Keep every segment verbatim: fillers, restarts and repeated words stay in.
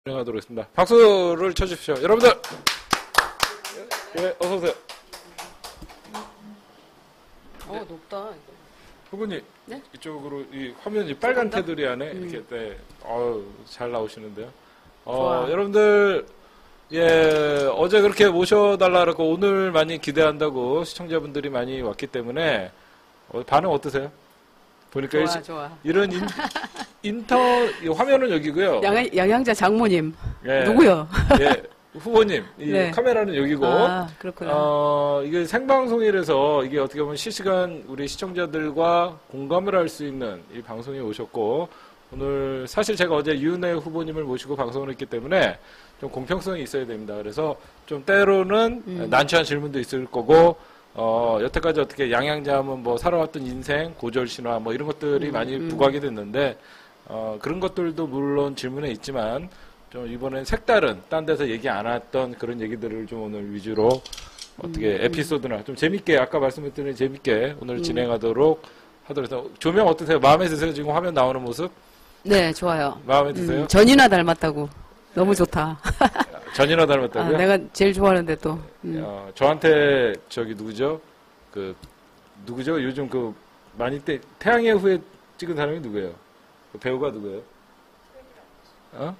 진행하도록 하겠습니다. 박수를 쳐주십시오. 여러분들! 예, 어서오세요. 어, 높다. 후보님, 네? 이쪽으로 이 화면이 빨간 조금 더? 테두리 안에 음. 이렇게, 네, 어우, 잘 나오시는데요. 어, 좋아. 여러분들, 예, 어제 그렇게 모셔달라고 오늘 많이 기대한다고 시청자분들이 많이 왔기 때문에, 어, 반응 어떠세요? 보니까 좋아, 일시, 좋아. 이런 인, 인터, 이 화면은 여기고요. 양, 양양자 장모님. 예, 누구요? 예, 후보님, 이 네. 카메라는 여기고, 아, 그렇구나. 어, 이게 생방송이라서 이게 어떻게 보면 실시간 우리 시청자들과 공감을 할 수 있는 이 방송에 오셨고, 오늘 사실 제가 어제 유은혜 후보님을 모시고 방송을 했기 때문에 좀 공평성이 있어야 됩니다. 그래서 좀 때로는 음. 난처한 질문도 있을 거고, 어, 여태까지 어떻게 양양자 하면 뭐 살아왔던 인생, 고절 신화 뭐 이런 것들이 음, 많이 음. 부각이 됐는데, 어, 그런 것들도 물론 질문에 있지만, 좀 이번엔 색다른, 딴 데서 얘기 안 했던 그런 얘기들을 좀 오늘 위주로 어떻게 음, 에피소드나 좀 재밌게, 아까 말씀드린 재밌게 오늘 음. 진행하도록 하도록 해서, 조명 어떠세요? 마음에 드세요? 지금 화면 나오는 모습? 네, 좋아요. 마음에 드세요? 음, 전인아 닮았다고. 너무 좋다. 전인화 아, 닮았다고요? 내가 제일 좋아하는데 또. 음. 어, 저한테 저기 누구죠? 그 누구죠? 요즘 그 많이 때 태양의 후예 찍은 사람이 누구예요? 그 배우가 누구예요? 어?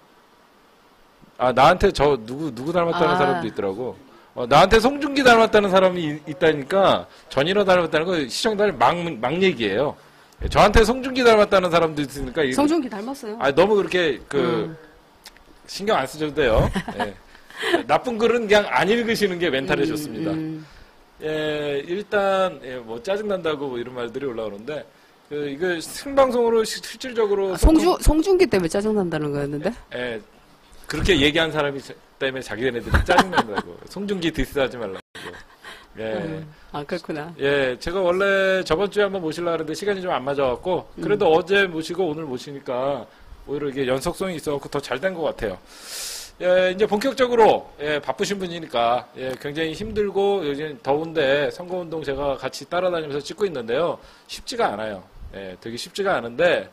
아 나한테 저 누구 누구 닮았다는 아. 사람도 있더라고. 어, 나한테 송중기 닮았다는 사람이 있, 있다니까 전인화 닮았다는 거 시청자들 막, 막 얘기예요. 예, 저한테 송중기 닮았다는 사람도 있으니까 이거- 성준기 닮았어요. 아 너무 그렇게 그 음. 신경 안 쓰셔도 돼요. 예. 나쁜 글은 그냥 안 읽으시는 게 멘탈에 음, 좋습니다. 음. 예, 일단 예, 뭐 짜증난다고 뭐 이런 말들이 올라오는데 그 이거 생방송으로 시- 실질적으로 아, 송주, 송중기 때문에 짜증난다는 거였는데? 예, 그렇게 얘기한 사람이 자- 때문에 자기네들이 짜증난다고 송중기 디스하지 말라고. 예. 음. 아, 그렇구나. 예, 제가 원래 저번 주에 한번 모시려고 했는데 시간이 좀 안 맞아갖고 그래도 음. 어제 모시고 오늘 모시니까 오히려 이게 연속성이 있어갖고 더 잘 된 것 같아요. 예, 이제 본격적으로 예, 바쁘신 분이니까 예, 굉장히 힘들고 요즘 더운데 선거운동 제가 같이 따라다니면서 찍고 있는데요. 쉽지가 않아요. 예, 되게 쉽지가 않은데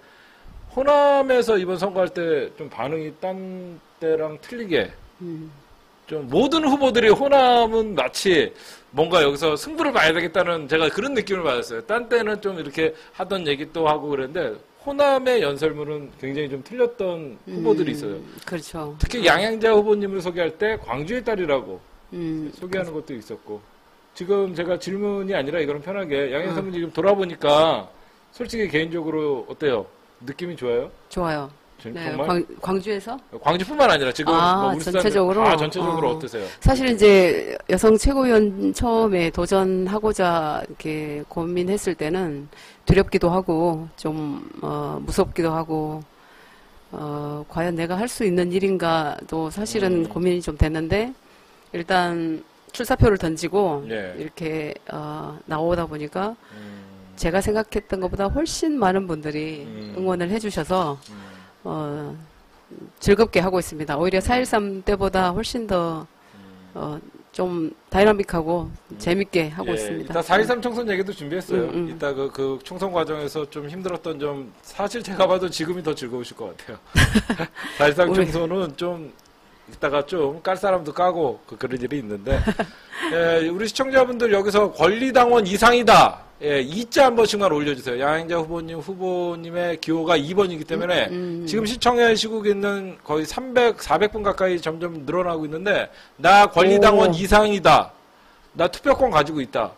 호남에서 이번 선거할 때 좀 반응이 딴 때랑 틀리게 음. 좀 모든 후보들이 호남은 마치 뭔가 여기서 승부를 봐야 되겠다는 제가 그런 느낌을 받았어요. 딴 때는 좀 이렇게 하던 얘기 또 하고 그랬는데 호남의 연설문은 굉장히 좀 틀렸던 후보들이 있어요. 음, 그렇죠. 특히 양양자 후보님을 소개할 때 광주의 딸이라고 음. 소개하는 것도 있었고 지금 제가 질문이 아니라 이거는 편하게 양양자 음. 후보님 지금 돌아보니까 솔직히 개인적으로 어때요? 느낌이 좋아요? 좋아요. 전- 네, 정말? 광, 광주에서? 광주뿐만 아니라 지금 아, 뭐 울산 전체적으로? 아 전체적으로 어. 어떠세요? 사실 이제 여성 최고위원 처음에 도전하고자 이렇게 고민했을 때는 두렵기도 하고 좀 어, 무섭기도 하고 어, 과연 내가 할 수 있는 일인가도 사실은 음. 고민이 좀 됐는데 일단 출사표를 던지고 예. 이렇게 어, 나오다 보니까 음, 제가 생각했던 것보다 훨씬 많은 분들이 음. 응원을 해주셔서 음, 어, 즐겁게 하고 있습니다. 오히려 사 일삼 때보다 훨씬 더, 어, 좀 다이나믹하고 재밌게 하고 예, 있습니다. 이따 사 일삼 총선 얘기도 준비했어요. 음, 음. 이따 그, 그 총선 과정에서 좀 힘들었던 점, 사실 제가 봐도 지금이 더 즐거우실 것 같아요. 사 일삼 우리- 총선은 좀, 이따가 좀 깔 사람도 까고 그 그런 일이 있는데, 예, 우리 시청자분들 여기서 권리당원 이상이다. 예, 이자 한 번씩만 올려주세요. 양양자 후보님, 후보님의 기호가 이 번이기 때문에 음, 음. 지금 시청해 주시고 있는 거의 삼백, 사백 분 가까이 점점 늘어나고 있는데, 나 권리당원 오. 이상이다. 나 투표권 가지고 있다.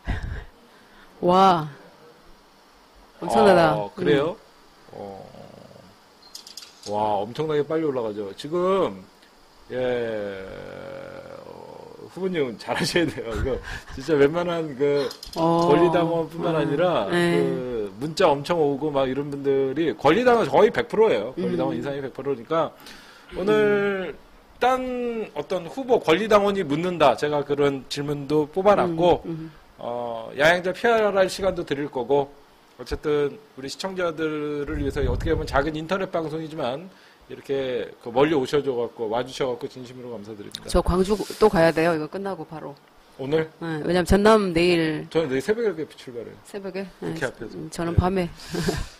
와. 엄청나다. 어, 그래요? 어, 와, 엄청나게 빨리 올라가죠. 지금, 예, 어, 후보님 잘하셔야 돼요. 이거 진짜 웬만한 그 어. 권리당원뿐만 어. 아니라 네. 그 문자 엄청 오고 막 이런 분들이 권리당원 거의 백 퍼센트예요. 권리당원 음. 이상이 백 퍼센트니까 오늘 딴 어떤 후보 권리당원이 묻는다. 제가 그런 질문도 뽑아놨고 음, 음. 어, 양양자 피알알 시간도 드릴 거고 어쨌든 우리 시청자들을 위해서 어떻게 보면 작은 인터넷 방송이지만 이렇게 그 멀리 오셔줘갖고 와주셔갖고 진심으로 감사드립니다. 저 광주 또 가야 돼요. 이거 끝나고 바로. 오늘 네, 왜냐면 전남 내일 저는 내일 새벽에 출발해요. 새벽에. 국회 네, 앞에서. 음, 저는 네. 밤에.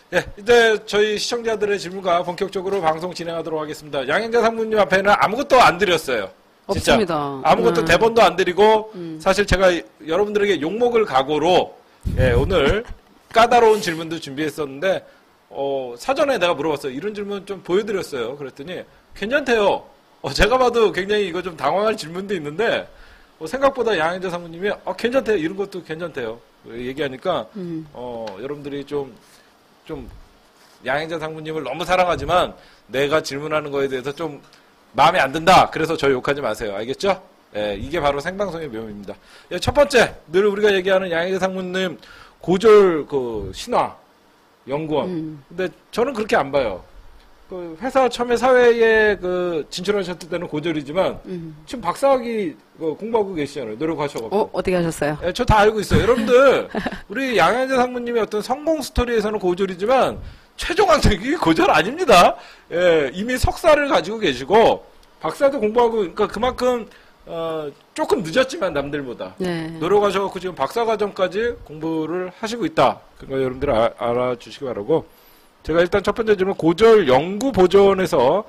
예, 이제 저희 시청자들의 질문과 본격적으로 방송 진행하도록 하겠습니다. 양현자 상무님 앞에는 아무것도 안 드렸어요. 진짜. 없습니다. 아무것도 음. 대본도 안 드리고 음. 사실 제가 여러분들에게 욕먹을 각오로 예, 오늘 까다로운 질문도 준비했었는데 어, 사전에 내가 물어봤어요. 이런 질문 좀 보여드렸어요. 그랬더니 괜찮대요. 어, 제가 봐도 굉장히 이거 좀 당황할 질문도 있는데 어, 생각보다 양현자 상무님이 어, 괜찮대요. 이런 것도 괜찮대요. 얘기하니까 음. 어, 여러분들이 좀, 좀 양현자 상무님을 너무 사랑하지만 내가 질문하는 거에 대해서 좀 마음에 안 든다. 그래서 저 욕하지 마세요. 알겠죠? 예, 이게 바로 생방송의 묘미입니다. 예, 첫 번째, 늘 우리가 얘기하는 양현자 상무님 고졸 그 신화 연구원. 음. 근데 저는 그렇게 안 봐요. 그 회사 처음에 사회에 그 진출하셨을 때는 고졸이지만 음. 지금 박사학위 그 공부하고 계시잖아요. 노력하셔가지고. 어, 어떻게 하셨어요? 예, 저 다 알고 있어요. 여러분들, 우리 양현자 상무님의 어떤 성공 스토리에서는 고졸이지만, 최종 학력이 고졸 아닙니다. 예, 이미 석사를 가지고 계시고, 박사도 공부하고, 그러니까 그만큼, 어, 조금 늦었지만 남들보다. 네. 노력하셔갖고 지금 박사과정까지 공부를 하시고 있다. 그거 여러분들 아, 알아주시기 바라고. 제가 일단 첫 번째 질문, 고졸 연구보조원에서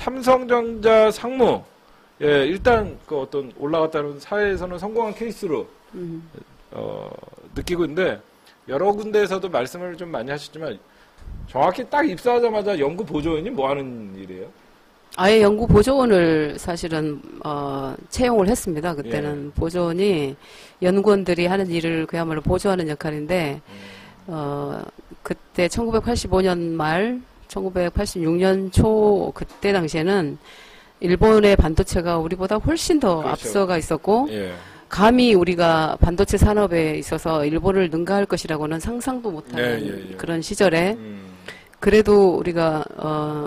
삼성전자 상무, 예, 일단 그 어떤 올라갔다는 사회에서는 성공한 케이스로 음. 어, 느끼고 있는데 여러 군데에서도 말씀을 좀 많이 하셨지만 정확히 딱 입사하자마자 연구 보조원이 뭐 하는 일이에요? 아예 연구 보조원을 사실은 어, 채용을 했습니다. 그때는 예. 보조원이 연구원들이 하는 일을 그야말로 보조하는 역할인데 음. 어, 그때 천구백팔십오 년 말, 천구백팔십육 년 초 그때 당시에는 일본의 반도체가 우리보다 훨씬 더 그렇죠. 앞서가 있었고 예. 감히 우리가 반도체 산업에 있어서 일본을 능가할 것이라고는 상상도 못하는 네, 예, 예. 그런 시절에 음. 그래도 우리가 어,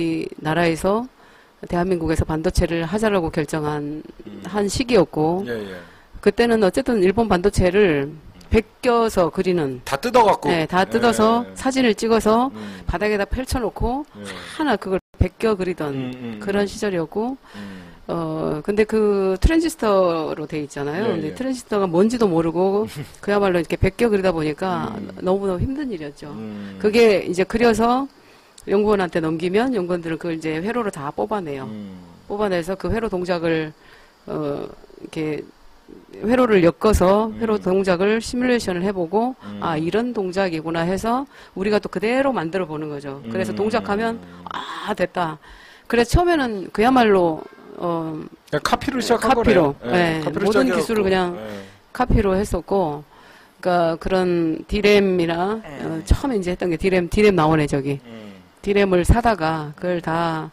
우리나라에서 대한민국에서 반도체를 하자라고 결정한 음. 한 시기였고 예, 예. 그때는 어쨌든 일본 반도체를 베껴서 그리는 다 뜯어갖고. 네, 다 뜯어서 예. 사진을 찍어서 음. 바닥에다 펼쳐놓고 예. 하나 그걸 베껴 그리던 음, 음, 그런 음. 시절이었고 음. 어 근데 그 트랜지스터로 돼 있잖아요. 예, 근데 예. 트랜지스터가 뭔지도 모르고 그야말로 이렇게 베껴 그리다 보니까 음. 너무너무 힘든 일이었죠. 음. 그게 이제 그려서 연구원한테 넘기면 연구원들은 그걸 이제 회로로 다 뽑아내요. 음. 뽑아내서 그 회로 동작을 어 이렇게 회로를 엮어서 음. 회로 동작을 시뮬레이션을 해보고 음. 아 이런 동작이구나 해서 우리가 또 그대로 만들어 보는 거죠. 그래서 음. 동작하면 아 됐다. 그래서 처음에는 그야말로 어 그냥 카피로 시작한 카피로, 거네요. 예, 카피로 모든 시작해갖고. 기술을 그냥 예. 카피로 했었고 그러니까 그런 디램이나 어, 처음에 이제 했던 게 디램 디램 나오네 저기 음. 디램을 사다가 그걸 다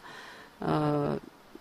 어,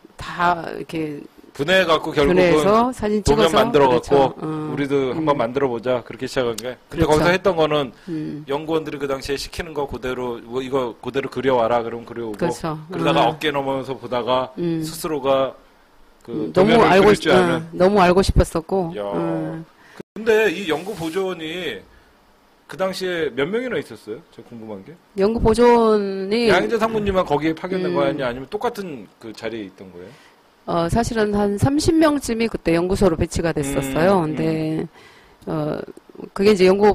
다 이렇게 분해해갖고 결국은 분해해서 사진 도면 찍어서 만들어갖고 그렇죠. 어, 우리도 한번 음. 만들어보자 그렇게 시작한 게. 근데 그렇죠. 거기서 했던 거는 음, 연구원들이 그 당시에 시키는 거 그대로 뭐 이거 그대로 그려와라 그러면 그려오고 그렇죠. 그러다가 어. 어깨 넘어서 보다가 음. 스스로가 그 음, 너무 도면을 알고 그릴 싶, 줄 아는. 어, 너무 알고 싶었었고 야. 어, 근데 이 연구 보조원이 그 당시에 몇 명이나 있었어요? 제가 궁금한 게. 연구 보존이 양현자 상무님만 거기에 파견된 음. 거였냐 아니면 똑같은 그 자리에 있던 거예요? 어, 사실은 한 삼십 명쯤이 그때 연구소로 배치가 됐었어요. 음, 근데 어, 그게 이제 연구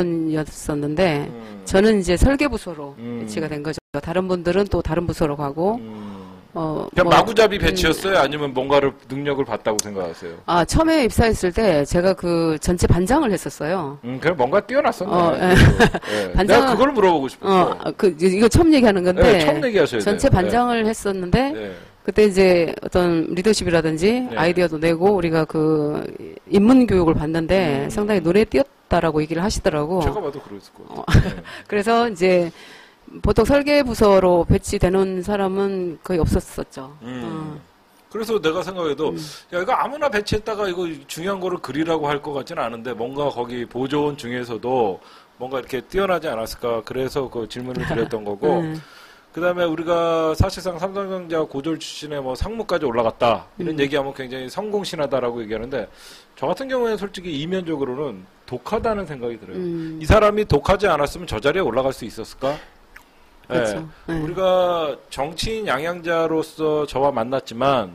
보존이었었는데 음. 저는 이제 설계부서로 음. 배치가 된 거죠. 다른 분들은 또 다른 부서로 가고 음. 어, 그냥 뭐, 마구잡이 음, 배치였어요? 아니면 뭔가를 능력을 봤다고 생각하세요? 아, 처음에 입사했을 때 제가 그 전체 반장을 했었어요. 음, 그냥 뭔가 뛰어났었네. 어, 예. 예. 반장은- 내가 그걸 물어보고 싶었어. 어, 그, 이거 처음 얘기하는 건데. 네, 처음 얘기하셔야 돼요. 전체 반장을 했었는데, 네. 네. 그때 이제 어떤 리더십이라든지 네. 아이디어도 내고, 우리가 그, 인문 교육을 받는데 음. 상당히 눈에 띄었다라고 얘기를 하시더라고. 제가 봐도 그랬을 것 같아요. 네. 그래서 이제, 보통 설계부서로 배치되는 사람은 거의 없었었죠. 음. 그래서 내가 생각해도 음. 야 이거 아무나 배치했다가 이거 중요한 거를 그리라고 할 것 같지는 않은데 뭔가 거기 보조원 중에서도 뭔가 이렇게 뛰어나지 않았을까 그래서 그 질문을 드렸던 거고 음. 그다음에 우리가 사실상 삼성전자 고졸 출신의 뭐 상무까지 올라갔다 이런 음. 얘기하면 굉장히 성공신하다라고 얘기하는데 저 같은 경우에 솔직히 이면적으로는 독하다는 생각이 들어요. 음. 이 사람이 독하지 않았으면 저 자리에 올라갈 수 있었을까? 그렇죠. 예. 네. 우리가 정치인 양양자로서 저와 만났지만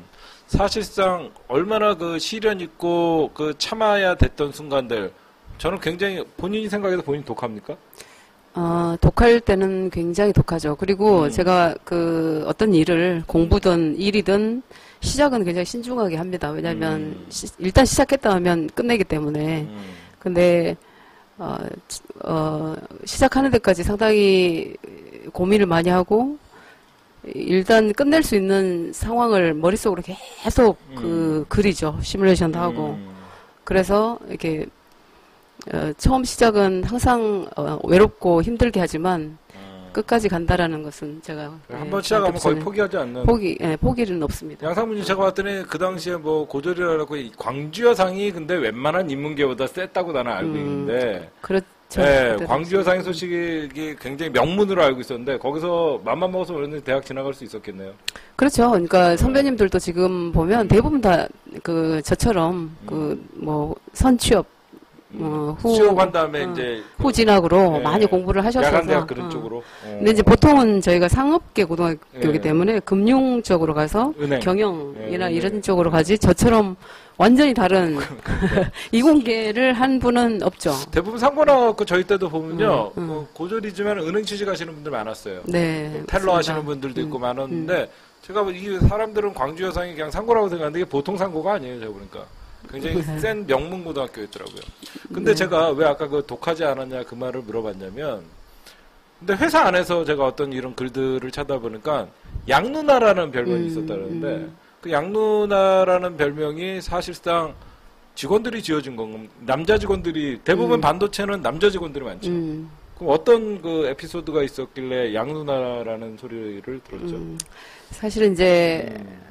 사실상 얼마나 그 시련 있고 그 참아야 됐던 순간들 저는 굉장히 본인이 생각해도 본인이 독합니까? 어, 독할 때는 굉장히 독하죠. 그리고 음. 제가 그 어떤 일을 공부든 일이든 시작은 굉장히 신중하게 합니다. 왜냐하면 음. 시, 일단 시작했다 하면 끝내기 때문에. 음. 근데 어, 어, 시작하는 데까지 상당히 고민을 많이 하고 일단 끝낼 수 있는 상황을 머릿속으로 계속 그 그리죠. 시뮬레이션도 하고. 음. 그래서 이렇게 어, 처음 시작은 항상 어, 외롭고 힘들게 하지만 음. 끝까지 간다라는 것은 제가 한번 예, 시작하면 거의 저한테 포기하지 않는. 포기 예, 포기는 없습니다. 양상문님 제가 봤더니 그 당시에 뭐 고졸이라고 광주 여상이 근데 웬만한 인문계보다 셌다고 나는 알고 음, 있는데. 그렇죠. 네, 그때도 광주 여상의 소식이 이게 굉장히 명문으로 알고 있었는데 거기서 맘만 먹어서 얼른 대학 지나갈 수 있었겠네요. 그렇죠. 그러니까 선배님들도 지금 보면 대부분 다 그 저처럼 그 뭐 선취업 어, 후 취업한 다음에 어, 이제 후 진학으로 네, 많이 공부를 하셨어서 야간대학 그런 어. 쪽으로. 어. 근데 이제 보통은 저희가 상업계 고등학교이기 예. 때문에 금융 쪽으로 가서 은행. 경영이나 예, 이런 예. 쪽으로 가지 저처럼 완전히 다른 이공계를 한 분은 없죠. 대부분 상고나갖고 저희 때도 보면요, 음, 음. 뭐 고졸이지만 은행 취직하시는 분들 많았어요. 네. 텔러 맞습니다. 하시는 분들도 있고 음, 많았는데 제가 뭐 이 사람들은 광주 여상이 그냥 상고라고 생각하는데 이게 보통 상고가 아니에요, 제가 보니까. 굉장히 네. 센 명문 고등학교였더라고요. 근데 네. 제가 왜 아까 그 독하지 않았냐 그 말을 물어봤냐면, 근데 회사 안에서 제가 어떤 이런 글들을 찾아보니까 양누나라는 별명이 음, 있었다는데 음. 그 양누나라는 별명이 사실상 직원들이 지어준 건 남자 직원들이 대부분 음. 반도체는 남자 직원들이 많죠. 음, 그럼 어떤 그 에피소드가 있었길래 양누나라는 소리를 들었죠? 음. 사실은 이제 음.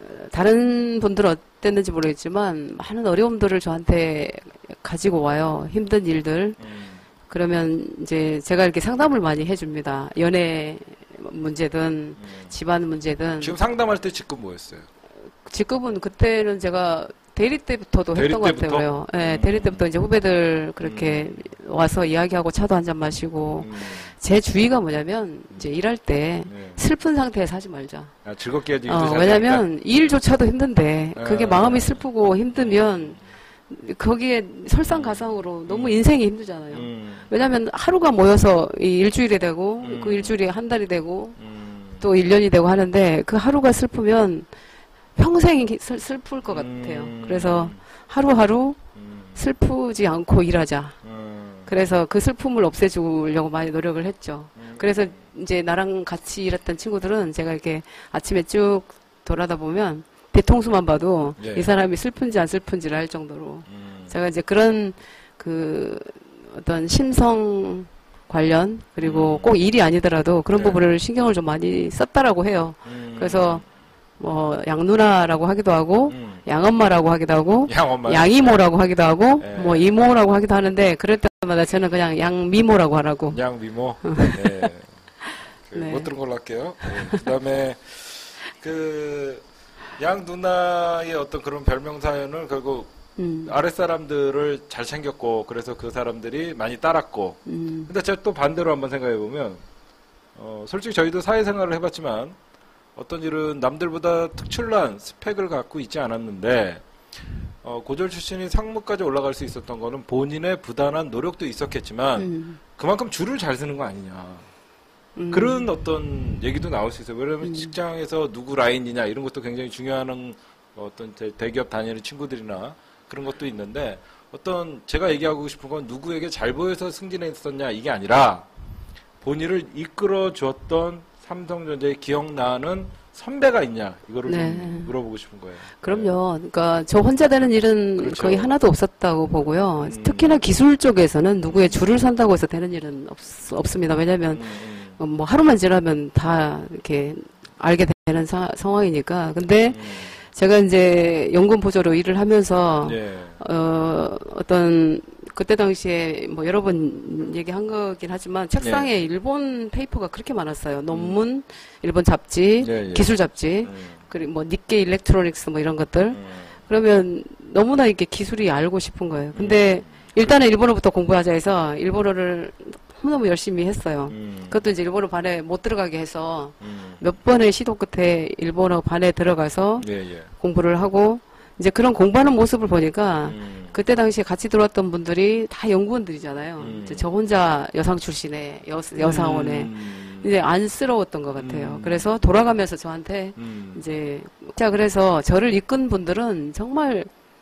다른 분들은 어땠는지 모르겠지만 많은 어려움들을 저한테 가지고 와요. 힘든 일들. 음. 그러면 이제 제가 이렇게 상담을 많이 해줍니다. 연애 문제든 음. 집안 문제든. 지금 상담할 때 직급 뭐였어요? 직급은 그때는 제가 대리 때부터도 대리 했던 것 때부터? 같아요. 네, 음. 대리 때부터 이제 후배들 그렇게 음. 와서 이야기하고 차도 한잔 마시고. 음. 제 주의가 뭐냐면 이제 일할 때 네. 슬픈 상태에서 하지 말자. 아, 즐겁게 해야지. 어, 왜냐면 일조차도 힘든데 그게 아. 마음이 슬프고 힘들면 거기에 설상가상으로 너무 인생이 힘들잖아요. 음. 왜냐면 하루가 모여서 이 일주일이 되고 음. 그 일주일이 한 달이 되고 음. 또 일 년이 되고 하는데 그 하루가 슬프면 평생이 슬, 슬플 것 같아요. 음. 그래서 하루하루 음. 슬프지 않고 일하자. 음. 그래서 그 슬픔을 없애주려고 많이 노력을 했죠. 음. 그래서 이제 나랑 같이 일했던 친구들은 제가 이렇게 아침에 쭉 돌아다 보면 뒤통수만 봐도 예. 이 사람이 슬픈지 안 슬픈지를 알 정도로 음. 제가 이제 그런 그 어떤 심성 관련 그리고 음. 꼭 일이 아니더라도 그런 네. 부분을 신경을 좀 많이 썼다라고 해요. 음. 그래서 뭐 양누나라고 하기도 하고 음. 양엄마라고 하기도 하고 양엄마. 양이모라고 하기도 하고 네. 뭐 이모라고 하기도 하는데 그럴 때마다 저는 그냥 양미모라고 하라고. 양미모. 네. 그 네. 못 들은 걸로 할게요. 네. 그다음에 그 양 누나의 어떤 그런 별명 사연을 결국 음, 아랫 사람들을 잘 챙겼고 그래서 그 사람들이 많이 따랐고. 음, 근데 제가 또 반대로 한번 생각해 보면 어, 솔직히 저희도 사회생활을 해봤지만 어떤 일은 남들보다 특출난 스펙을 갖고 있지 않았는데 어, 고졸 출신이 상무까지 올라갈 수 있었던 거는 본인의 부단한 노력도 있었겠지만 음, 그만큼 줄을 잘 서는 거 아니냐. 음. 그런 어떤 얘기도 나올 수 있어요. 왜냐하면 음. 직장에서 누구 라인이냐 이런 것도 굉장히 중요한 어떤 대- 대기업 다니는 친구들이나 그런 것도 있는데 어떤 제가 얘기하고 싶은 건 누구에게 잘 보여서 승진했었냐 이게 아니라 본인을 이끌어 줬던 삼성전자에 기억나는 선배가 있냐 이거를 네. 좀 물어보고 싶은 거예요. 그럼요. 그러니까 저 혼자 되는 일은 그렇죠. 거의 하나도 없었다고 보고요. 음. 특히나 기술 쪽에서는 누구의 줄을 선다고 해서 되는 일은 없, 없습니다. 왜냐하면 음, 음, 어, 뭐 하루만 지나면 다 이렇게 알게 되는 사- 상황이니까. 근데 음. 제가 이제 연금 보조로 일을 하면서 예. 어, 어떤 그때 당시에 뭐 여러 번 얘기한 거긴 하지만 책상에 네. 일본 페이퍼가 그렇게 많았어요. 논문, 일본 잡지, 예, 예. 기술 잡지, 음, 그리고 뭐 니케 일렉트로닉스 뭐 이런 것들. 음, 그러면 너무나 이렇게 기술이 알고 싶은 거예요. 근데 일단은 일본어부터 공부하자 해서 일본어를 너무너무 열심히 했어요. 음, 그것도 이제 일본어 반에 못 들어가게 해서 음. 몇 번의 시도 끝에 일본어 반에 들어가서 예, 예. 공부를 하고 이제 그런 공부하는 모습을 보니까 음. 그때 당시에 같이 들어왔던 분들이 다 연구원들이잖아요. 음. 이제 저 혼자 여상 출신의 여, 여사원에 음. 이제 안쓰러웠던 것 같아요. 음. 그래서 돌아가면서 저한테 음. 이제 자 그래서 저를 이끈 분들은 정말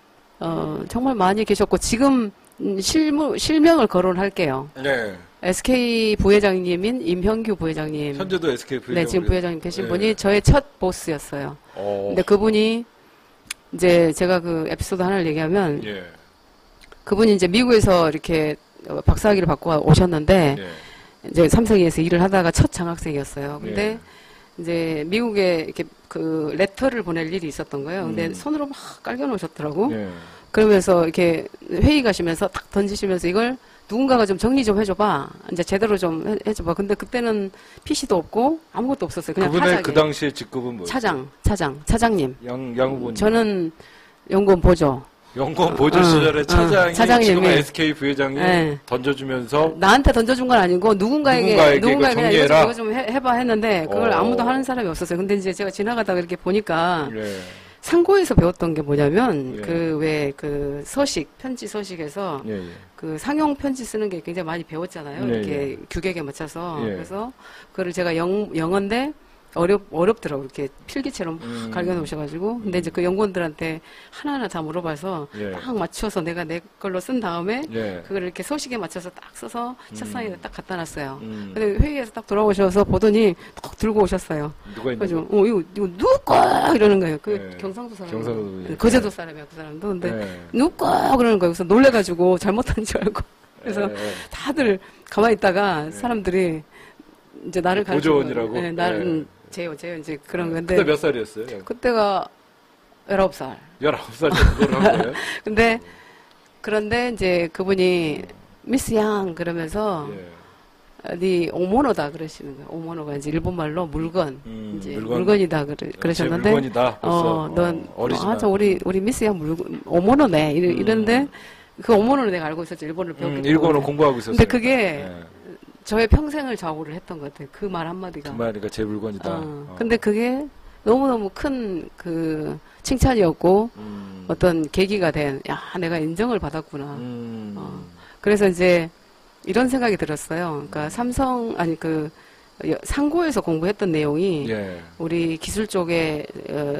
어 정말 많이 계셨고 지금 실무 실명을 거론할게요. 네. 에스케이 부회장님인 임형규 부회장님. 현재도 에스케이 부회장. 네, 지금 부회장님 계신 네. 분이 저의 첫 보스였어요. 어. 근데 그분이 이제 제가 그 에피소드 하나를 얘기하면 예. 그분이 이제 미국에서 이렇게 박사학위를 받고 오셨는데 예. 이제 삼성에서 일을 하다가 첫 장학생이었어요. 근데 예. 이제 미국에 이렇게 그 레터를 보낼 일이 있었던 거예요. 근데 음. 손으로 막 깔겨 놓으셨더라고. 예. 그러면서 이렇게 회의 가시면서 딱 던지시면서 이걸 누군가가 좀 정리 좀 해줘봐. 이제 제대로 좀 해, 해줘봐. 근데 그때는 피시도 없고 아무것도 없었어요. 그냥 그분의 타자기. 그 당시의 직급은 뭐예요? 차장, 차장, 차장님. 양, 양 후보님. 저는 연구원 보조. 연구원 보조 어, 시절에 어, 차장이 차장님이. 지금 에스케이 부회장이 네. 던져주면서 나한테 던져준 건 아니고 누군가에게 누군가에게 누군가에게 이거 그냥 이거 좀, 정리해라. 이거 좀 해, 해봐 했는데 그걸 어. 아무도 하는 사람이 없었어요. 근데 이제 제가 지나가다가 이렇게 보니까 예. 상고에서 배웠던 게 뭐냐면 예. 그 왜 그 서식 편지 서식에서 예, 예. 그 상용 편지 쓰는 게 굉장히 많이 배웠잖아요. 예, 이렇게 예. 규격에 맞춰서 예. 그래서 그거를 제가 영 영어인데 어렵 어렵더라고 이렇게 필기처럼 막 음. 갈겨 놓으셔가지고 근데 이제 그 연구원들한테 하나하나 다 물어봐서 예. 딱 맞춰서 내가 내 걸로 쓴 다음에 예. 그걸 이렇게 서식에 맞춰서 딱 써서 책상에 음. 딱 갖다 놨어요. 음. 근데 회의에서 딱 돌아오셔서 보더니 딱 들고 오셨어요. 누가 있는 그래서 어 이거 이거 누구 거 이러는 거예요. 그 예. 경상도 사람, 경상도, 거제도 사람이야 그 사람도. 근데 예. 누구 거 그러는 거예요. 그래서 놀래가지고 잘못한 줄 알고. 그래서 예, 예. 다들 가만히 있다가 사람들이 이제 나를 가르치고 보조원이라고? 네, 나를 예. 음, 제요 제요 이제 그런 건데 그때 몇 살이었어요? 그때가 열아홉 살. 열아홉 살 정도로 한 거예요? 근데 그런데 이제 그분이 미스 양 그러면서 예. 네 오모노다 그러시는 거예요. 오모노가 이제 일본 말로 물건 음, 이제 물건. 물건. 이다 그러, 그러셨는데 제 물건이다. 벌써. 어, 넌 어, 어리지만. 아, 저 우리 우리 미스 양 물건 오모노네 이러, 음. 이런데 그 오모노를 내가 알고 있었죠. 일본을 배웠기 음, 때문에. 일본어 공부하고 있었어요. 근데 그게 예. 저의 평생을 좌우를 했던 것 같아요. 그 말 한마디가. 그 말이니까 제 물건이다. 어, 어. 근데 그게 너무너무 큰 그 칭찬이었고 음. 어떤 계기가 된, 야, 내가 인정을 받았구나. 음. 어. 그래서 이제 이런 생각이 들었어요. 그러니까 삼성, 아니 그 여- 상고에서 공부했던 내용이 예. 우리 기술 쪽에 어,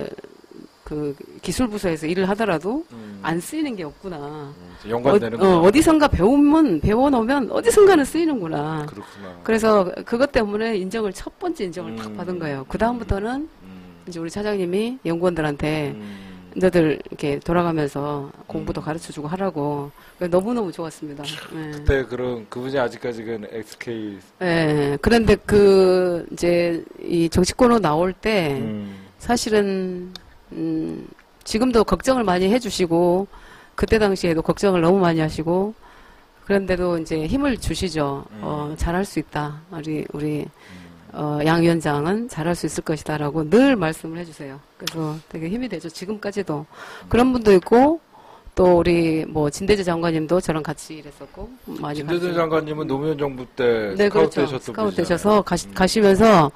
그 기술부서에서 일을 하더라도 음. 안 쓰이는 게 없구나. 음, 연관되는 어, 어, 어디선가 배우면 배워놓으면 어디선가는 쓰이는구나. 그렇구나. 그래서 그것 때문에 인정을 첫 번째 인정을 음. 탁 받은 거예요. 그 다음부터는 음. 이제 우리 차장님이 연구원들한테 음. 너들 이렇게 돌아가면서 공부도 음. 가르쳐주고 하라고 너무 너무 좋았습니다. 예. 그때 그런 그분이 아직까지는 엑스케이 예. 그런데 그 이제 이 정치권으로 나올 때 음. 사실은 음, 지금도 걱정을 많이 해주시고 그때 당시에도 걱정을 너무 많이 하시고 그런데도 이제 힘을 주시죠. 음. 어, 잘할 수 있다. 우리 우리 어, 양 위원장은 잘할 수 있을 것이다라고 늘 말씀을 해주세요. 그래서 되게 힘이 되죠. 지금까지도 그런 분도 있고 또 우리 뭐 진대재 장관님도 저랑 같이 일했었고 많이 진대재 같이- 장관님은 노무현 정부 때 네, 스카우트 그렇죠. 되셨던 스카우트 분이잖아요. 되셔서 가시, 음. 가시면서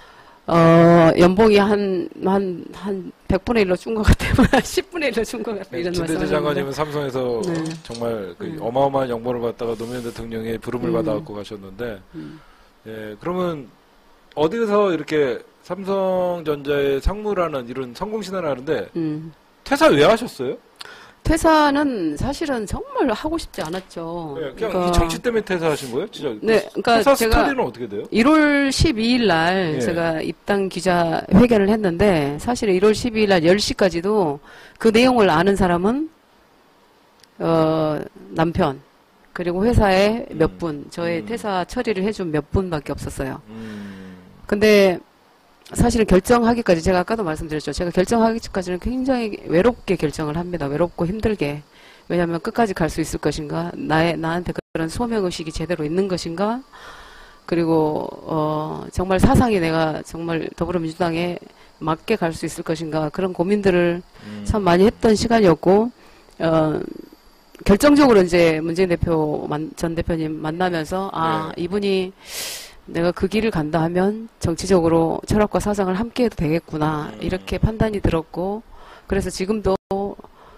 어, 연봉이 한, 한, 한 백분의 일로 준 것 같아요. 십분의 일로 준 것 같아요. 이런 진대재 말씀 장관님은 삼성에서 네. 정말 그 음. 어마어마한 영bor을 받다가 노무현 대통령의 부름을 음. 받아갖고 가셨는데, 음. 예, 그러면 어디서 이렇게 삼성전자의 상무라는 이런 성공신화를 하는데 음. 퇴사 왜 하셨어요? 퇴사는 사실은 정말 하고 싶지 않았죠. 예, 그냥 그러니까 이 정치 때문에 퇴사하신 거예요? 진짜? 네, 그러니까 퇴사 제가 스토리는 어떻게 돼요? 일월 십이일 날 예. 제가 입당 기자 회견을 했는데 사실 일월 십이일 날 열 시까지도 그 내용을 아는 사람은 어, 남편 그리고 회사에 음. 몇 분, 저의 음. 퇴사 처리를 해준 몇 분밖에 없었어요. 음, 근데 사실은 결정하기까지 제가 아까도 말씀드렸죠. 제가 결정하기까지는 굉장히 외롭게 결정을 합니다. 외롭고 힘들게. 왜냐하면 끝까지 갈 수 있을 것인가, 나의 나한테 그런 소명 의식이 제대로 있는 것인가, 그리고 어, 정말 사상이 내가 정말 더불어민주당에 맞게 갈 수 있을 것인가 그런 고민들을 음. 참 많이 했던 시간이었고 어, 결정적으로 이제 문재인 대표 만, 전 대표님 만나면서 아 네. 이분이 내가 그 길을 간다 하면 정치적으로 철학과 사상을 함께해도 되겠구나 음. 이렇게 판단이 들었고 그래서 지금도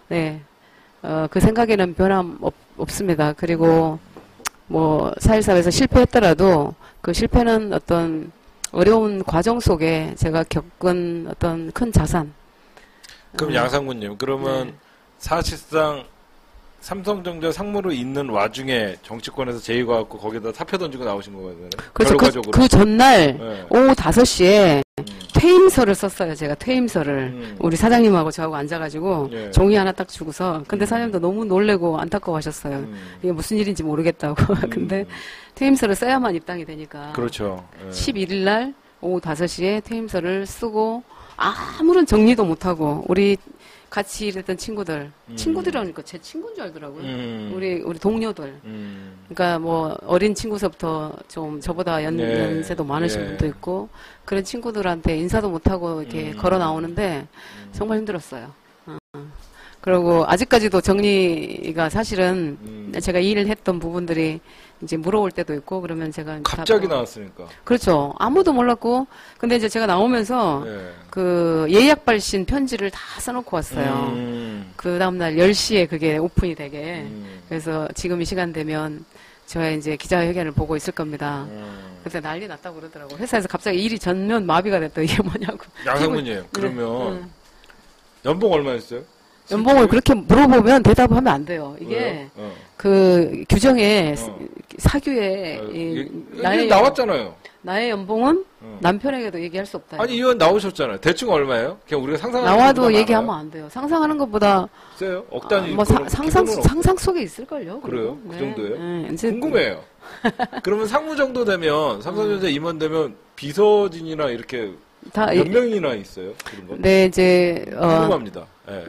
네, 어, 그 생각에는 변함 없, 없습니다. 그리고 뭐 사일사업에서 실패했더라도 그 실패는 어떤 어려운 과정 속에 제가 겪은 어떤 큰 자산. 그럼 어, 양상무님, 그러면 네. 사실상 삼성전자 상무로 있는 와중에 정치권에서 제의가 갖고 거기다 사표 던지고 나오신 거거든요. 그래서 그, 결과적으로. 그 전날 네. 오후 다섯 시에 음. 퇴임서를 썼어요. 제가 퇴임서를. 음. 우리 사장님하고 저하고 앉아가지고 예. 종이 하나 딱 주고서. 근데 음. 사장님도 너무 놀래고 안타까워하셨어요. 음. 이게 무슨 일인지 모르겠다고. 근데 음. 퇴임서를 써야만 입당이 되니까. 그렇죠. 예. 십일 일 날 오후 다섯 시에 퇴임서를 쓰고 아무런 정리도 못하고 우리 같이 일했던 친구들, 음. 친구들이라니까 제 친구인 줄 알더라고요. 음. 우리 우리 동료들. 음. 그러니까 뭐 어린 친구서부터 좀 저보다 연, 예. 연세도 많으신 예. 분도 있고 그런 친구들한테 인사도 못하고 이렇게 음. 걸어 나오는데 정말 힘들었어요. 어. 그리고 아직까지도 정리가 사실은 음. 제가 일을 했던 부분들이 이제 물어올 때도 있고 그러면 제가 갑자기 다- 나왔으니까. 그렇죠. 아무도 몰랐고 근데 이제 제가 나오면서 예. 그 예약 발신 편지를 다 써놓고 왔어요. 음. 그 다음날 열 시에 그게 오픈이 되게. 음. 그래서 지금 이 시간 되면 저의 이제 기자회견을 보고 있을 겁니다. 음. 그때 난리 났다고 그러더라고요. 회사에서 갑자기 일이 전면 마비가 됐다. 이게 뭐냐고. 양상무님, 그러면 네. 연봉 얼마였어요? 연봉을 그렇게 물어보면 대답하면 안 돼요. 이게 왜요? 어. 그 규정에 어. 사규에 어, 이 이게 나의, 나왔잖아요. 나의 연봉은 어. 남편에게도 얘기할 수 없다. 아니, 이건 나오셨잖아요. 대충 얼마예요? 그냥 우리가 상상하는 나와도 것보다 얘기하면 많아요? 안 돼요. 상상하는 것보다 세요? 억 아, 단위. 뭐 사- 그런 상상 기준은 상상 속에 있을걸요. 그래요? 그리고. 그 정도예요? 네, 이제 궁금해요. 그러면 상무 정도 되면, 삼성전자 임원 되면 비서진이나 이렇게 다 몇 명이나 있어요? 그런 건? 네, 이제 어, 궁금합니다. 예.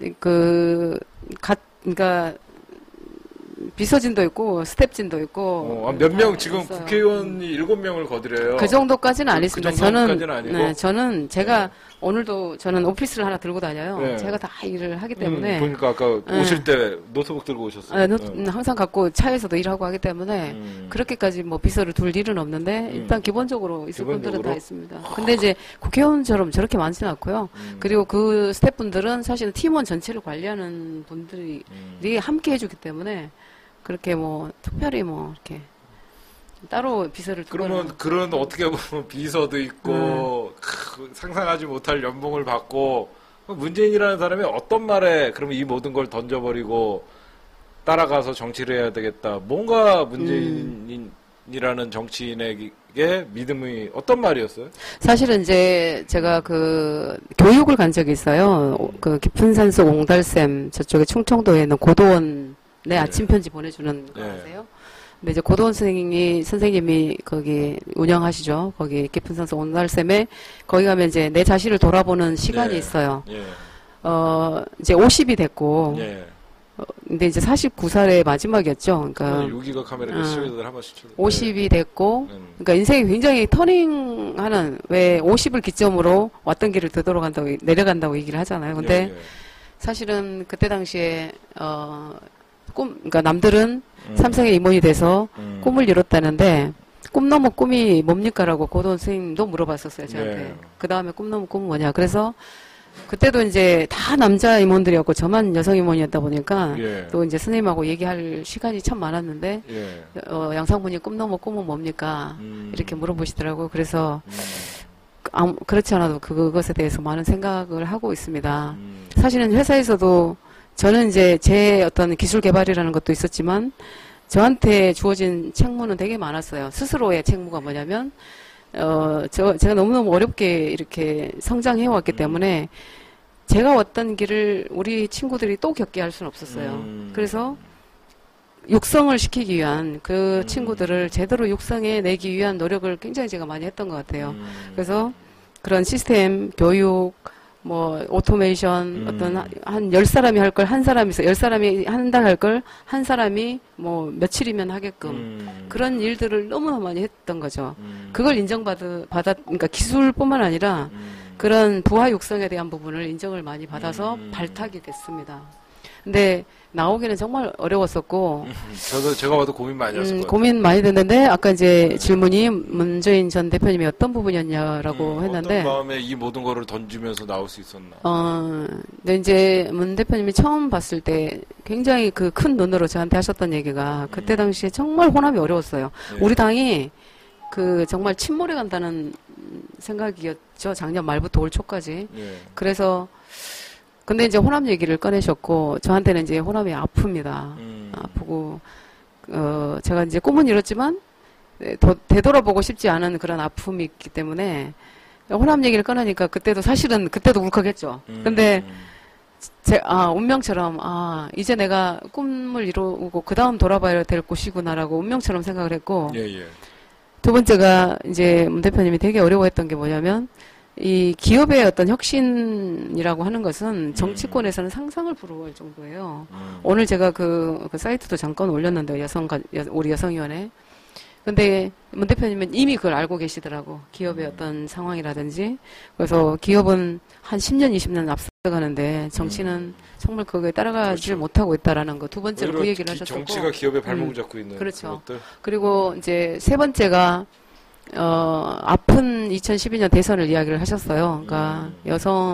그, 갓, 그니까, 비서진도 있고, 스텝진도 있고. 어, 몇 명, 다 지금 있어요. 국회의원이 일곱 명을 거드려요. 그 정도까지는 그- 아니습니다. 그 저는, 정도까지는 아니고? 네, 저는 제가 네. 오늘도 저는 오피스를 하나 들고 다녀요. 네. 제가 다 일을 하기 음, 때문에. 보니까 아까 네. 오실 때 노트북 들고 오셨어요. 아, 노- 네. 음, 항상 갖고 차에서도 일하고 하기 때문에. 음. 그렇게까지 뭐 비서를 둘 일은 없는데, 일단 기본적으로 있을 분들은 기본적으로? 다 있습니다. 근데 이제 국회의원처럼 저렇게 많지는 않고요. 음. 그리고 그 스태프분들은 사실은 팀원 전체를 관리하는 분들이 음. 함께 해주기 때문에 그렇게 뭐 특별히 뭐 이렇게 따로 비서를 그러면 두거나. 그런 어떻게 보면 비서도 있고 크, 상상하지 못할 연봉을 받고 문재인이라는 사람이 어떤 말에 그러면 이 모든 걸 던져버리고 따라가서 정치를 해야 되겠다. 뭔가 문재인이라는 정치인에게 믿음이 어떤 말이었어요? 사실은 이제 제가 그 교육을 간 적이 있어요. 오- 그 깊은 산속 옹달샘 저쪽에 충청도에 있는 고도원에 네. 아침 편지 보내주는 거 네. 아세요? 근데 이제 고도원 선생님이 선생님이 거기 운영하시죠. 거기 깊은 산속 옹달샘에 거기 가면 이제 내 자신을 돌아보는 시간이 네. 있어요. 예. 어 이제 오십이 됐고, 예. 어, 근데 이제 사십구 살의 마지막이었죠. 그러니까 여기가 카메라가 어. 시청자들 한 번씩 쳐. 오십이 됐고, 음. 그러니까 인생이 굉장히 터닝하는, 왜 오십을 기점으로 왔던 길을 되돌아간다고, 내려간다고 얘기를 하잖아요. 근데 예, 예. 사실은 그때 당시에, 어, 꿈, 그러니까 남들은 음. 삼성의 임원이 돼서 음. 꿈을 이뤘다는데, 꿈 넘은 꿈이 뭡니까라고 고돈 선생님도 물어봤었어요, 저한테. 네. 그 다음에 꿈 넘은 꿈은 뭐냐. 그래서 그때도 이제 다 남자 임원들이었고, 저만 여성 임원이었다 보니까, 예. 또 이제 선생님하고 얘기할 시간이 참 많았는데, 예. 어, 양상분이 꿈 넘어 꿈은 뭡니까? 음. 이렇게 물어보시더라고요. 그래서 음. 아무, 그렇지 않아도 그것에 대해서 많은 생각을 하고 있습니다. 음. 사실은 회사에서도 저는 이제 제 어떤 기술 개발이라는 것도 있었지만 저한테 주어진 책무는 되게 많았어요. 스스로의 책무가 뭐냐면 어, 저, 제가 너무너무 어렵게 이렇게 성장해 왔기 때문에 제가 왔던 길을 우리 친구들이 또 겪게 할 수는 없었어요. 음. 그래서 육성을 시키기 위한 그 음. 친구들을 제대로 육성해 내기 위한 노력을 굉장히 제가 많이 했던 것 같아요. 음. 그래서 그런 시스템, 교육, 뭐, 오토메이션, 음. 어떤, 한 열 사람이 할 걸 한 사람이 있어. 열 사람이 한 달 할 걸 한 사람이 뭐, 며칠이면 하게끔. 음. 그런 일들을 너무나 많이 했던 거죠. 음. 그걸 인정받, 받았, 그러니까 기술뿐만 아니라 음. 그런 부하 육성에 대한 부분을 인정을 많이 받아서 음. 발탁이 됐습니다. 근데 나오기는 정말 어려웠었고, 저도 제가 봐도 고민 많이 했을 음, 거예요. 고민 많이 됐는데 아까 이제 질문이 문재인 전 대표님이 어떤 부분이었냐라고 음, 했는데, 어떤 마음에 이 모든 거를 던지면서 나올 수 있었나? 어, 근데 이제 문 대표님이 처음 봤을 때 굉장히 그 큰 눈으로 저한테 하셨던 얘기가 그때 당시에 정말 호남이 어려웠어요. 네. 우리 당이 그 정말 침몰해 간다는 생각이었죠. 작년 말부터 올 초까지. 예. 그래서 근데 이제 호남 얘기를 꺼내셨고 저한테는 이제 호남이 아픕니다. 음. 아프고 어 제가 이제 꿈은 이뤘지만 네, 더 되돌아보고 싶지 않은 그런 아픔이 있기 때문에 호남 얘기를 꺼내니까 그때도 사실은 그때도 울컥했죠. 음. 근데 제, 아, 운명처럼, 아, 이제 내가 꿈을 이루고, 그 다음 돌아봐야 될 곳이구나라고 운명처럼 생각을 했고, 예, 예. 두 번째가, 이제, 문 대표님이 되게 어려워했던 게 뭐냐면, 이 기업의 어떤 혁신이라고 하는 것은 정치권에서는 상상을 불허할 정도예요. 음. 오늘 제가 그, 그 사이트도 잠깐 올렸는데, 여성, 우리 여성위원회. 근데 문 대표님은 이미 그걸 알고 계시더라고. 기업의 어떤 상황이라든지. 그래서 기업은 한 십 년, 이십 년 앞서가는데 정치는 음. 정말 그거에 따라가지 그렇죠. 못하고 있다라는 거. 두 번째로 오히려 그 얘기를 기- 하셨었고. 정치가 기업의 발목을 음. 잡고 있는 그렇죠. 것들. 그리고 이제 세 번째가 어, 아픈 이천십이 년 대선을 이야기를 하셨어요. 그러니까 음.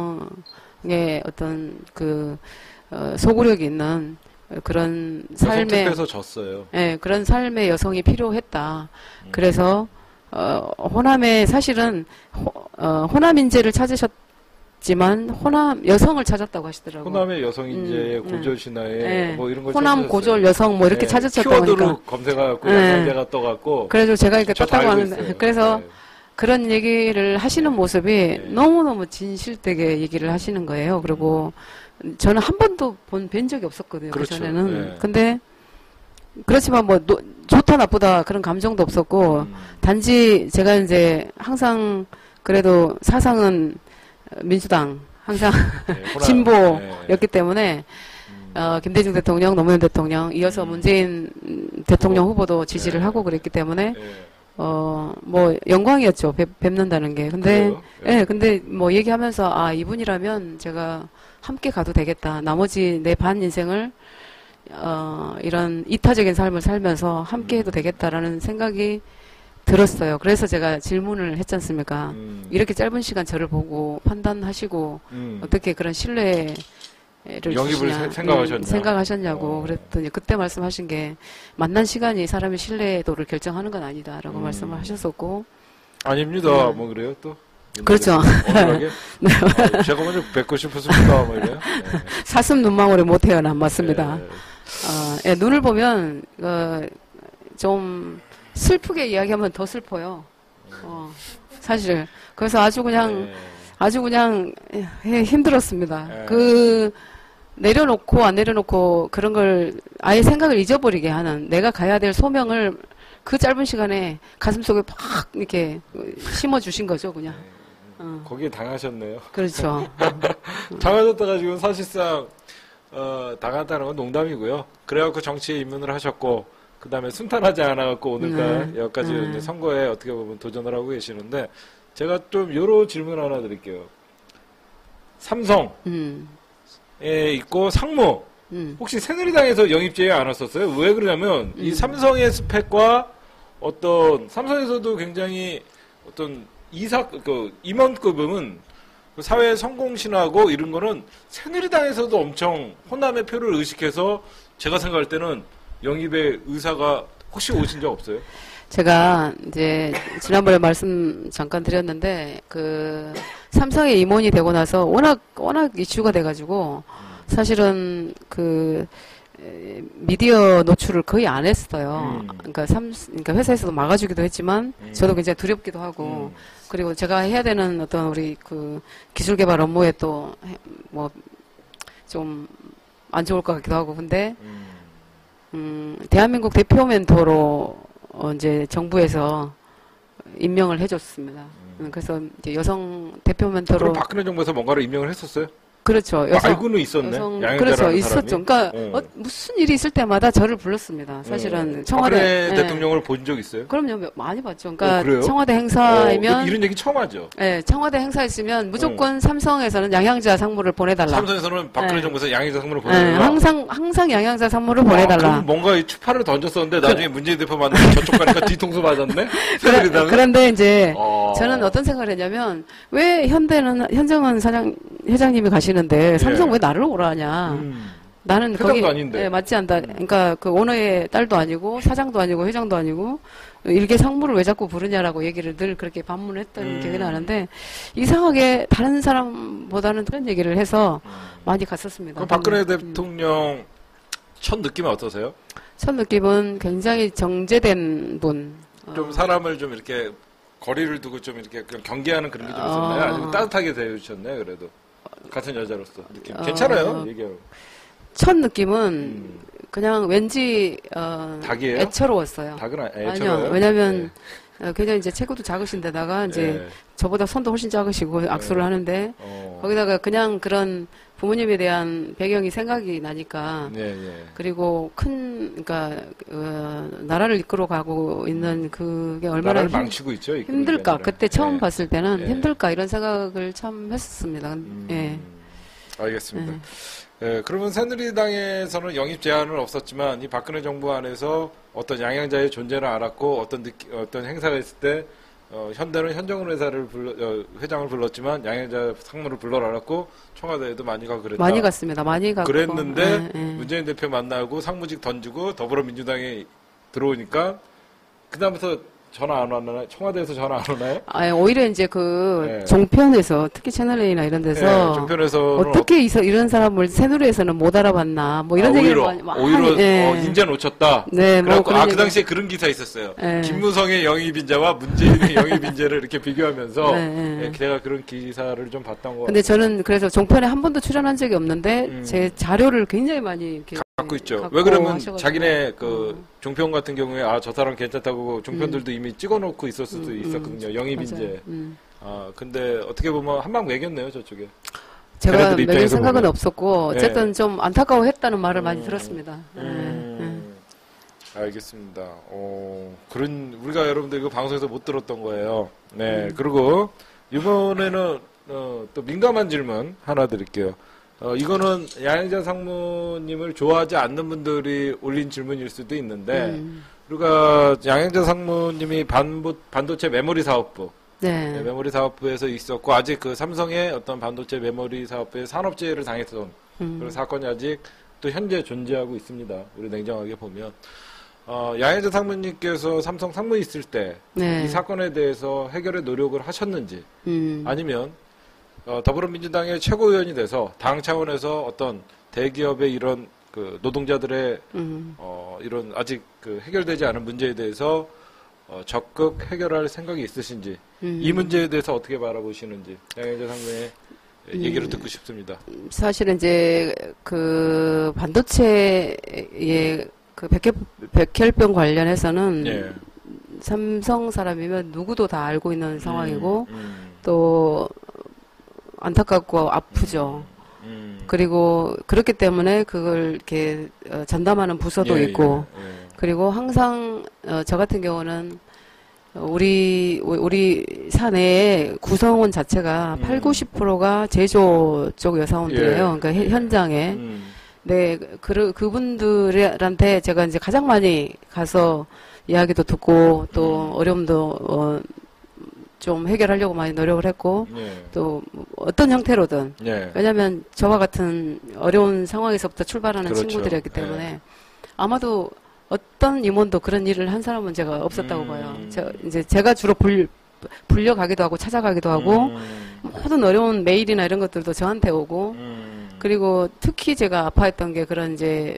여성의 어떤 그 어, 소구력이 있는 그런 삶의 투표에서 졌어요. 예, 그런 삶의 여성이 필요했다. 음. 그래서 어, 호남에 사실은 호, 어, 호남 인재를 찾으셨지만 호남 여성을 찾았다고 하시더라고요. 호남의 여성 인재의 음, 고졸 신화에 예. 뭐 이런 걸 호남 찾으셨어요. 고졸 여성 뭐 이렇게 예, 찾으셨다고 키워드로 하니까. 검색해갖고 예. 여성제가 떠갖고 그래서 제가 이렇게 저 떴다고 다 알고 하는데 있어요. 그래서 예. 그런 얘기를 하시는 모습이 네. 너무너무 진실되게 얘기를 하시는 거예요. 그리고 저는 한 번도 본, 뵌 적이 없었거든요. 그렇죠. 그 전에는. 네. 근데 그렇지만 뭐 노- 좋다 나쁘다 그런 감정도 없었고 음. 단지 제가 이제 항상 그래도 사상은 민주당 항상 예, 호남. 예. 진보였기 때문에 음. 어, 김대중 대통령, 노무현 대통령 이어서 음. 문재인 대통령 후보도 지지를 네. 하고 그랬기 때문에 예. 어, 뭐, 영광이었죠. 뵙, 뵙는다는 게. 근데, 그래요? 예, 예. 근데 뭐 얘기하면서, 아, 이분이라면 제가 함께 가도 되겠다. 나머지 내 반 인생을, 어, 이런 이타적인 삶을 살면서 함께 해도 음. 되겠다라는 생각이 들었어요. 그래서 제가 질문을 했지 않습니까? 음. 이렇게 짧은 시간 저를 보고 판단하시고, 음. 어떻게 그런 신뢰를 영입을 주시냐, 세- 생각하셨냐. 음, 생각하셨냐고 어. 그랬더니 그때 말씀하신 게 만난 시간이 사람의 신뢰도를 결정하는 건 아니다라고 음. 말씀을 하셨었고 아닙니다. 음. 뭐 그래요 또? 그렇죠. 어느하게? 아, 제가 먼저 뵙고 싶었습니다. 뭐 이래요? 네. 사슴 눈망울에 못 태어난 맞습니다. 네. 어, 예, 눈을 보면 어, 좀 슬프게 이야기하면 더 슬퍼요. 어, 사실 그래서 아주 그냥 네. 아주 그냥 예, 힘들었습니다. 네. 그 내려놓고 안 내려놓고 그런 걸 아예 생각을 잊어버리게 하는 내가 가야 될 소명을 그 짧은 시간에 가슴속에 팍 이렇게 심어주신 거죠, 그냥. 어, 거기에 당하셨네요. 그렇죠. 당하셨다가 지금 사실상 어, 당한다는 건 농담이고요. 그래갖고 정치에 입문을 하셨고 그 다음에 순탄하지 않아갖고 오늘까 네. 여기까지 네. 이제 선거에 어떻게 보면 도전을 하고 계시는데 제가 좀 요런 질문 하나 드릴게요. 삼성에 음, 있고 상무 음, 혹시 새누리당에서 영입제의 안 왔었어요? 왜 그러냐면 이 음. 삼성의 스펙과 어떤 삼성에서도 굉장히 어떤 이사 그 임원급은 그 사회 성공 신화고 이런 거는 새누리당에서도 엄청 호남의 표를 의식해서 제가 생각할 때는 영입의 의사가 혹시 오신 적 없어요? 제가 이제 지난번에 말씀 잠깐 드렸는데 그 삼성의 임원이 되고 나서 워낙 워낙 이슈가 돼가지고 사실은 그 에, 미디어 노출을 거의 안 했어요. 음. 그러니까 삼 그러니까 회사에서도 막아주기도 했지만 음. 저도 굉장히 두렵기도 하고 음. 그리고 제가 해야 되는 어떤 우리 그 기술 개발 업무에 또 뭐 좀 안 좋을 것 같기도 하고 근데 음. 음, 대한민국 대표 멘토로 어, 이제 정부에서 임명을 해줬습니다. 음, 그래서 이제 여성 대표 멘토로 그럼 박근혜 정부에서 뭔가를 임명을 했었어요? 그렇죠. 여성, 알고는 있었네. 여성, 양행자라는 그렇죠. 사람이. 있었죠. 그러니까 어. 어, 무슨 일이 있을 때마다 저를 불렀습니다. 사실은 어. 청와대 박근혜 예. 대통령을 본 적 있어요? 그럼요. 몇- 많이 봤죠. 그러니까 어, 그래요? 청와대 어, 행사이면 이런 얘기 처음 하죠. 예, 청와대 행사 있으면 무조건 삼성에서는 양향자 상무를 보내달라. 삼성에서는 박근혜 네. 정부에서 양행자 상무를 예, 보내달라. 항상 항상 양향자 상무를 아, 보내달라. 그럼 뭔가 이 추파를 던졌었는데 나중에 문재인 대표 만나서 저쪽 가니까 뒤통수 맞았네? 새누리당은? 그런데 이제 어. 저는 어떤 생각을 했냐면 왜 현대는 현정은 사장 회장님이 가시는데 삼성 예. 왜 나를 오라냐? 음. 나는 회장도 거기 아닌데. 예, 맞지 않다. 그러니까 그 오너의 딸도 아니고 사장도 아니고 회장도 아니고 일개 상무를 왜 자꾸 부르냐라고 얘기를 늘 그렇게 반문했던 음. 기억이 나는데 이상하게 다른 사람보다는 그런 얘기를 해서 음. 많이 갔었습니다. 그럼 박근혜 음. 대통령 첫 느낌은 어떠세요? 첫 느낌은 굉장히 정제된 분. 좀 어, 사람을 좀 이렇게 거리를 두고 좀 이렇게 그냥 경계하는 그런 게 좀 있었나요? 어. 아니면 따뜻하게 대해주셨나요? 그래도 같은 여자로서 느낌 어. 괜찮아요? 얘기하면. 첫 느낌은 음. 그냥 왠지 어, 닭이에요? 애처로웠어요. 닭은 아- 아니요. 애처로워요? 왜냐면 어, 굉장히 이제 체구도 작으신데다가 이제 네. 저보다 손도 훨씬 작으시고 악수를 네. 하는데 어. 거기다가 그냥 그런 부모님에 대한 배경이 생각이 나니까 네, 네. 그리고 큰 그러니까 어, 나라를 이끌어 가고 있는 그게 얼마나 나라를 힘, 망치고 있죠. 이끌는 게 힘들까 아니라. 그때 처음 네. 봤을 때는 네. 힘들까 이런 생각을 참 했었습니다. 음, 예. 알겠습니다. 네. 예, 그러면 새누리당에서는 영입 제한은 없었지만 이 박근혜 정부 안에서 어떤 양양자의 존재를 알았고 어떤 느끼, 어떤 행사가 있을 때 어, 현대는 현정은 회사를 불러, 어, 회장을 불렀지만 양양자 상무를 불러라 알았고 청와대에도 많이 가고 그랬다. 많이 갔습니다. 많이 갔고 그랬는데 예, 예. 문재인 대표 만나고 상무직 던지고 더불어민주당에 들어오니까 그다음부터 전화 안 왔나요? 청와대에서 전화 안 오나요? 아, 오히려 이제 그 네. 종편에서 특히 채널A나 이런 데서 네, 종편에서는 어떻게 이, 이런 사람을 새누리에서는 못 알아봤나 뭐 이런 아, 얘기를 오히려, 많이 많이 오히려 예. 어, 인재 놓쳤다. 네, 뭐 그래갖고 그런 아, 그 얘기- 당시에 그런 기사 있었어요. 예. 김무성의 영입 인자와 문재인의 영입 인재를 이렇게 비교하면서 네, 예. 예, 제가 그런 기사를 좀 봤던 거 근데 저는 그래서 종편에 한 번도 출연한 적이 없는데 음. 제 자료를 굉장히 많이 이렇게 갖고 있죠. 갖고 왜 그러면 하셔가지고. 자기네 그 어. 종편 같은 경우에 아 저 사람 괜찮다고 종편들도 이미 찍어놓고 있을 수도 음, 있었거든요. 영입 맞아요. 인재. 음. 아 근데 어떻게 보면 한 방 매겼네요 저쪽에. 제가 걔네들 매길 입장에서 생각은 보면. 없었고 어쨌든 네. 좀 안타까워했다는 말을 음. 많이 들었습니다. 예, 예. 음, 알겠습니다. 어, 그런 우리가 여러분들 이거 방송에서 못 들었던 거예요. 네. 음. 그리고 이번에는 어, 또 민감한 질문 하나 드릴게요. 어, 이거는 양행자 상무님을 좋아하지 않는 분들이 올린 질문일 수도 있는데 음. 우리가 양행자 상무님이 반부, 반도체 메모리 사업부 네. 네, 메모리 사업부에서 있었고 아직 그 삼성의 어떤 반도체 메모리 사업부의 산업재해를 당했던 음. 그런 사건이 아직 또 현재 존재하고 있습니다. 우리 냉정하게 보면 어, 양혜자 상무님께서 삼성 상무에 있을 때 이 네. 사건에 대해서 해결의 노력을 하셨는지 음. 아니면 어, 더불어민주당의 최고위원이 돼서 당 차원에서 어떤 대기업의 이런 그 노동자들의 음. 어, 이런 아직 그 해결되지 않은 문제에 대해서 어, 적극 해결할 생각이 있으신지 음. 이 문제에 대해서 어떻게 바라보시는지 양혜자 상무의 음. 얘기를 듣고 싶습니다. 사실은 이제 그 반도체의 그 백혈, 백혈병 관련해서는 예. 삼성 사람이면 누구도 다 알고 있는 상황이고 음, 음, 또 안타깝고 아프죠. 음. 그리고 그렇기 때문에 그걸 이렇게 어, 전담하는 부서도 예, 있고 예, 예. 그리고 항상 어, 저 같은 경우는 우리 우리 사내의 구성원 자체가 음. 팔, 구십 퍼센트가 제조 쪽 여사원들이에요. 예. 그러니까 해- 현장에. 음, 네, 그 그분들한테 제가 이제 가장 많이 가서 이야기도 듣고 또 음. 어려움도 어, 좀 해결하려고 많이 노력을 했고 예, 또 어떤 형태로든 예. 왜냐하면 저와 같은 어려운 상황에서부터 출발하는 그렇죠. 친구들이었기 예. 때문에 아마도 어떤 임원도 그런 일을 한 사람은 제가 없었다고 음. 봐요. 저, 이제 제가 주로 불, 불려가기도 하고 찾아가기도 하고 음, 모든 어려운 메일이나 이런 것들도 저한테 오고 음, 그리고 특히 제가 아파했던 게 그런 이제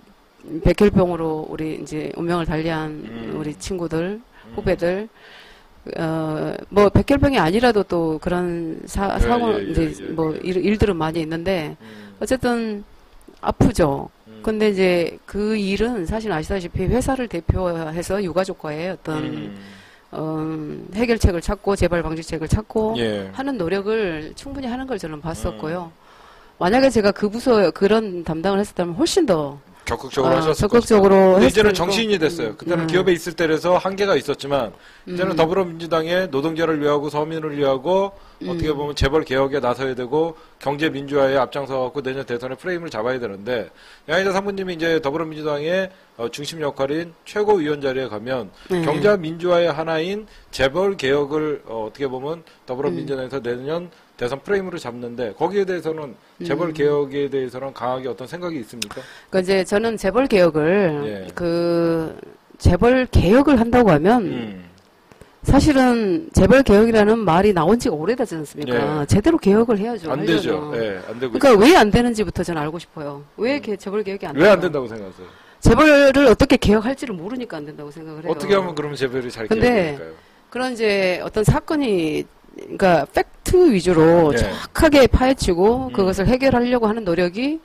백혈병으로 우리 이제 운명을 달리한 음. 우리 친구들, 후배들, 어, 뭐 백혈병이 아니라도 또 그런 사, 예, 사고, 예, 예, 이제 예, 뭐 예. 일, 일들은 많이 있는데 음, 어쨌든 아프죠. 음. 근데 이제 그 일은 사실 아시다시피 회사를 대표해서 유가족과의 어떤 음, 어, 해결책을 찾고 재발 방지책을 찾고 예. 하는 노력을 충분히 하는 걸 저는 봤었고요. 만약에 제가 그 부서 그런 담당을 했었다면 훨씬 더 적극적으로 아, 하셨을 적극적으로 것이다. 근데 했을 이제는 거고. 정치인이 됐어요. 그때는 음. 기업에 있을 때라서 한계가 있었지만 이제는 음. 더불어민주당의 노동자를 위하고 서민을 위하고 음. 어떻게 보면 재벌 개혁에 나서야 되고 경제 민주화에 앞장서 갖고 내년 대선의 프레임을 잡아야 되는데 양희자 상무님이 이제 더불어민주당의 어, 중심 역할인 최고위원 자리에 가면 네. 경제 민주화의 하나인 재벌 개혁을 어, 어떻게 보면 더불어민주당에서 내년 대선 프레임으로 잡는데 거기에 대해서는 재벌 음. 개혁에 대해서는 강하게 어떤 생각이 있습니까? 그러니까 이제 저는 재벌 개혁을 예. 그 재벌 개혁을 한다고 하면 음. 사실은 재벌 개혁이라는 말이 나온 지가 오래되지 않습니까? 예. 제대로 개혁을 해야죠. 안 하려면. 되죠. 예, 안 되고 그러니까 왜 안 되는지부터 저는 알고 싶어요. 왜 개- 재벌 개혁이 안 왜 안 될까? 된다고 생각하세요? 재벌을 어떻게 개혁할지를 모르니까 안 된다고 생각을 해요. 어떻게 하면 그러면 재벌이 잘 근데 개혁될까요? 그런 이제 어떤 사건이 그러니까 팩트 위주로 네. 정확하게 파헤치고 음. 그것을 해결하려고 하는 노력이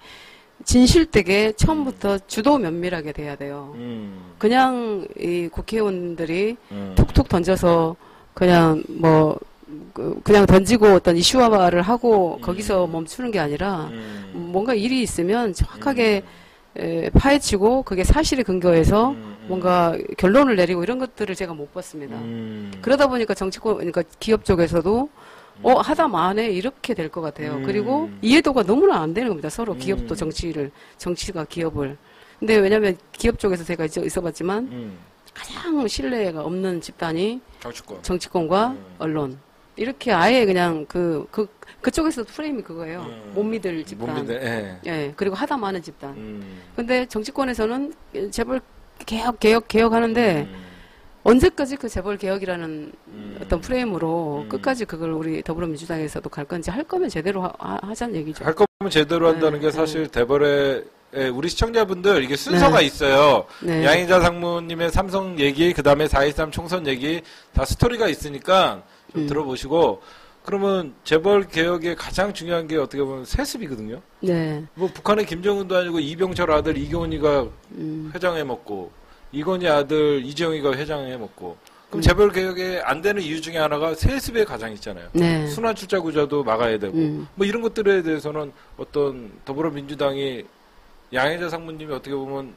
진실되게 처음부터 주도 면밀하게 돼야 돼요. 음, 그냥 이 국회의원들이 음, 툭툭 던져서 그냥 뭐 그- 그냥 던지고 어떤 이슈화를 하고 음. 거기서 멈추는 게 아니라 음, 뭔가 일이 있으면 정확하게 에, 파헤치고 그게 사실에 근거해서 음, 음, 뭔가 결론을 내리고 이런 것들을 제가 못 봤습니다. 음, 그러다 보니까 정치권, 그러니까 기업 쪽에서도 어 하다 만에 이렇게 될 것 같아요. 음. 그리고 이해도가 너무나 안 되는 겁니다. 서로 음. 기업도 정치를, 정치가 기업을. 근데 왜냐하면 기업 쪽에서 제가 있어- 있어봤지만 음, 가장 신뢰가 없는 집단이 정치권. 정치권과 음. 언론. 이렇게 아예 그냥 그, 그, 그쪽에서 프레임이 그거예요. 음. 못 믿을 집단. 못 믿는, 예. 예, 그리고 하다 많은 집단. 음, 근데 정치권에서는 재벌 개혁, 개혁, 개혁하는데 음, 언제까지 그 재벌 개혁이라는 음. 어떤 프레임으로 음. 끝까지 그걸 우리 더불어민주당에서도 갈 건지 할 거면 제대로 하, 하- 하자는 얘기죠. 할 거면 제대로 한다는 네, 게 사실 대벌의 예, 우리 시청자분들 이게 순서가 네. 있어요. 네. 양희자 상무님의 삼성 얘기, 그 다음에 사 이삼 총선 얘기 다 스토리가 있으니까 좀 음. 들어보시고 그러면 재벌 개혁의 가장 중요한 게 어떻게 보면 세습이거든요. 네. 뭐 북한의 김정은도 아니고 이병철 아들 이건희가 음. 회장해 먹고 이건희 아들 이재용이가 회장해 먹고 그럼 음. 재벌 개혁에 안 되는 이유 중에 하나가 세습에 가장 있잖아요. 네. 순환 출자 구조도 막아야 되고 음. 뭐 이런 것들에 대해서는 어떤 더불어민주당이 양혜자 상무님이 어떻게 보면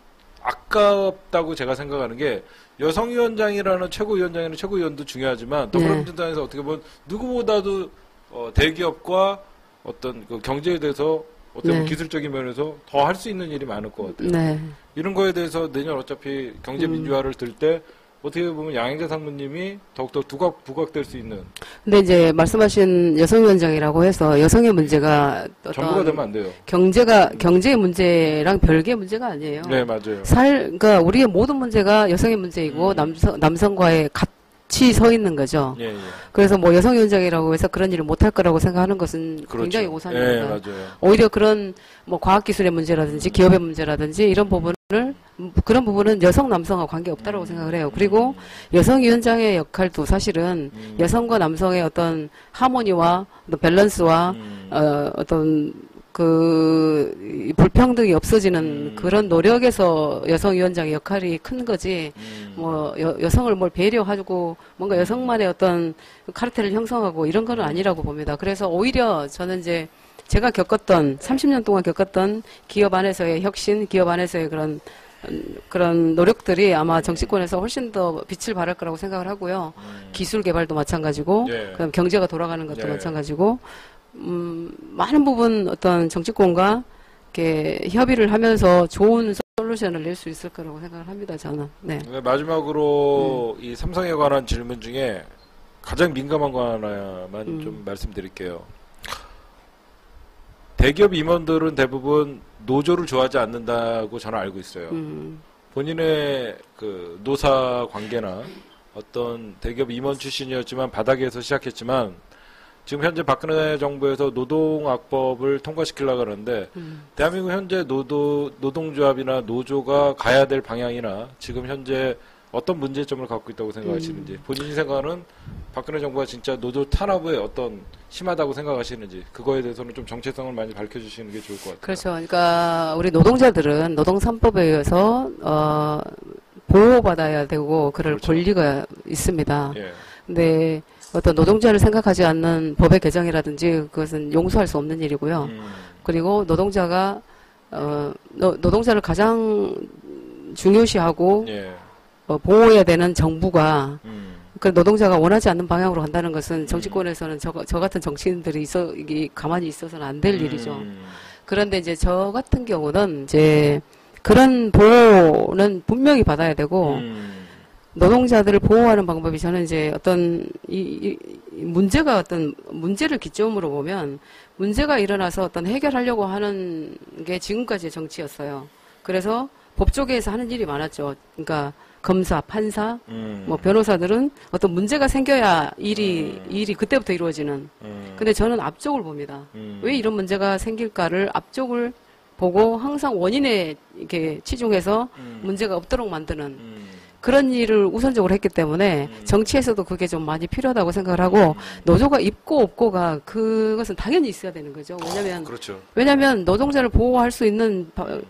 아깝다고 제가 생각하는 게 여성위원장이라는 최고위원장이라는 최고위원도 중요하지만 더불어민주당에서 어떻게 보면 누구보다도 어, 대기업과 어떤 그 경제에 대해서 어떻게 보면 네. 기술적인 면에서 더 할 수 있는 일이 많을 것 같아요. 네. 이런 거에 대해서 내년 어차피 경제 음. 민주화를 들 때 어떻게 보면 양혜자 상무님이 더욱더 두각 부각될 수 있는 근데 이제 말씀하신 여성위원장이라고 해서 여성의 문제가 전부가 어떤 되면 안 돼요. 경제가 경제의 문제랑 별개의 문제가 아니에요. 네, 맞아요. 살 그러니까 우리의 모든 문제가 여성의 문제이고 음. 남성 남성과의 같이 서 있는 거죠. 예, 예. 그래서 뭐 여성위원장이라고 해서 그런 일을 못할 거라고 생각하는 것은 그렇죠. 굉장히 예, 오산입니다. 맞아요. 오히려 그런 뭐 과학기술의 문제라든지 기업의 문제라든지 이런 부분을 음, 그런 부분은 여성 남성과 관계 없다라고 생각을 해요. 그리고 여성위원장의 역할도 사실은 음. 여성과 남성의 어떤 하모니와 어떤 밸런스와 음. 어, 어떤 그 이 불평등이 없어지는 음. 그런 노력에서 여성위원장의 역할이 큰 거지. 음. 뭐 여, 여성을 뭘 배려하고 뭔가 여성만의 어떤 카르텔을 형성하고 이런 거는 아니라고 봅니다. 그래서 오히려 저는 이제 제가 겪었던 삼십 년 동안 겪었던 기업 안에서의 혁신, 기업 안에서의 그런 음, 그런 노력들이 아마 정치권에서 훨씬 더 빛을 발할 거라고 생각을 하고요. 음. 기술 개발도 마찬가지고, 예. 그다음 경제가 돌아가는 것도 예. 마찬가지고, 음, 많은 부분 어떤 정치권과 이렇게 협의를 하면서 좋은 솔루션을 낼 수 있을 거라고 생각을 합니다. 저는. 네. 네, 마지막으로 음. 이 삼성에 관한 질문 중에 가장 민감한 거 하나만 음. 좀 말씀드릴게요. 대기업 임원들은 대부분 노조를 좋아하지 않는다고 저는 알고 있어요. 음, 본인의 그 노사 관계나 어떤 대기업 임원 출신이었지만 바닥에서 시작했지만 지금 현재 박근혜 정부에서 노동악법을 통과시키려고 하는데 음. 대한민국 현재 노도, 노동조합이나 노조가 가야 될 방향이나 지금 현재 어떤 문제점을 갖고 있다고 생각하시는지 음. 본인이 생각하는 박근혜 정부가 진짜 노조 탄압에 어떤 심하다고 생각하시는지 그거에 대해서는 좀 정체성을 많이 밝혀주시는 게 좋을 것 같아요. 그렇죠. 그러니까 우리 노동자들은 노동 삼 법에 의해서 어, 보호받아야 되고 그럴 그렇죠. 권리가 있습니다. 예. 근데 어떤 노동자를 생각하지 않는 법의 개정이라든지 그것은 용서할 수 없는 일이고요. 음, 그리고 노동자가 어, 노, 노동자를 가장 중요시하고 예. 어, 보호해야 되는 정부가 음. 그 노동자가 원하지 않는 방향으로 간다는 것은 정치권에서는 저, 저 같은 정치인들이 있어 이게 가만히 있어서는 안 될 일이죠. 음. 그런데 이제 저 같은 경우는 이제 그런 보호는 분명히 받아야 되고 음. 노동자들을 보호하는 방법이 저는 이제 어떤 이, 이, 이 문제가 어떤 문제를 기점으로 보면 문제가 일어나서 어떤 해결하려고 하는 게 지금까지의 정치였어요. 그래서 법조계에서 하는 일이 많았죠. 그러니까 검사, 판사, 음. 뭐 변호사들은 어떤 문제가 생겨야 일이 음. 일이 그때부터 이루어지는. 음. 근데 저는 앞쪽을 봅니다. 음. 왜 이런 문제가 생길까를 앞쪽을 보고 항상 원인에 이렇게 치중해서 음. 문제가 없도록 만드는 음. 그런 일을 우선적으로 했기 때문에 음. 정치에서도 그게 좀 많이 필요하다고 생각을 하고 노조가 있고 없고가 그것은 당연히 있어야 되는 거죠. 왜냐면 그렇죠. 왜냐면 노동자를 보호할 수 있는 바- 음.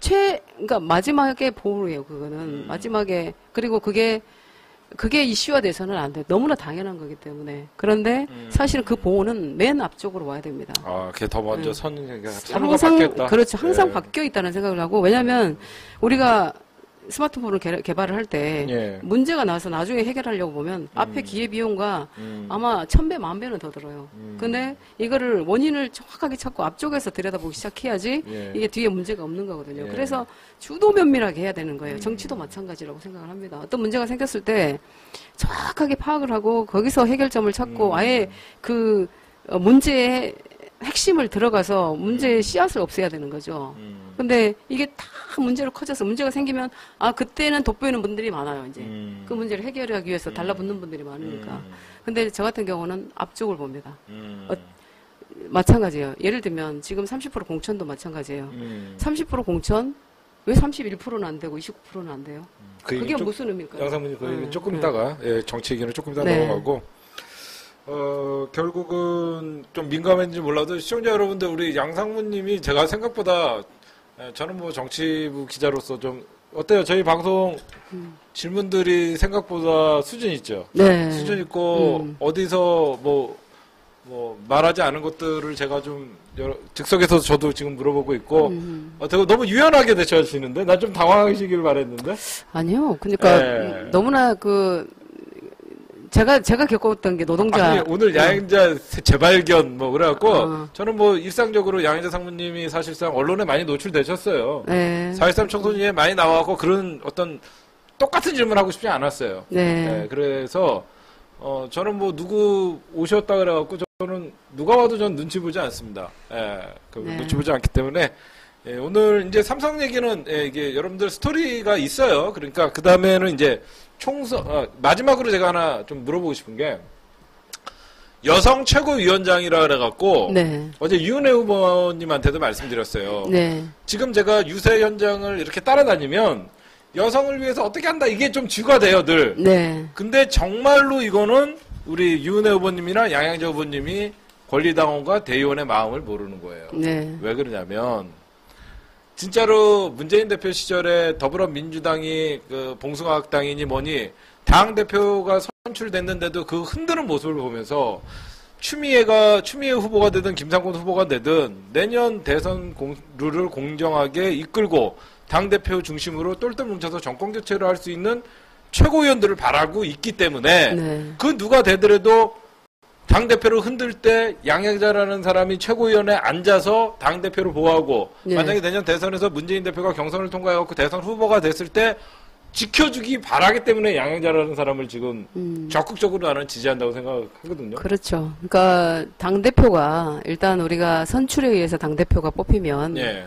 최 그러니까 마지막에 보호예요. 그거는 음. 마지막에 그리고 그게 그게 이슈화 돼서는 안 돼. 너무나 당연한 거기 때문에. 그런데 음. 사실은 그 보호는 맨 앞쪽으로 와야 됩니다. 아, 그게 더 먼저 네. 선이 선호가 항상 바뀌었다. 그렇죠. 항상 예. 바뀌어 있다는 생각을 하고 왜냐하면 우리가 스마트폰을 개, 개발을 할 때 예. 문제가 나와서 나중에 해결하려고 보면 앞에 기회 비용과 음. 아마 천 배, 만 배는 더 들어요. 음. 근데 이거를 원인을 정확하게 찾고 앞쪽에서 들여다보기 시작해야지 예. 이게 뒤에 문제가 없는 거거든요. 예. 그래서 주도 면밀하게 해야 되는 거예요. 음. 정치도 마찬가지라고 생각을 합니다. 어떤 문제가 생겼을 때 정확하게 파악을 하고 거기서 해결점을 찾고 음. 아예 그 어, 문제의 핵심을 들어가서 문제의 씨앗을 없애야 되는 거죠. 음. 근데 이게 다 문제로 커져서 문제가 생기면 아 그때는 돋보이는 분들이 많아요. 이제 음. 그 문제를 해결하기 위해서 음. 달라붙는 분들이 많으니까. 음. 근데 저 같은 경우는 앞쪽을 봅니다. 음. 어, 마찬가지예요. 예를 들면 지금 삼십 퍼센트 공천도 마찬가지예요. 음. 삼십 퍼센트 공천 왜 삼십일 퍼센트는 안 되고 이십구 퍼센트는 안 돼요? 그 그게 얘기 좀- 무슨 의미일까요? 양상문이 그 얘기 네. 조금 네. 이따가 예, 정치 얘기는 조금 이따 네. 넘어가고 어, 결국은 좀 민감한지 몰라도 시청자 여러분들 우리 양상무님이 제가 생각보다 예, 저는 뭐 정치부 기자로서 좀 어때요? 저희 방송 음. 질문들이 생각보다 수준 있죠. 네. 수준 있고 음. 어디서 뭐, 뭐 말하지 않은 것들을 제가 좀 여러, 즉석에서 저도 지금 물어보고 있고 음. 어, 되게 너무 유연하게 대처하시는데 나 좀 당황하시길 바랬는데 아니요. 그러니까 네. 너무나 그 제가 제가 겪었던 게 노동자 아니, 오늘 야행자 재발견 뭐 그래갖고 어. 저는 뭐 일상적으로 야행자 상무님이 사실상 언론에 많이 노출되셨어요. 네. 사일삼 청소년에 많이 나와갖고 그런 어떤 똑같은 질문하고 싶지 않았어요. 네. 네, 그래서 어 저는 뭐 누구 오셨다 그래갖고 저는 누가 와도 전 눈치 보지 않습니다. 예, 그 네. 눈치 보지 않기 때문에 예, 오늘 이제 삼성 얘기는 예, 이게 여러분들 스토리가 있어요. 그러니까 그 다음에는 이제 총선 어, 마지막으로 제가 하나 좀 물어보고 싶은 게 여성 최고위원장이라 그래갖고 네. 어제 유은혜 후보님한테도 말씀드렸어요. 네. 지금 제가 유세 현장을 이렇게 따라다니면 여성을 위해서 어떻게 한다 이게 좀 쥐가 돼요 늘. 네. 근데 정말로 이거는 우리 유은혜 후보님이나 양양자 후보님이 권리당원과 대의원의 마음을 모르는 거예요. 네. 왜 그러냐면 진짜로 문재인 대표 시절에 더불어민주당이 그 봉숭아학당이니 뭐니 당 대표가 선출됐는데도 그 흔드는 모습을 보면서 추미애가 추미애 후보가 되든 김상곤 후보가 되든 내년 대선 공, 룰을 공정하게 이끌고 당 대표 중심으로 똘똘 뭉쳐서 정권 교체를 할 수 있는 최고위원들을 바라고 있기 때문에 네. 그 누가 되더라도 당 대표를 흔들 때 양양자라는 사람이 최고위원회에 앉아서 당 대표를 보호하고 네. 만약에 내년 대선에서 문재인 대표가 경선을 통과해갖고 대선 후보가 됐을 때 지켜주기 바라기 때문에 양양자라는 사람을 지금 음. 적극적으로 나는 지지한다고 생각하거든요. 그렇죠. 그러니까 당 대표가 일단 우리가 선출에 의해서 당 대표가 뽑히면 예.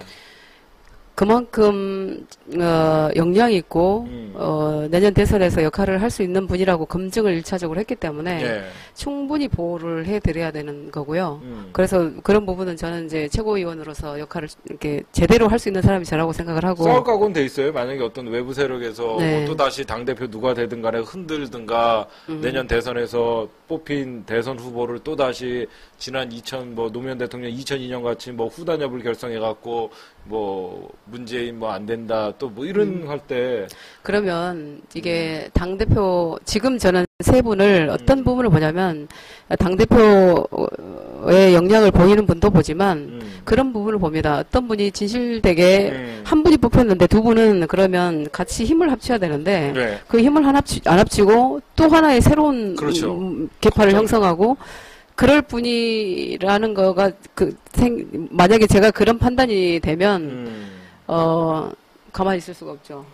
그만큼 어, 역량이 있고 음. 어, 내년 대선에서 역할을 할 수 있는 분이라고 검증을 일차적으로 했기 때문에 예. 충분히 보호를 해드려야 되는 거고요. 음. 그래서 그런 부분은 저는 이제 최고위원으로서 역할을 이렇게 제대로 할 수 있는 사람이 저라고 생각을 하고. 싸울 각오는 돼 있어요. 만약에 어떤 외부 세력에서 네. 뭐 또다시 당대표 누가 되든 간에 흔들든가 음. 내년 대선에서 뽑힌 대선 후보를 또다시 지난 이천 뭐 노무현 대통령 이천이 년 같이 뭐 후단협을 결성해갖고 뭐 문재인 뭐 안 된다 또 뭐 이런 음. 할 때 그러면 이게 당대표, 지금 저는 세 분을 어떤 부분을 보냐면, 당대표 의 역량을 보이는 분도 보지만 음. 그런 부분을 봅니다. 어떤 분이 진실되게 음. 한 분이 뽑혔는데 두 분은 그러면 같이 힘을 합쳐야 되는데 네. 그 힘을 안, 합치, 안 합치고 또 하나의 새로운 그렇죠. 음, 계파를 그렇죠. 형성하고 그럴 분이라는 거가 그 생, 만약에 제가 그런 판단이 되면 음. 어 가만히 있을 수가 없죠.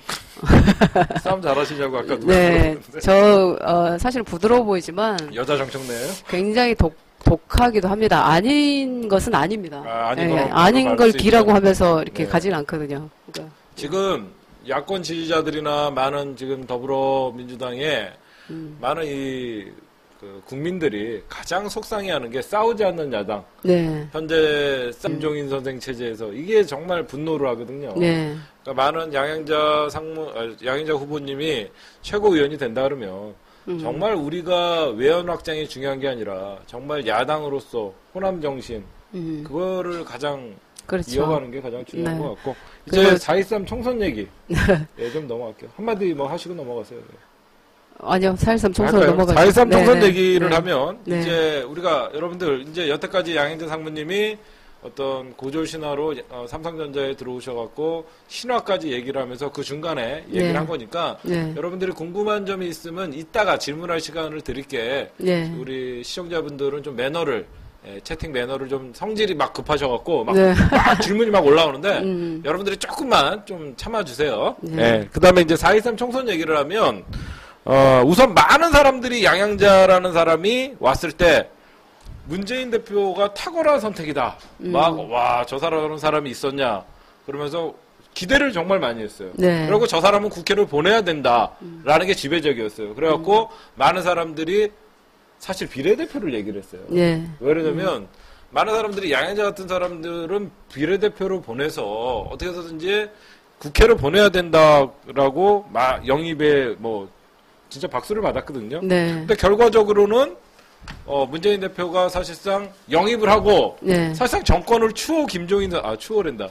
싸움 잘하시냐고 아까 누가 네, 물어봤는데. 저 어, 사실 부드러워 보이지만 여자 정청래예요? 굉장히 독 독하기도 합니다. 아닌 것은 아닙니다. 아, 아닌 예, 거라고 아닌 말할 걸 수 기라고 있죠. 하면서 이렇게 네. 가지는 않거든요. 그러니까, 지금 야권 지지자들이나 많은 지금 더불어민주당에 음, 많은 이 그 국민들이 가장 속상해하는 게 싸우지 않는 야당. 네, 현재 쌈종인 선생 체제에서 이게 정말 분노를 하거든요. 네, 그러니까 많은 양양자 상무, 아, 양양자 후보님이 최고위원이 된다 그러면 음, 정말 우리가 외연 확장이 중요한 게 아니라 정말 야당으로서 호남 정신 음, 그거를 가장 그렇죠. 이어가는 게 가장 중요한 네. 것 같고 이제 그리고- 사이삼 총선 얘기 예, 좀 넘어갈게요. 한마디 뭐 하시고 넘어가세요. 아니요, 사일삼 총선 넘어가죠. 사이삼 총선 네, 얘기를 네. 하면 네. 이제 우리가 여러분들 이제 여태까지 양현재 상무님이 어떤 고졸 신화로 어, 삼성전자에 들어오셔갖고 신화까지 얘기를 하면서 그 중간에 얘기를 네. 한 거니까 네, 여러분들이 궁금한 점이 있으면 이따가 질문할 시간을 드릴게. 네, 우리 시청자분들은 좀 매너를 예, 채팅 매너를 좀 성질이 막 급하셔갖고 막, 네. 막 질문이 막 올라오는데 음, 여러분들이 조금만 좀 참아주세요. 네. 예, 그다음에 이제 사이삼 총선 얘기를 하면 어, 우선 많은 사람들이 양양자라는 사람이 왔을 때 문재인 대표가 탁월한 선택이다. 음. 막 와 저 사람은 사람이 있었냐 그러면서 기대를 정말 많이 했어요. 네. 그리고 저 사람은 국회를 보내야 된다라는 게 지배적이었어요. 그래갖고 많은 사람들이 사실 비례대표를 얘기를 했어요. 네, 왜 그러냐면 많은 사람들이 양양자 같은 사람들은 비례대표를 보내서 어떻게 해서든지 국회를 보내야 된다라고 막 영입에 뭐 진짜 박수를 받았거든요. 네, 근데 결과적으로는 어, 문재인 대표가 사실상 영입을 하고 네, 사실상 정권을 추호 김종인 아 추호랜다.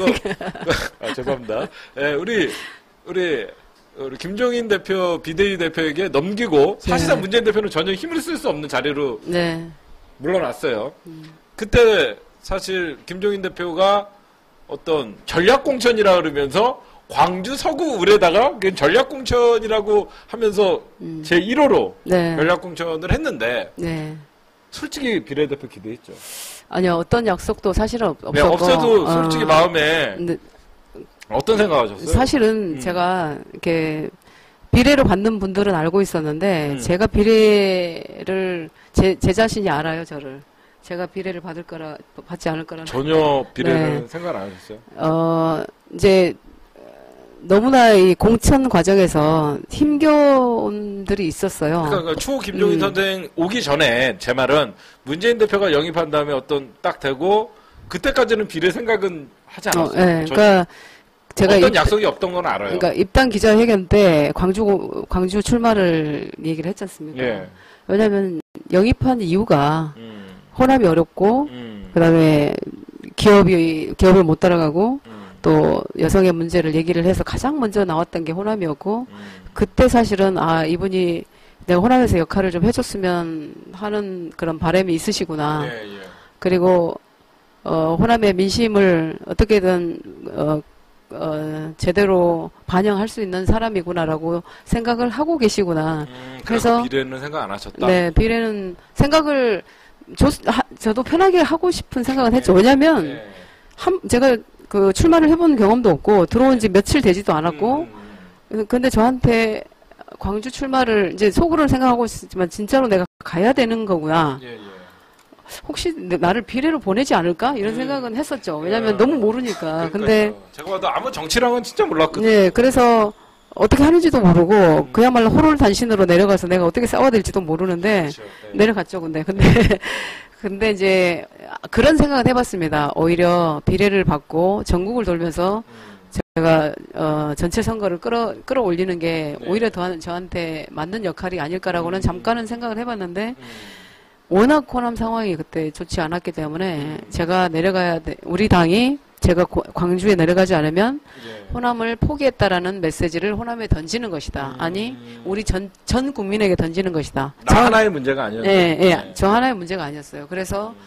아, 아, 죄송합니다. 예, 우리 우리 우리 김종인 대표 비대위 대표에게 넘기고 사실상 네. 문재인 대표는 전혀 힘을 쓸 수 없는 자리로 네, 물러났어요. 그때 사실 김종인 대표가 어떤 전략공천이라 그러면서 광주 서구 을에다가 전략공천이라고 하면서 음, 제일 호로 네, 전략공천을 했는데 네. 솔직히 비례대표 기대했죠. 아니요, 어떤 약속도 사실은 없- 네, 없었고. 없어도 어, 솔직히 마음에 근데 어떤 생각하셨어요? 사실은 음. 제가 이렇게 비례를 받는 분들은 알고 있었는데 음. 제가 비례를 제, 제 자신이 알아요, 저를. 제가 비례를 받을 거라 받지 않을 거라는. 전혀 비례는 네. 생각 안 하셨어요? 어 이제 너무나 이 공천 과정에서 힘겨운 들이 있었어요. 그러니까 그 추호 김종인 음. 선생 오기 전에 제 말은 문재인 대표가 영입한 다음에 어떤 딱 되고 그때까지는 비례 생각은 하지 어, 않았어요. 예, 저- 그러니까 제가 어떤 입- 약속이 없던 건 알아요. 그러니까 입당 기자회견 때 광주 광주 출마를 얘기를 했지 않습니까? 예. 왜냐하면 영입한 이유가 음, 호남이 어렵고 음, 그다음에 기업이 기업을 못 따라가고 음, 또 여성의 문제를 얘기를 해서 가장 먼저 나왔던 게 호남이었고 음. 그때 사실은 아 이분이 내가 호남에서 역할을 좀 해줬으면 하는 그런 바람이 있으시구나. 예, 예. 그리고 어, 호남의 민심을 어떻게든 어, 어, 제대로 반영할 수 있는 사람이구나라고 생각을 하고 계시구나. 음, 그래서- 그래서 비례는 생각 안 하셨다. 네, 비례는 생각을 조, 하, 저도 편하게 하고 싶은 생각은 했죠. 왜냐하면 예. 한, 제가 그 출마를 해본 경험도 없고 들어온 지 며칠 되지도 않았고 음, 음, 근데 저한테 광주 출마를 이제 속으로 생각하고 있지만 진짜로 내가 가야 되는 거구나. 예, 예. 혹시 내- 나를 비례로 보내지 않을까? 이런 음. 생각은 했었죠. 왜냐하면 예. 너무 모르니까. 그러니까요. 근데 제가 봐도 아무 정치랑은 진짜 몰랐거든요. 네, 그래서 어떻게 하는지도 모르고 음. 그야말로 호롤 단신으로 내려가서 내가 어떻게 싸워야 될지도 모르는데 그렇죠. 네. 내려갔죠. 근데 근데 근데 이제 그런 생각을 해봤습니다. 오히려 비례를 받고 전국을 돌면서 음, 제가 어, 전체 선거를 끌어 끌어올리는 게 네. 오히려 더 저한테 맞는 역할이 아닐까라고는 음. 잠깐은 생각을 해봤는데 음, 워낙 호남 상황이 그때 좋지 않았기 때문에 음. 제가 내려가야 돼. 우리 당이 제가 고- 광주에 내려가지 않으면 예. 호남을 포기했다라는 메시지를 호남에 던지는 것이다. 음. 아니 우리 전, 전 국민에게 던지는 것이다. 나 하나의 문제가 아니었어요. 예, 예, 네. 저 하나의 문제가 아니었어요. 그래서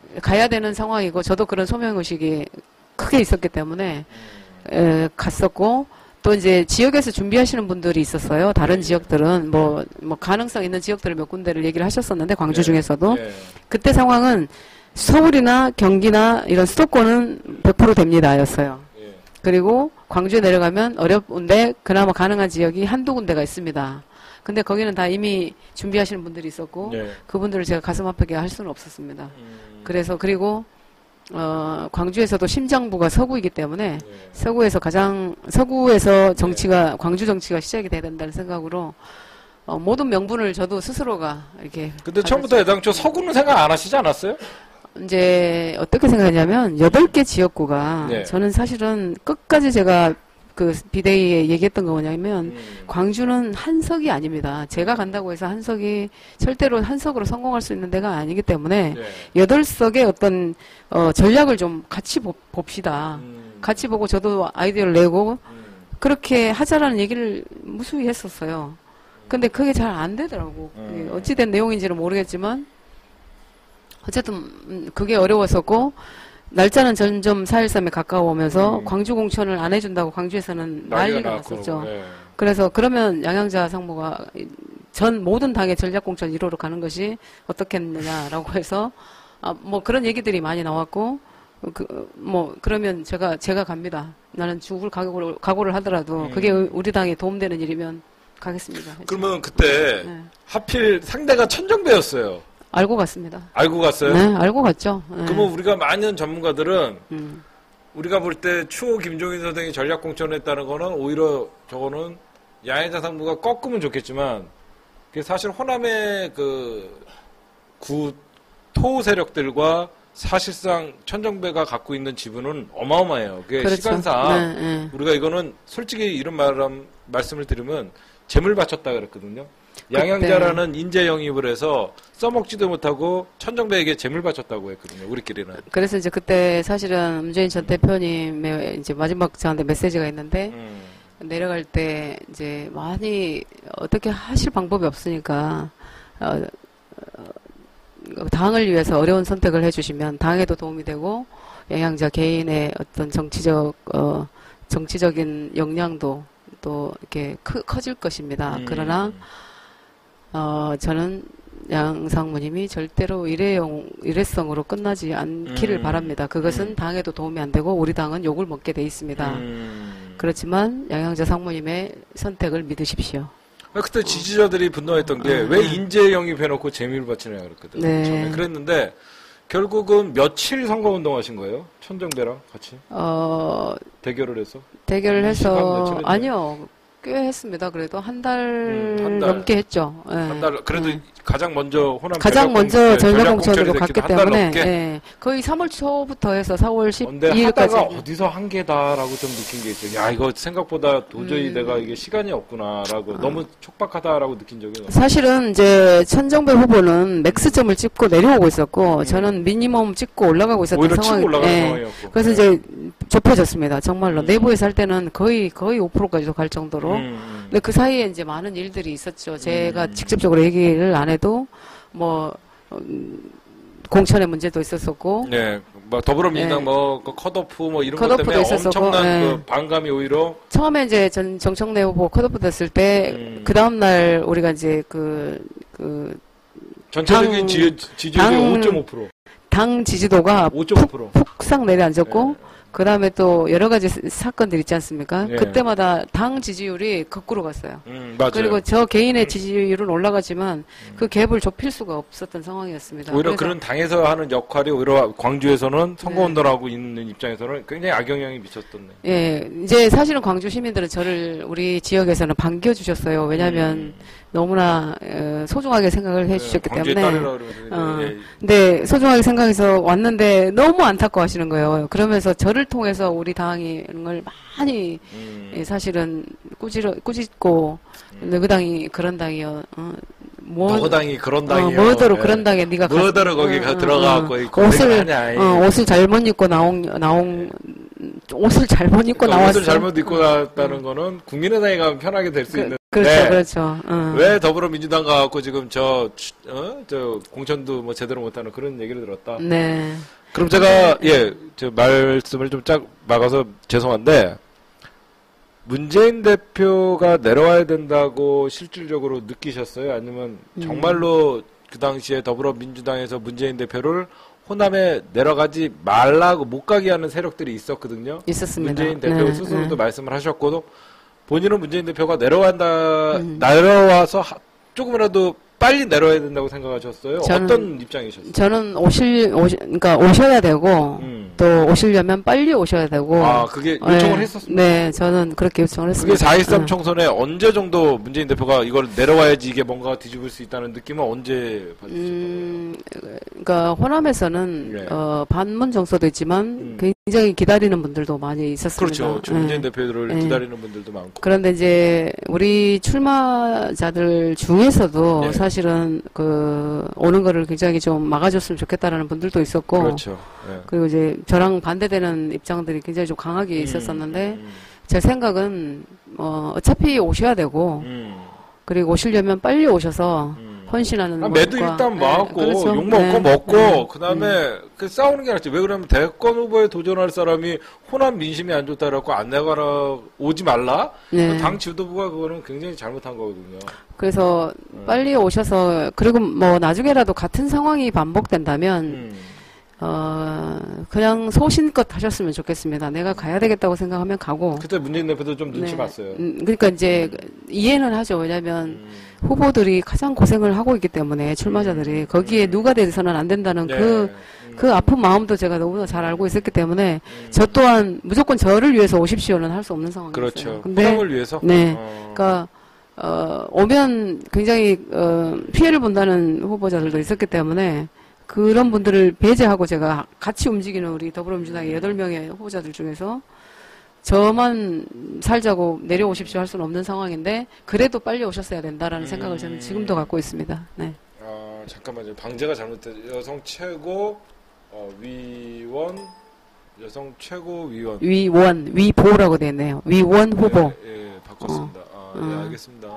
가야 되는 상황이고 저도 그런 소명의식이 크게 있었기 때문에 에, 갔었고 또 이제 지역에서 준비하시는 분들이 있었어요. 다른 지역들은 뭐, 뭐 가능성 있는 지역들을 몇 군데를 얘기를 하셨었는데 광주 예. 중에서도 예. 그때 상황은 서울이나 경기나 이런 수도권은 백 퍼센트 됩니다였어요. 예. 그리고 광주에 내려가면 어려운데 그나마 가능한 지역이 한두 군데가 있습니다. 근데 거기는 다 이미 준비하시는 분들이 있었고 예. 그분들을 제가 가슴 아프게 할 수는 없었습니다. 음. 그래서 그리고 어, 광주에서도 심장부가 서구이기 때문에 예. 서구에서 가장 서구에서 정치가 광주 정치가 시작이 돼야 된다는 생각으로 어, 모든 명분을 저도 스스로가 이렇게 근데 처음부터 애당초 서구는 생각 안 하시지 않았어요? 이제 어떻게 생각했냐면 여덟 개 지역구가 네. 저는 사실은 끝까지 제가 그 비대위에 얘기했던 거 뭐냐면 음. 광주는 한석이 아닙니다. 제가 간다고 해서 한석이 절대로 한석으로 성공할 수 있는 데가 아니기 때문에 예. 여덟 석의 어떤 어, 전략을 좀 같이 보, 봅시다. 음. 같이 보고 저도 아이디어를 내고 음. 그렇게 하자라는 얘기를 무수히 했었어요. 근데 그게 잘 안 되더라고. 음. 어찌된 내용인지는 모르겠지만 어쨌든 음, 그게 어려웠었고 날짜는 점점 사 일삼에 가까워오면서 음. 광주 공천을 안 해준다고 광주에서는 난리가 났었죠. 예. 그래서 그러면 양양자 상무가 전 모든 당의 전략공천 일 호로 가는 것이 어떻겠느냐라고 해서 아, 뭐 그런 얘기들이 많이 나왔고 그, 뭐 그러면 제가 제가 갑니다. 나는 죽을 각오를 각오를 하더라도 음. 그게 우리 당에 도움되는 일이면 가겠습니다. 그러면 그때 네. 하필 상대가 천정배였어요. 알고 갔습니다. 알고 갔어요? 네, 알고 갔죠. 네. 그러면 우리가 많은 전문가들은 음. 우리가 볼 때 추호 김종인 선생이 전략 공천했다는 거는 오히려 저거는 양양자 상무가 꺾으면 좋겠지만 그게 사실 호남의 그 구토 세력들과 사실상 천정배가 갖고 있는 지분은 어마어마해요. 그게 그렇죠. 시간상 네, 네. 우리가 이거는 솔직히 이런 말, 말씀을 드리면 재물 바쳤다 그랬거든요. 양양자라는 인재 영입을 해서 써먹지도 못하고 천정배에게 재물 바쳤다고 했거든요. 우리끼리는. 그래서 이제 그때 사실은 문재인 전 대표님의 이제 마지막 저한테 메시지가 있는데 음. 내려갈 때 이제 많이 어떻게 하실 방법이 없으니까 어, 어, 당을 위해서 어려운 선택을 해주시면 당에도 도움이 되고 양양자 개인의 어떤 정치적 어, 정치적인 역량도 또 이렇게 크, 커질 것입니다. 음. 그러나 어, 저는 양 상무님이 절대로 일회용, 일회성으로 끝나지 않기를 음. 바랍니다. 그것은 음. 당에도 도움이 안 되고 우리 당은 욕을 먹게 돼 있습니다. 음. 그렇지만 양양자 상무님의 선택을 믿으십시오. 그때 지지자들이 분노했던 게 왜 인재 영입해놓고 재미를 바치냐 그랬거든. 네. 처음에 그랬는데 결국은 며칠 선거운동 하신 거예요? 천정배랑 같이 어, 대결을 해서? 대결을 시간 며칠 해서 했나요? 아니요. 꽤 했습니다. 그래도 한 달 음, 한 달. 넘게 했죠. 예. 한 달, 그래도 예. 가장 먼저 호남 가장 전략 먼저 공- 네, 전략 공천이 공천으로 됐기 갔기 한달 때문에 넘게? 예. 거의 삼월 초부터 해서 사월 근데 십이일까지 하다가 어디서 한계다라고 좀 느낀 게 있어요. 야, 이거 생각보다 도저히 음. 내가 이게 시간이 없구나라고 너무 촉박하다라고 느낀 적이 없어요. 사실은 이제 천정배 후보는 맥스점을 찍고 내려오고 있었고 음. 저는 미니멈 찍고 올라가고 있었던 오히려 치고 상황이 올라가는 예. 상황이었고. 그래서 이제 좁혀졌습니다. 정말로 음. 내부에서 할 때는 거의 거의 오 퍼센트까지도 갈 정도로. 음, 음. 근데 그 사이에 이제 많은 일들이 있었죠. 제가 음. 직접적으로 얘기를 안 해도 뭐 음, 공천의 문제도 있었었고 네, 막 더불어민주당 네. 뭐그 컷오프 뭐 이런 것 컷오프도 때문에 있었었고, 엄청난 네. 그 반감이 오히려 처음에 이제 전 정청래 후보 컷오프 됐을 때 음. 그 다음 날 우리가 이제 그 그 전체적인 당- 지, 지지율이 당- 오점오 퍼센트, 당 지지도가 오점오 퍼센트. 폭삭 내려앉았고 네. 그 다음에 또 여러 가지 사- 사건들 있지 않습니까? 예. 그때마다 당 지지율이 거꾸로 갔어요. 음, 맞아요. 그리고 저 개인의 지지율은 올라가지만 그 갭을 좁힐 수가 없었던 상황이었습니다. 오히려 그래서 그런 당에서 하는 역할이 오히려 광주에서는 선거운동하고 있는 입장에서는 굉장히 악영향이 미쳤던데. 예, 이제 사실은 광주 시민들은 저를 우리 지역에서는 반겨주셨어요. 왜냐하면 음. 너무나 어, 소중하게 생각을 해주셨기 광주의 때문에. 딸이라 그러면서 어, 예, 근데 소중하게 생각해서 왔는데 너무 안타까워하시는 거예요. 그러면서 저를 통해서 우리 당이 걸 많이 음. 예, 사실은 꾸지러, 꾸짖고 근데 그 당이 그런 당이요. 어, 뭐, 너 당이 그런 어, 당이요. 뭐더러 예. 그런 당에 네가 가- 뭐더러 거기 가 어, 어, 들어가고 어, 있고 옷을 하냐, 어, 옷을 잘못 입고 나온 나온 옷을 잘못 입고 그러니까 나왔어. 옷을 잘못 입고 나왔다는 거는 국민의당에 가면 편하게 될 수 그- 있는 그렇죠, 네. 그렇죠. 어. 왜 더불어민주당 가갖고 지금 저, 어? 저 공천도 뭐 제대로 못하는 그런 얘기를 들었다. 네. 그럼 제가 예, 저 말씀을 좀 쫙 막아서 죄송한데 문재인 대표가 내려와야 된다고 실질적으로 느끼셨어요? 아니면 정말로 그 당시에 더불어민주당에서 문재인 대표를 호남에 내려가지 말라고 못 가게 하는 세력들이 있었거든요. 있었습니다. 문재인 대표 네, 스스로도 네. 말씀을 하셨고 본인은 문재인 대표가 내려간다 음. 내려와서 하- 조금이라도 빨리 내려야 된다고 생각하셨어요? 저는- 어떤 입장이셨어요? 저는 오실, 오시, 그러니까 오셔야 되고, 음. 또 오시려면 빨리 오셔야 되고. 아, 그게 요청을 네, 했었습니다. 네, 저는 그렇게 요청을 그게 했습니다. 사일삼 응. 총선에 언제 정도 문재인 대표가 이걸 내려와야지 이게 뭔가 뒤집을 수 있다는 느낌은 언제 받으셨어요? 음, 그러니까 호남에서는 네. 어, 반문 정서도 있지만 음. 굉장히 기다리는 분들도 많이 있었습니다. 그렇죠. 지금 문재인 네. 대표를 네. 기다리는 분들도 많고. 그런데 이제 우리 출마자들 중에서도 네. 사실은 그 오는 거를 굉장히 좀 막아줬으면 좋겠다라는 분들도 있었고, 그렇죠. 네. 그리고 이제 저랑 반대되는 입장들이 굉장히 좀 강하게 있었었는데, 음, 제 생각은 어, 어차피 오셔야 되고, 음, 그리고 오시려면 빨리 오셔서 음. 헌신하는 아, 매도 모습과- 일단 네, 막았고 그렇죠. 욕 먹고 네, 먹고 네. 그 다음에 그 싸우는 게 낫지. 왜 그러면 대권 후보에 도전할 사람이 호남 민심이 안 좋다 그래갖고 안 내가라 오지 말라. 네. 당 지도부가 그거는 굉장히 잘못한 거거든요. 그래서 음. 빨리 오셔서, 그리고 뭐 나중에라도 같은 상황이 반복된다면 음. 어, 그냥 소신껏 하셨으면 좋겠습니다. 내가 가야 되겠다고 생각하면 가고. 그때 문재인 대표도 좀 눈치 네. 봤어요. 음, 그러니까 이제 이해는 하죠. 왜냐하면 음. 후보들이 가장 고생을 하고 있기 때문에 출마자들이 거기에 누가 돼서는 안 된다는 네. 그, 음. 그 아픈 마음도 제가 너무나 잘 알고 있었기 때문에 음. 저 또한 무조건 저를 위해서 오십시오는 할 수 없는 상황이었어요. 그렇죠. 근데 호남을 위해서. 네. 어. 그러니까 어, 오면 굉장히 어, 피해를 본다는 후보자들도 있었기 때문에 그런 분들을 배제하고 제가 같이 움직이는 우리 더불어민주당의 여덟 명의 후보자들 중에서 저만 살자고 내려오십시오 할 수는 없는 상황인데 그래도 빨리 오셨어야 된다라는 음. 생각을 저는 지금도 갖고 있습니다. 네. 아, 잠깐만요. 방제가 잘못됐어요. 여성 최고 어, 위원, 여성 최고 위원. 위원, 위보라고 되어 있네요. 위원 후보. 예, 예, 바꿨습니다. 아, 예, 어. 알겠습니다.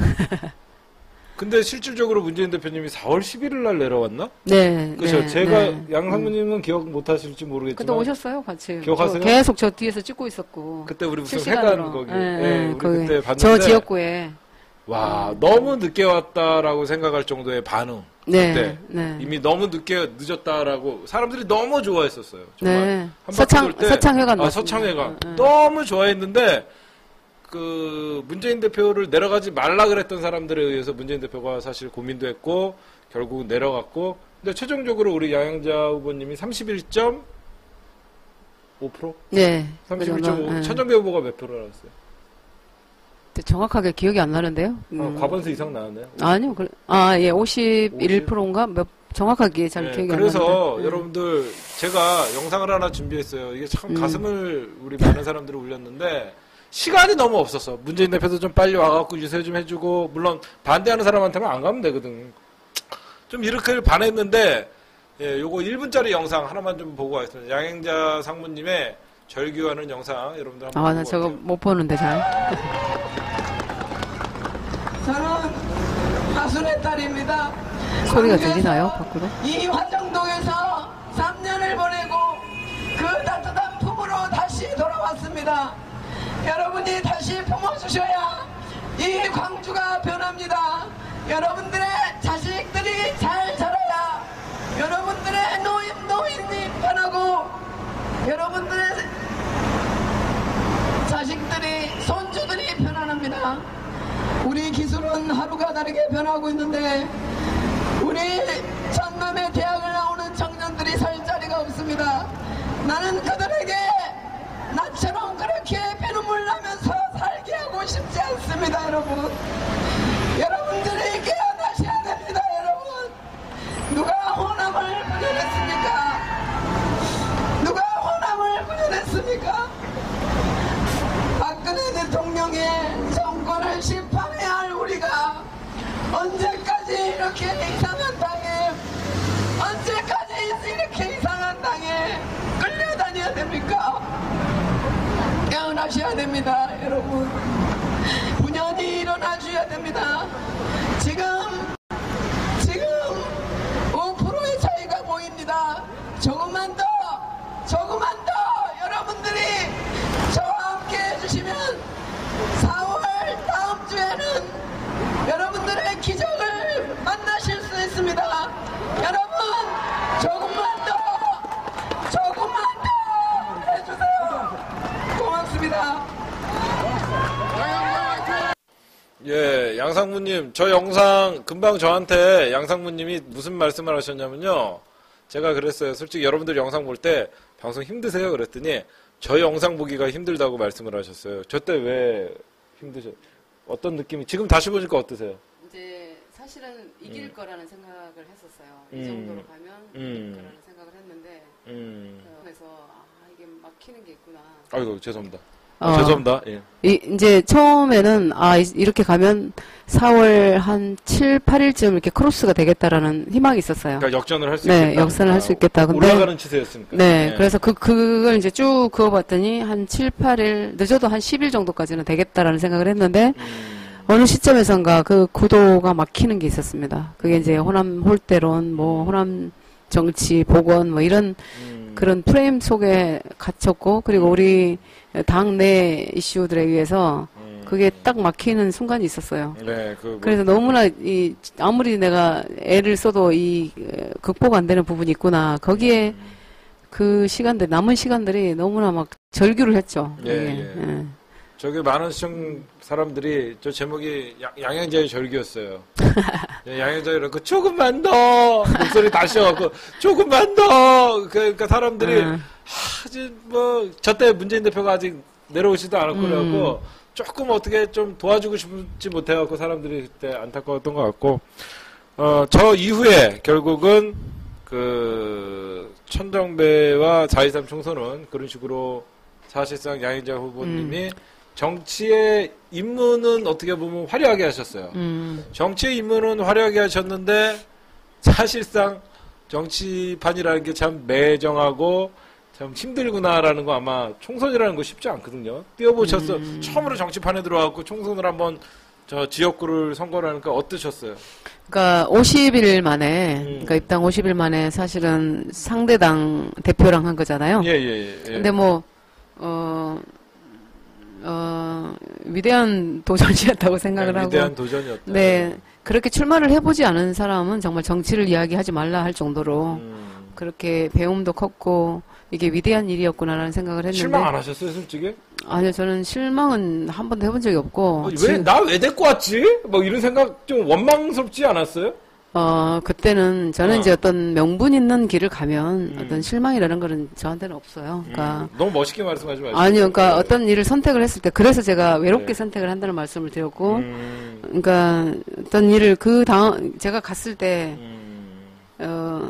근데 실질적으로 문재인 대표님이 사월 십일일 날 내려왔나? 네. 그렇죠. 네, 제가 네. 양상무님은 기억 못 하실지 그때 모르겠지만 오셨어요, 같이. 기억하세요? 저 계속 저 뒤에서 찍고 있었고. 그때 우리 무슨 실시간으로. 회관 거기 네, 예, 네, 우리 거기. 그때 봤는데 저 지역구에. 와, 너무 늦게 왔다라고 생각할 정도의 반응. 네. 그때 네. 이미 너무 늦게 늦었다라고 사람들이 너무 좋아했었어요. 정말. 네. 한 바퀴 서창, 돌 때- 서창회관 아, 맞습니다. 서창회관. 네. 너무 좋아했는데 그 문재인 대표를 내려가지 말라 그랬던 사람들에 의해서 문재인 대표가 사실 고민도 했고 결국 내려갔고 근데 최종적으로 우리 양양자 후보님이 삼십일 점 오 퍼센트? 네. 삼십일 점 오. 네. 천정배 후보가 몇 프로 나왔어요? 정확하게 기억이 안 나는데요. 아, 음. 과반수 이상 나왔나요? 아니요. 그, 아, 예, 오십일 퍼센트인가? 몇, 정확하게 잘 네, 기억이 안 그래서 나는데. 네. 여러분들 제가 영상을 하나 준비했어요. 이게 참 음. 가슴을 우리 많은 사람들이 울렸는데 시간이 너무 없었어. 문재인 대표도 좀 빨리 와갖고 유세 좀 해주고 물론 반대하는 사람한테는 안 가면 되거든. 좀 이렇게 반했는데 예, 요거 일 분짜리 영상 하나만 좀 보고 가겠습니다. 양행자 상무님의 절규하는 영상 여러분들 한번 아, 보고 나 저거 갈게요. 못 보는데 잘. 저는 하순의 딸입니다. 소리가 광주에서 들리나요, 밖으로? 이 화정동에서 삼 년을 보내고 그 따뜻한 품으로 다시 돌아왔습니다. 여러분이 다시 품어주셔야 이 광주가 변합니다. 여러분들의 자식들이 잘 자라야 여러분들의 노인, 노인이 변하고 여러분들의 자식들이, 손주들이 변화합니다. 우리 기술은 하루가 다르게 변하고 있는데 우리 전남의 대학을 나오는 청년들이 살 자리가 없습니다. 나는 그들에게 나처럼 그렇게 피눈물 나면서 살게 하고 싶지 않습니다. 여러분, 여러분들이 깨어나셔야 됩니다. 여러분, 누가 호남을 분열했습니까? 누가 호남을 분열했습니까? 박근혜 대통령의 정권을 심판해야 할 우리가 언제까지 이렇게 이상한 땅에 언제까지 이렇게 이상한 땅에 끌려다녀야 됩니까? 깨어나셔야 됩니다. 여러분, 분연히 일어나셔야 됩니다. 지금 지금 오 퍼센트의 차이가 보입니다. 조금만 더 조금만 더 여러분들이 저와 함께 해주시면 사월 다음 주에는 여러분들의 기적을 만나실 수 있습니다. 여러분 조금만 더 조금만 더 해주세요. 고맙습니다. 예, 양상무님, 저 영상, 금방 저한테 양상무님이 무슨 말씀을 하셨냐면요. 제가 그랬어요. 솔직히 여러분들 영상 볼 때 방송 힘드세요? 그랬더니 저 영상 보기가 힘들다고 말씀을 하셨어요. 저 때 왜 힘드셨어요? 어떤 느낌이, 지금 다시 보니까 어떠세요? 이제 사실은 이길 음. 거라는 생각을 했었어요. 이 음. 정도로 가면 음. 이길 거라는 생각을 했는데, 음. 그래서 아, 이게 막히는 게 있구나. 아이고, 죄송합니다. 어. 아, 죄송합니다. 예. 이, 이제 처음에는 아 이- 이렇게 가면 사월 한 칠, 팔 일쯤 이렇게 크로스가 되겠다라는 희망이 있었어요. 그러니까 역전을 할 수 네, 있겠다. 역전을 할 수 있겠다. 근데 올라가는 추세였으니까. 네, 예. 그래서 그 그걸 이제 쭉 그어봤더니 한 칠, 팔 일 늦어도 한 십 일 정도까지는 되겠다라는 생각을 했는데 음. 어느 시점에선가 그 구도가 막히는 게 있었습니다. 그게 이제 호남 홀대론, 뭐 호남 정치, 보건 뭐 이런 음. 그런 프레임 속에 갇혔고 그리고 우리 당내 이슈들에 의해서 음. 그게 딱 막히는 순간이 있었어요. 네, 그 뭐, 그래서 너무나 이 아무리 내가 애를 써도 이 에, 극복 안 되는 부분이 있구나. 거기에 음. 그 시간들 남은 시간들이 너무나 막 절규를 했죠. 예, 이게. 예. 예. 저기 많은 시청 사람들이 저 제목이 양- 양양자의 절규였어요. 예, 양양자의 그 조금만 더 목소리 다시 하고 조금만 더 그러니까 사람들이 음. 아직 뭐저 때 문재인 대표가 아직 내려오지도 않았고 음. 그래갖고 조금 어떻게 좀 도와주고 싶지 못해갖고 사람들이 그때 안타까웠던 것 같고 어 저 이후에 결국은 그 천정배와 사 이삼 총선은 그런 식으로 사실상 양현자 후보님이 음. 정치의 입문은 어떻게 보면 화려하게 하셨어요. 음. 정치의 입문은 화려하게 하셨는데 사실상 정치판이라는 게 참 매정하고 참 힘들구나라는 거 아마 총선이라는 거 쉽지 않거든요. 뛰어보셨어. 음. 처음으로 정치판에 들어와서 총선을 한번 저 지역구를 선거를 하니까 어떠셨어요? 그러니까 오십 일 만에, 음. 그러니까 입당 오십 일 만에 사실은 상대당 대표랑 한 거잖아요. 예, 예, 예. 예. 근데 뭐, 어, 어, 위대한 도전이었다고 생각을 네, 하고. 위대한 도전이었다. 네. 그렇게 출마를 해보지 않은 사람은 정말 정치를 이야기하지 말라 할 정도로 음. 그렇게 배움도 컸고 이게 위대한 일이었구나라는 생각을 했는데. 실망 안 하셨어요, 솔직히? 아니요, 저는 실망은 한 번도 해본 적이 없고. 어, 왜, 지금- 나 왜 데리고 왔지? 뭐 이런 생각 좀 원망스럽지 않았어요? 어, 그때는 저는 어. 이제 어떤 명분 있는 길을 가면 음. 어떤 실망이라는 거는 저한테는 없어요. 그러니까. 음, 너무 멋있게 말씀하지 마시고. 아니요, 그러니까 네. 어떤 일을 선택을 했을 때, 그래서 제가 외롭게 네. 선택을 한다는 말씀을 드렸고, 음, 그러니까 어떤 일을 그 다음, 제가 갔을 때, 음, 어,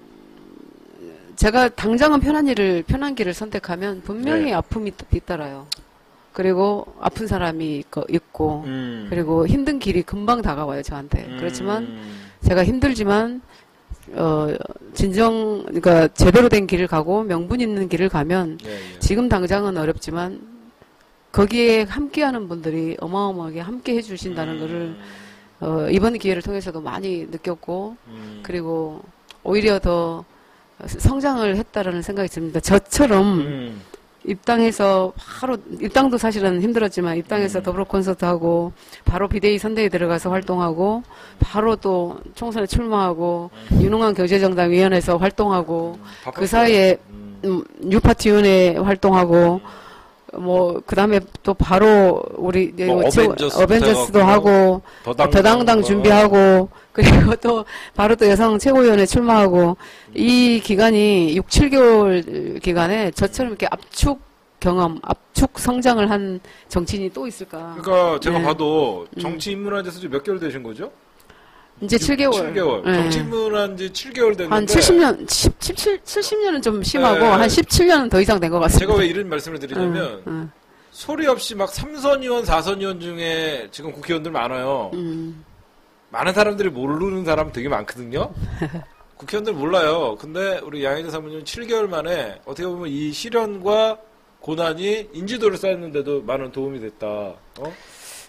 제가 당장은 편한 일을, 편한 길을 선택하면 분명히 네. 아픔이 뒤따라요. 그리고 아픈 사람이 있고, 있고 음. 그리고 힘든 길이 금방 다가와요, 저한테. 음. 그렇지만 제가 힘들지만, 어, 진정, 그러니까 제대로 된 길을 가고 명분 있는 길을 가면 예, 예. 지금 당장은 어렵지만 거기에 함께하는 분들이 어마어마하게 함께 해주신다는 음. 거를 어, 이번 기회를 통해서도 많이 느꼈고 음. 그리고 오히려 더 성장을 했다라는 생각이 듭니다. 저처럼 음. 입당해서 바로 입당도 사실은 힘들었지만 입당해서 음. 더불어 콘서트하고 바로 비대위 선대에 들어가서 활동하고 바로 또 총선에 출마하고 유능한 경제정당위원회에서 활동하고 그 바빴어요. 사이에 음. 음, 뉴파티위원회 활동하고 뭐 그다음에 또 바로 우리 이제 뭐 저- 어벤져스부터 어벤져스도 해갖고 하고 더당, 더당당 뭐. 준비하고 그리고 또 바로 또 여성 최고위원회 출마하고 이 기간이 육, 칠 개월 기간에 저처럼 이렇게 압축 경험, 압축 성장을 한 정치인이 또 있을까? 그러니까 제가 네. 봐도 음. 정치 입문한 지 몇 개월 되신 거죠? 이제 칠 개월. 칠 개월. 네. 정치 입문한 지 칠 개월 됐는데 한 칠십 년, 십, 칠, 칠십 년은 좀 심하고 네. 한 십칠 년은 더 이상 된 것 같습니다. 제가 왜 이런 말씀을 드리냐면 응, 응, 소리 없이 막 삼선 의원, 사선 의원 중에 지금 국회의원들 많아요. 음. 많은 사람들이 모르는 사람 되게 많거든요. 국회의원들 몰라요. 근데 우리 양혜자 사모님은 칠 개월 만에 어떻게 보면 이 시련과 고난이 인지도를 쌓였는데도 많은 도움이 됐다. 어?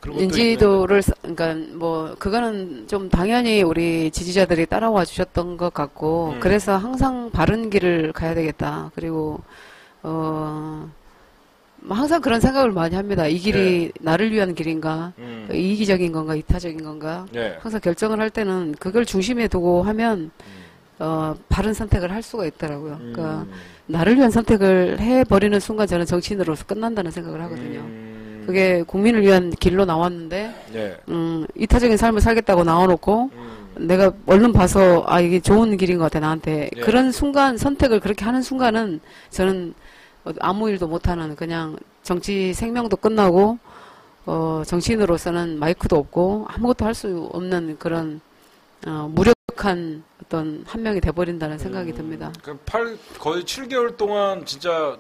그런 것도 인지도를, 쌓- 그러니까 뭐, 그거는 좀 당연히 우리 지지자들이 따라와 주셨던 것 같고, 음. 그래서 항상 바른 길을 가야 되겠다. 그리고, 어, 뭐 항상 그런 생각을 많이 합니다. 이 길이 나를 위한 길인가, 음. 이기적인 건가, 이타적인 건가. 예. 항상 결정을 할 때는 그걸 중심에 두고 하면, 어, 바른 선택을 할 수가 있더라고요. 그러니까, 음. 나를 위한 선택을 해버리는 순간 저는 정치인으로서 끝난다는 생각을 하거든요. 음. 그게 국민을 위한 길로 나왔는데, 예. 음, 이타적인 삶을 살겠다고 나와놓고, 음. 내가 얼른 봐서, 아, 이게 좋은 길인 것 같아, 나한테. 예. 그런 순간, 선택을 그렇게 하는 순간은, 저는 아무 일도 못하는, 그냥 정치 생명도 끝나고, 어, 정치인으로서는 마이크도 없고, 아무것도 할 수 없는 그런, 어, 무력한 어떤 한 명이 돼버린다는 생각이 음. 듭니다. 그 팔, 거의 칠 개월 동안 진짜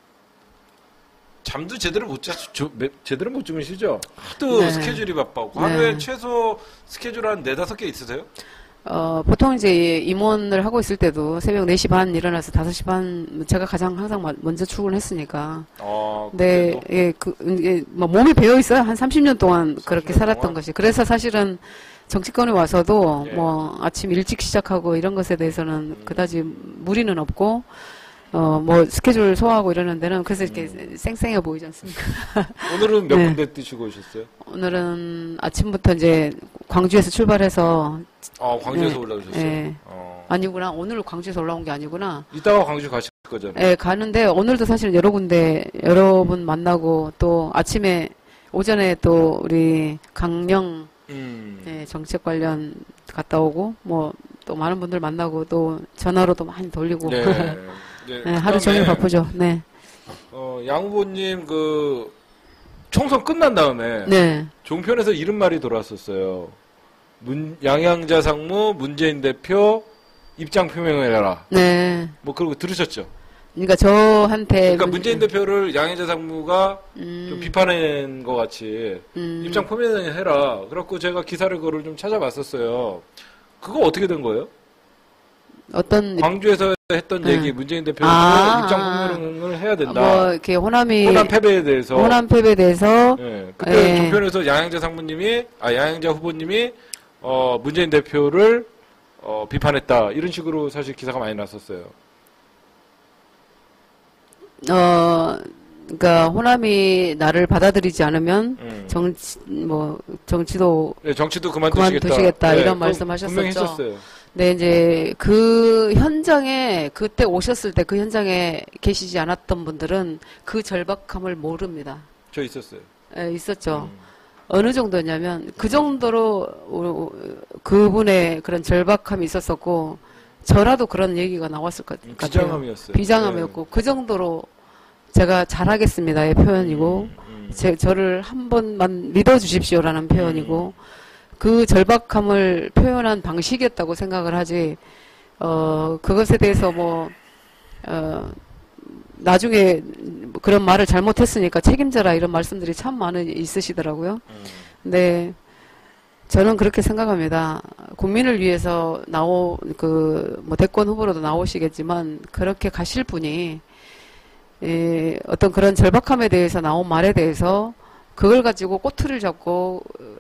잠도 제대로 못 자, 저, 매- 제대로 못 주무시죠? 하도 네. 스케줄이 바빠고. 네. 하루에 최소 스케줄 한 네다섯 개 있으세요? 어, 보통 이제 임원을 하고 있을 때도 새벽 네 시 반 일어나서 다섯 시 반, 제가 가장 항상 마- 먼저 출근했으니까. 어, 네, 그때도? 예, 그, 이게, 뭐, 몸이 배어 있어요. 한 삼십 년 동안 그렇게 삼십 년 살았던 동안? 것이. 그래서 사실은 정치권에 와서도 예. 뭐, 아침 일찍 시작하고 이런 것에 대해서는 음. 그다지 무리는 없고, 어, 뭐, 스케줄 소화하고 이러는 데는 그래서 이렇게 음. 쌩쌩해 보이지 않습니까? 오늘은 몇 네. 군데 뛰시고 오셨어요? 오늘은 아침부터 이제 광주에서 출발해서, 아, 광주에서 네. 올라오셨어요? 예. 어. 아니구나. 오늘 광주에서 올라온 게 아니구나. 이따가 광주 가실 거잖아요. 예, 가는데 오늘도 사실 여러 군데 여러분 만나고 또 아침에 오전에 또 우리 강령 음. 예, 정책 관련 갔다 오고 뭐 또 많은 분들 만나고 또 전화로도 많이 돌리고 네. 네. 예, 하루 종일 그다음에, 바쁘죠. 네. 어, 양 후보님 그 총선 끝난 다음에 네. 종편에서 이런 말이 돌았었어요. 문, 양양자 상무, 문재인 대표 입장 표명을 해라. 네. 뭐 그런 거 들으셨죠? 그러니까 저한테 그러니까 문재인 대표를 양양자 상무가 음, 좀 비판한 것 같이 음, 입장 표명을 해라. 그래갖고 제가 기사를 그걸 좀 찾아봤었어요. 그거 어떻게 된 거예요? 어떤 광주에서 했던 네. 얘기, 문재인 대표는 아, 입장 표명을 해야 된다. 뭐 이렇게 호남이 호남 패배에 대해서. 호남 패배에 대해서 예, 그때 예. 종편에서 양양자 상무님이, 아, 양양자 후보님이, 어, 문재인 대표를, 어, 비판했다. 이런 식으로 사실 기사가 많이 났었어요. 어 그러니까 호남이 나를 받아들이지 않으면 음. 정치 뭐 정치도 네, 정치도 그만두시겠다. 그만두시겠다, 네, 이런 그거 말씀하셨었죠. 분명히 했었어요. 네, 이제 그 현장에 그때 오셨을 때 그 현장에 계시지 않았던 분들은 그 절박함을 모릅니다. 저 있었어요. 예, 있었죠. 음. 어느 정도냐면 그 정도로 어, 그분의 그런 절박함이 있었었고 저라도 그런 얘기가 나왔을 것 음, 같아요. 비장함이었어요. 비장함이었고 그 정도로 제가 잘하겠습니다의 표현이고 음, 음. 제, 저를 한 번만 믿어주십시오라는 표현이고 그 절박함을 표현한 방식이었다고 생각을 하지 어 그것에 대해서 뭐 어, 나중에 그런 말을 잘못했으니까 책임져라 이런 말씀들이 참 많이 있으시더라고요. 음. 근데 저는 그렇게 생각합니다. 국민을 위해서 나오 그 뭐 대권 후보로도 나오시겠지만 그렇게 가실 분이 에, 어떤 그런 절박함에 대해서 나온 말에 대해서 그걸 가지고 꼬투리를 잡고 어,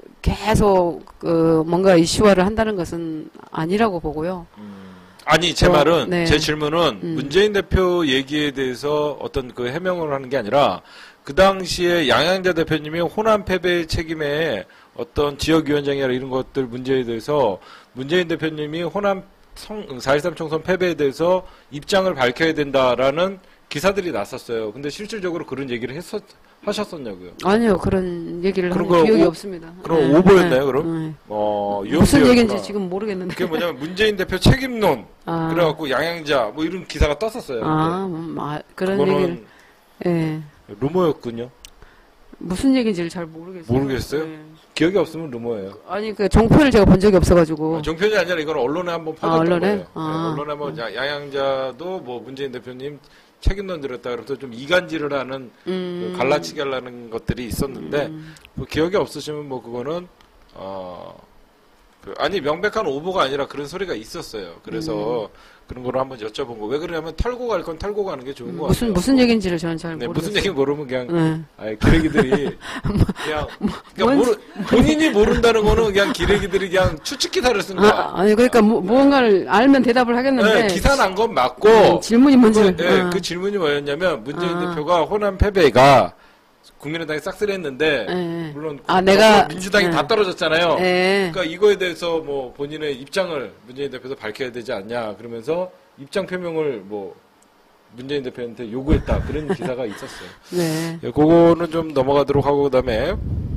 계속 그 뭔가 이슈화를 한다는 것은 아니라고 보고요. 음. 아니, 제 어, 말은, 네. 제 질문은 음. 문재인 대표 얘기에 대해서 어떤 그 해명을 하는 게 아니라 그 당시에 양양자 대표님이 호남 패배 책임에 어떤 지역위원장이나 이런 것들 문제에 대해서 문재인 대표님이 호남 사 일삼 총선 패배에 대해서 입장을 밝혀야 된다라는 기사들이 났었어요. 근데 실질적으로 그런 얘기를 했었, 하셨었냐고요. 아니요, 그런 얘기를 그런 한 거 기억이 오- 없습니다. 그럼 네, 오보였나요, 네, 그럼? 네. 어, 무슨 유혹되었구나. 얘기인지 지금 모르겠는데. 그게 뭐냐면 문재인 대표 책임론 아, 그래갖고 양양자 뭐 이런 기사가 떴었어요. 아, 음, 아, 그런 그거는 얘기를, 예. 루머였군요. 무슨 얘기인지를 잘 모르겠어요. 모르겠어요? 예. 기억이 없으면 루머예요. 아니, 그 종편을 제가 본 적이 없어가지고. 아, 종편이 아니라 이건 언론에 한번 퍼졌던 아, 언론에? 거예요. 아. 네, 언론에 뭐 야- 양양자도 뭐 문재인 대표님 책임론 들었다 그래서 좀 이간질을 하는 음, 그 갈라치기 하려는 것들이 있었는데 음, 뭐 기억이 없으시면 뭐 그거는 어 그, 아니 명백한 오보가 아니라 그런 소리가 있었어요. 그래서 음. 그런 거를 한번 여쭤본 거. 왜 그러냐면 털고 갈 건 털고 가는 게 좋은 거 무슨 같아요. 무슨 얘기인지를 저는 잘 네, 모르겠어요. 무슨 얘기 모르면 그냥 네. 아니, 기레기들이 그냥, 그냥 뭔지- 모르, 본인이 모른다는 거는 그냥 기레기들이 그냥 추측기사를 쓴 거야. 아, 아니 그러니까 뭐, 무언가를 알면 대답을 하겠는데 네, 기사 난 건 맞고 음, 질문이 뭔지 그, 네, 그 질문이 뭐였냐면 문재인 아. 대표가 호남 패배가 국민의당이 싹쓸이했는데 네. 물론 아, 내가- 민주당이 네. 다 떨어졌잖아요. 네. 그러니까 이거에 대해서 뭐 본인의 입장을 문재인 대표도 밝혀야 되지 않냐 그러면서 입장 표명을 뭐 문재인 대표한테 요구했다 그런 기사가 있었어요. 네. 예, 그거는 좀 넘어가도록 하고 그다음에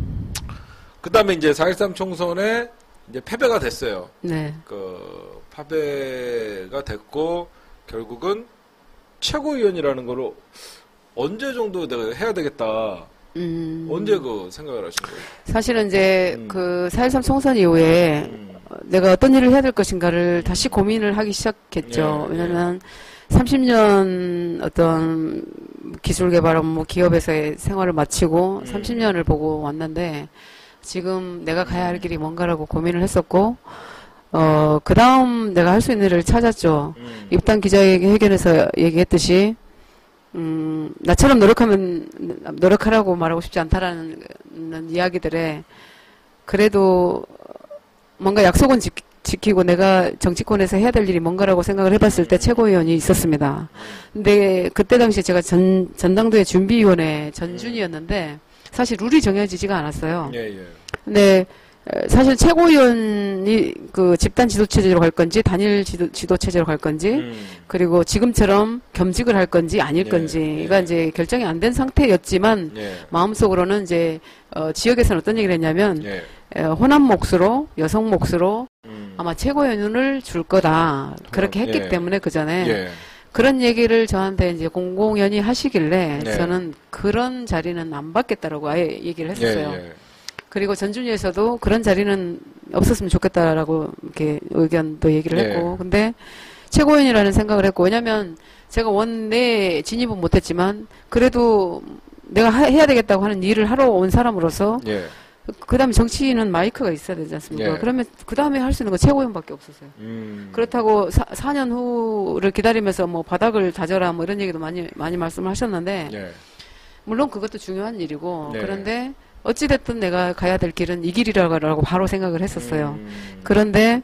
그다음에 이제 사일삼 총선에 이제 패배가 됐어요. 네. 그 패배가 됐고 결국은 최고위원이라는 거를 언제 정도 내가 해야 되겠다. 음. 언제 그 생각을 하신 거예요? 사실은 이제 음. 그 사일삼 총선 이후에 음. 어, 내가 어떤 일을 해야 될 것인가를 다시 고민을 하기 시작했죠. 예, 왜냐면 삼십 년 어떤 기술 개발 업무 기업에서의 생활을 마치고 음. 삼십 년을 보고 왔는데 지금 내가 가야 할 길이 뭔가라고 고민을 했었고 어, 그 다음 내가 할 수 있는 일을 찾았죠. 음. 입당 기자회견에서 얘기했듯이 음, 나처럼 노력하면, 노력하라고 말하고 싶지 않다라는 이야기들에, 그래도 뭔가 약속은 지, 지키고 내가 정치권에서 해야 될 일이 뭔가라고 생각을 해봤을 때 최고위원이 있었습니다. 근데 그때 당시에 제가 전, 전당대회 준비위원회 전준이었는데, 사실 룰이 정해지지가 않았어요. 예, 예. 근데, 에, 사실 최고위원이 그 집단 지도 체제로 갈 건지, 단일 지도, 지도 체제로 갈 건지, 음. 그리고 지금처럼 겸직을 할 건지 아닐 예, 건지가 예. 이제 결정이 안 된 상태였지만 예. 마음속으로는 이제 어, 지역에서는 어떤 얘기를 했냐면 예. 에, 호남 몫으로 여성 몫으로 음. 아마 최고위원을 줄 거다 그렇게 했기 예. 때문에 그 전에 예. 그런 얘기를 저한테 이제 공공연히 하시길래 네. 저는 그런 자리는 안 받겠다라고 아예 얘기를 했었어요. 예, 예. 그리고 전준위에서도 그런 자리는 없었으면 좋겠다라고 이렇게 의견도 얘기를 예. 했고, 근데 최고위원이라는 생각을 했고, 왜냐면 제가 원내 진입은 못했지만 그래도 내가 하- 해야 되겠다고 하는 일을 하러 온 사람으로서 예. 그 다음에 정치인은 마이크가 있어야 되지 않습니까? 예. 그러면 그 다음에 할 수 있는 건 최고위원밖에 없었어요. 음. 그렇다고 사 년 후를 기다리면서 뭐 바닥을 다져라 뭐 이런 얘기도 많이 많이 말씀을 하셨는데 예. 물론 그것도 중요한 일이고 네. 그런데 어찌됐든 내가 가야 될 길은 이 길이라고 바로 생각을 했었어요. 음. 그런데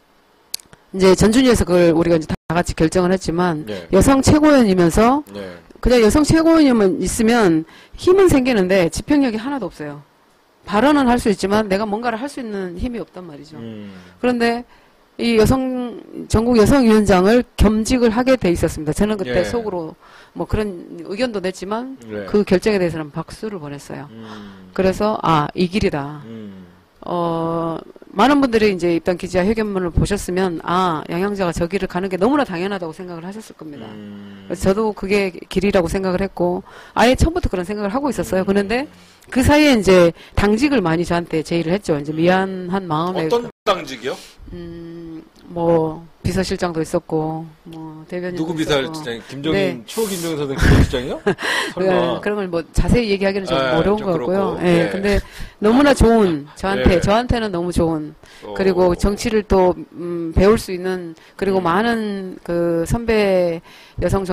이제 전준위에서 그걸 우리가 이제 다 같이 결정을 했지만 예. 여성 최고위원이면서 예. 그냥 여성 최고위원이면 있으면 힘은 생기는데 집행력이 하나도 없어요. 발언은 할 수 있지만 내가 뭔가를 할 수 있는 힘이 없단 말이죠. 음. 그런데 이 여성 전국 여성위원장을 겸직을 하게 돼 있었습니다. 저는 그때 예. 속으로 뭐 그런 의견도 냈지만 예. 그 결정에 대해서는 박수를 보냈어요. 음. 그래서 아, 이 길이다. 음. 어, 많은 분들이 이제 입당 기자회견문을 보셨으면 아, 양양자가 저 길을 가는 게 너무나 당연하다고 생각을 하셨을 겁니다. 음. 그래서 저도 그게 길이라고 생각을 했고 아예 처음부터 그런 생각을 하고 있었어요. 음. 그런데 그 사이에 이제 당직을 많이 저한테 제의를 했죠. 이제 미안한 마음에 어떤 당직이요? 음, 뭐 비서실장도 있었고 뭐 대변인 누구 비서실장? 김정인 네. 추호 김정인 선생 비서실장이요? 설마. 그런 걸 뭐 자세히 얘기하기는 좀 예, 어려운 좀 것 같고요. 그렇고. 예, 예. 근데 너무나 좋은 저한테 예. 저한테는 너무 좋은 어. 그리고 정치를 또 음, 배울 수 있는 그리고 음. 많은 그 선배 여성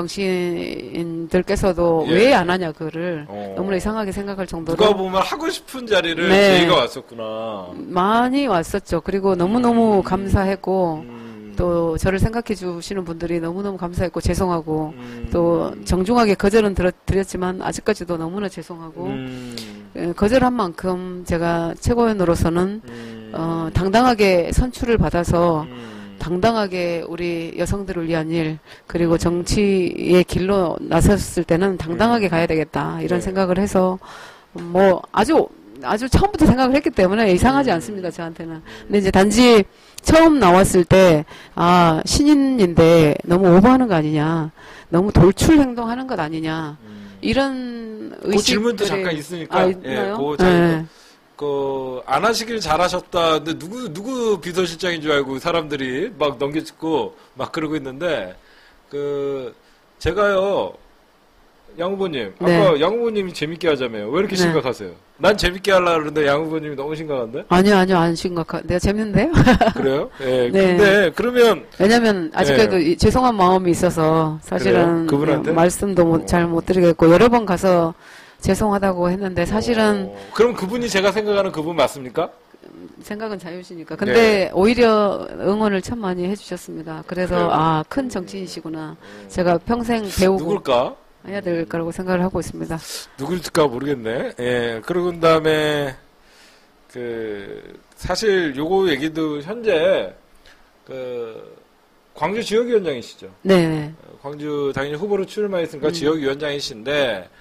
정치인들께서도 예. 왜 안 하냐 그를 어. 너무나 이상하게 생각할 정도로 누가 보면 하고 싶은 자리를 네. 제의가 왔었구나. 많이 왔었죠. 그리고 너무너무 음. 감사했고 음. 또 저를 생각해 주시는 분들이 너무너무 감사했고 죄송하고 음. 또 정중하게 거절은 드렸, 드렸지만 아직까지도 너무나 죄송하고 음. 예, 거절한 만큼 제가 최고위원으로서는 음. 어, 당당하게 선출을 받아서 음. 당당하게 우리 여성들을 위한 일 그리고 정치의 길로 나섰을 때는 당당하게 음. 가야 되겠다 이런 네. 생각을 해서 뭐 아주 아주 처음부터 생각을 했기 때문에 이상하지 음. 않습니다 저한테는. 근데 이제 단지 처음 나왔을 때 아 신인인데 너무 오버하는 거 아니냐 너무 돌출 행동하는 것 아니냐 음. 이런 그 의식들이 질문도 잠깐 있으니까 아, 예, 있나요? 그거 네. 잠깐 그안 하시길 잘하셨다. 근데 누구 누구 비서실장인 줄 알고 사람들이 막 넘겨짚고 막 그러고 있는데 그 제가요 양 후보님. 네. 아까 양 후보님이 재밌게 하자며요. 왜 이렇게 네. 심각하세요? 난 재밌게 하려고 그러는데 양 후보님이 너무 심각한데? 아니요, 아니요, 안 심각하. 내가 재밌는데요? 그래요? 예. 네. 근데 그러면 왜냐면 아직까지도 네. 이- 죄송한 마음이 있어서 사실은 그래요? 그분한테? 말씀도 잘 못 드리겠고 여러 번 가서 죄송하다고 했는데 사실은 어, 그럼 그분이 제가 생각하는 그분 맞습니까? 생각은 자유시니까. 근데 오히려 응원을 참 많이 해주셨습니다. 그래서 네. 그래요? 아, 큰 정치인이시구나. 제가 평생 배우고 누굴까? 해야 될 거라고 생각을 하고 있습니다. 누굴까 모르겠네. 예. 그러고 난 다음에 그 사실 요거 얘기도 현재 그 광주 지역위원장이시죠. 네, 광주 당연히 후보로 출마했으니까 음. 지역위원장이신데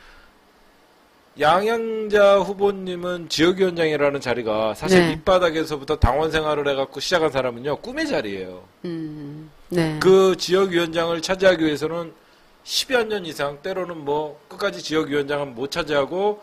양양자 후보님은 지역위원장이라는 자리가 사실 네. 밑바닥에서부터 당원 생활을 해갖고 시작한 사람은요 꿈의 자리예요. 음, 네, 그 지역위원장을 차지하기 위해서는 십여 년 이상 때로는 뭐 끝까지 지역위원장은 못 차지하고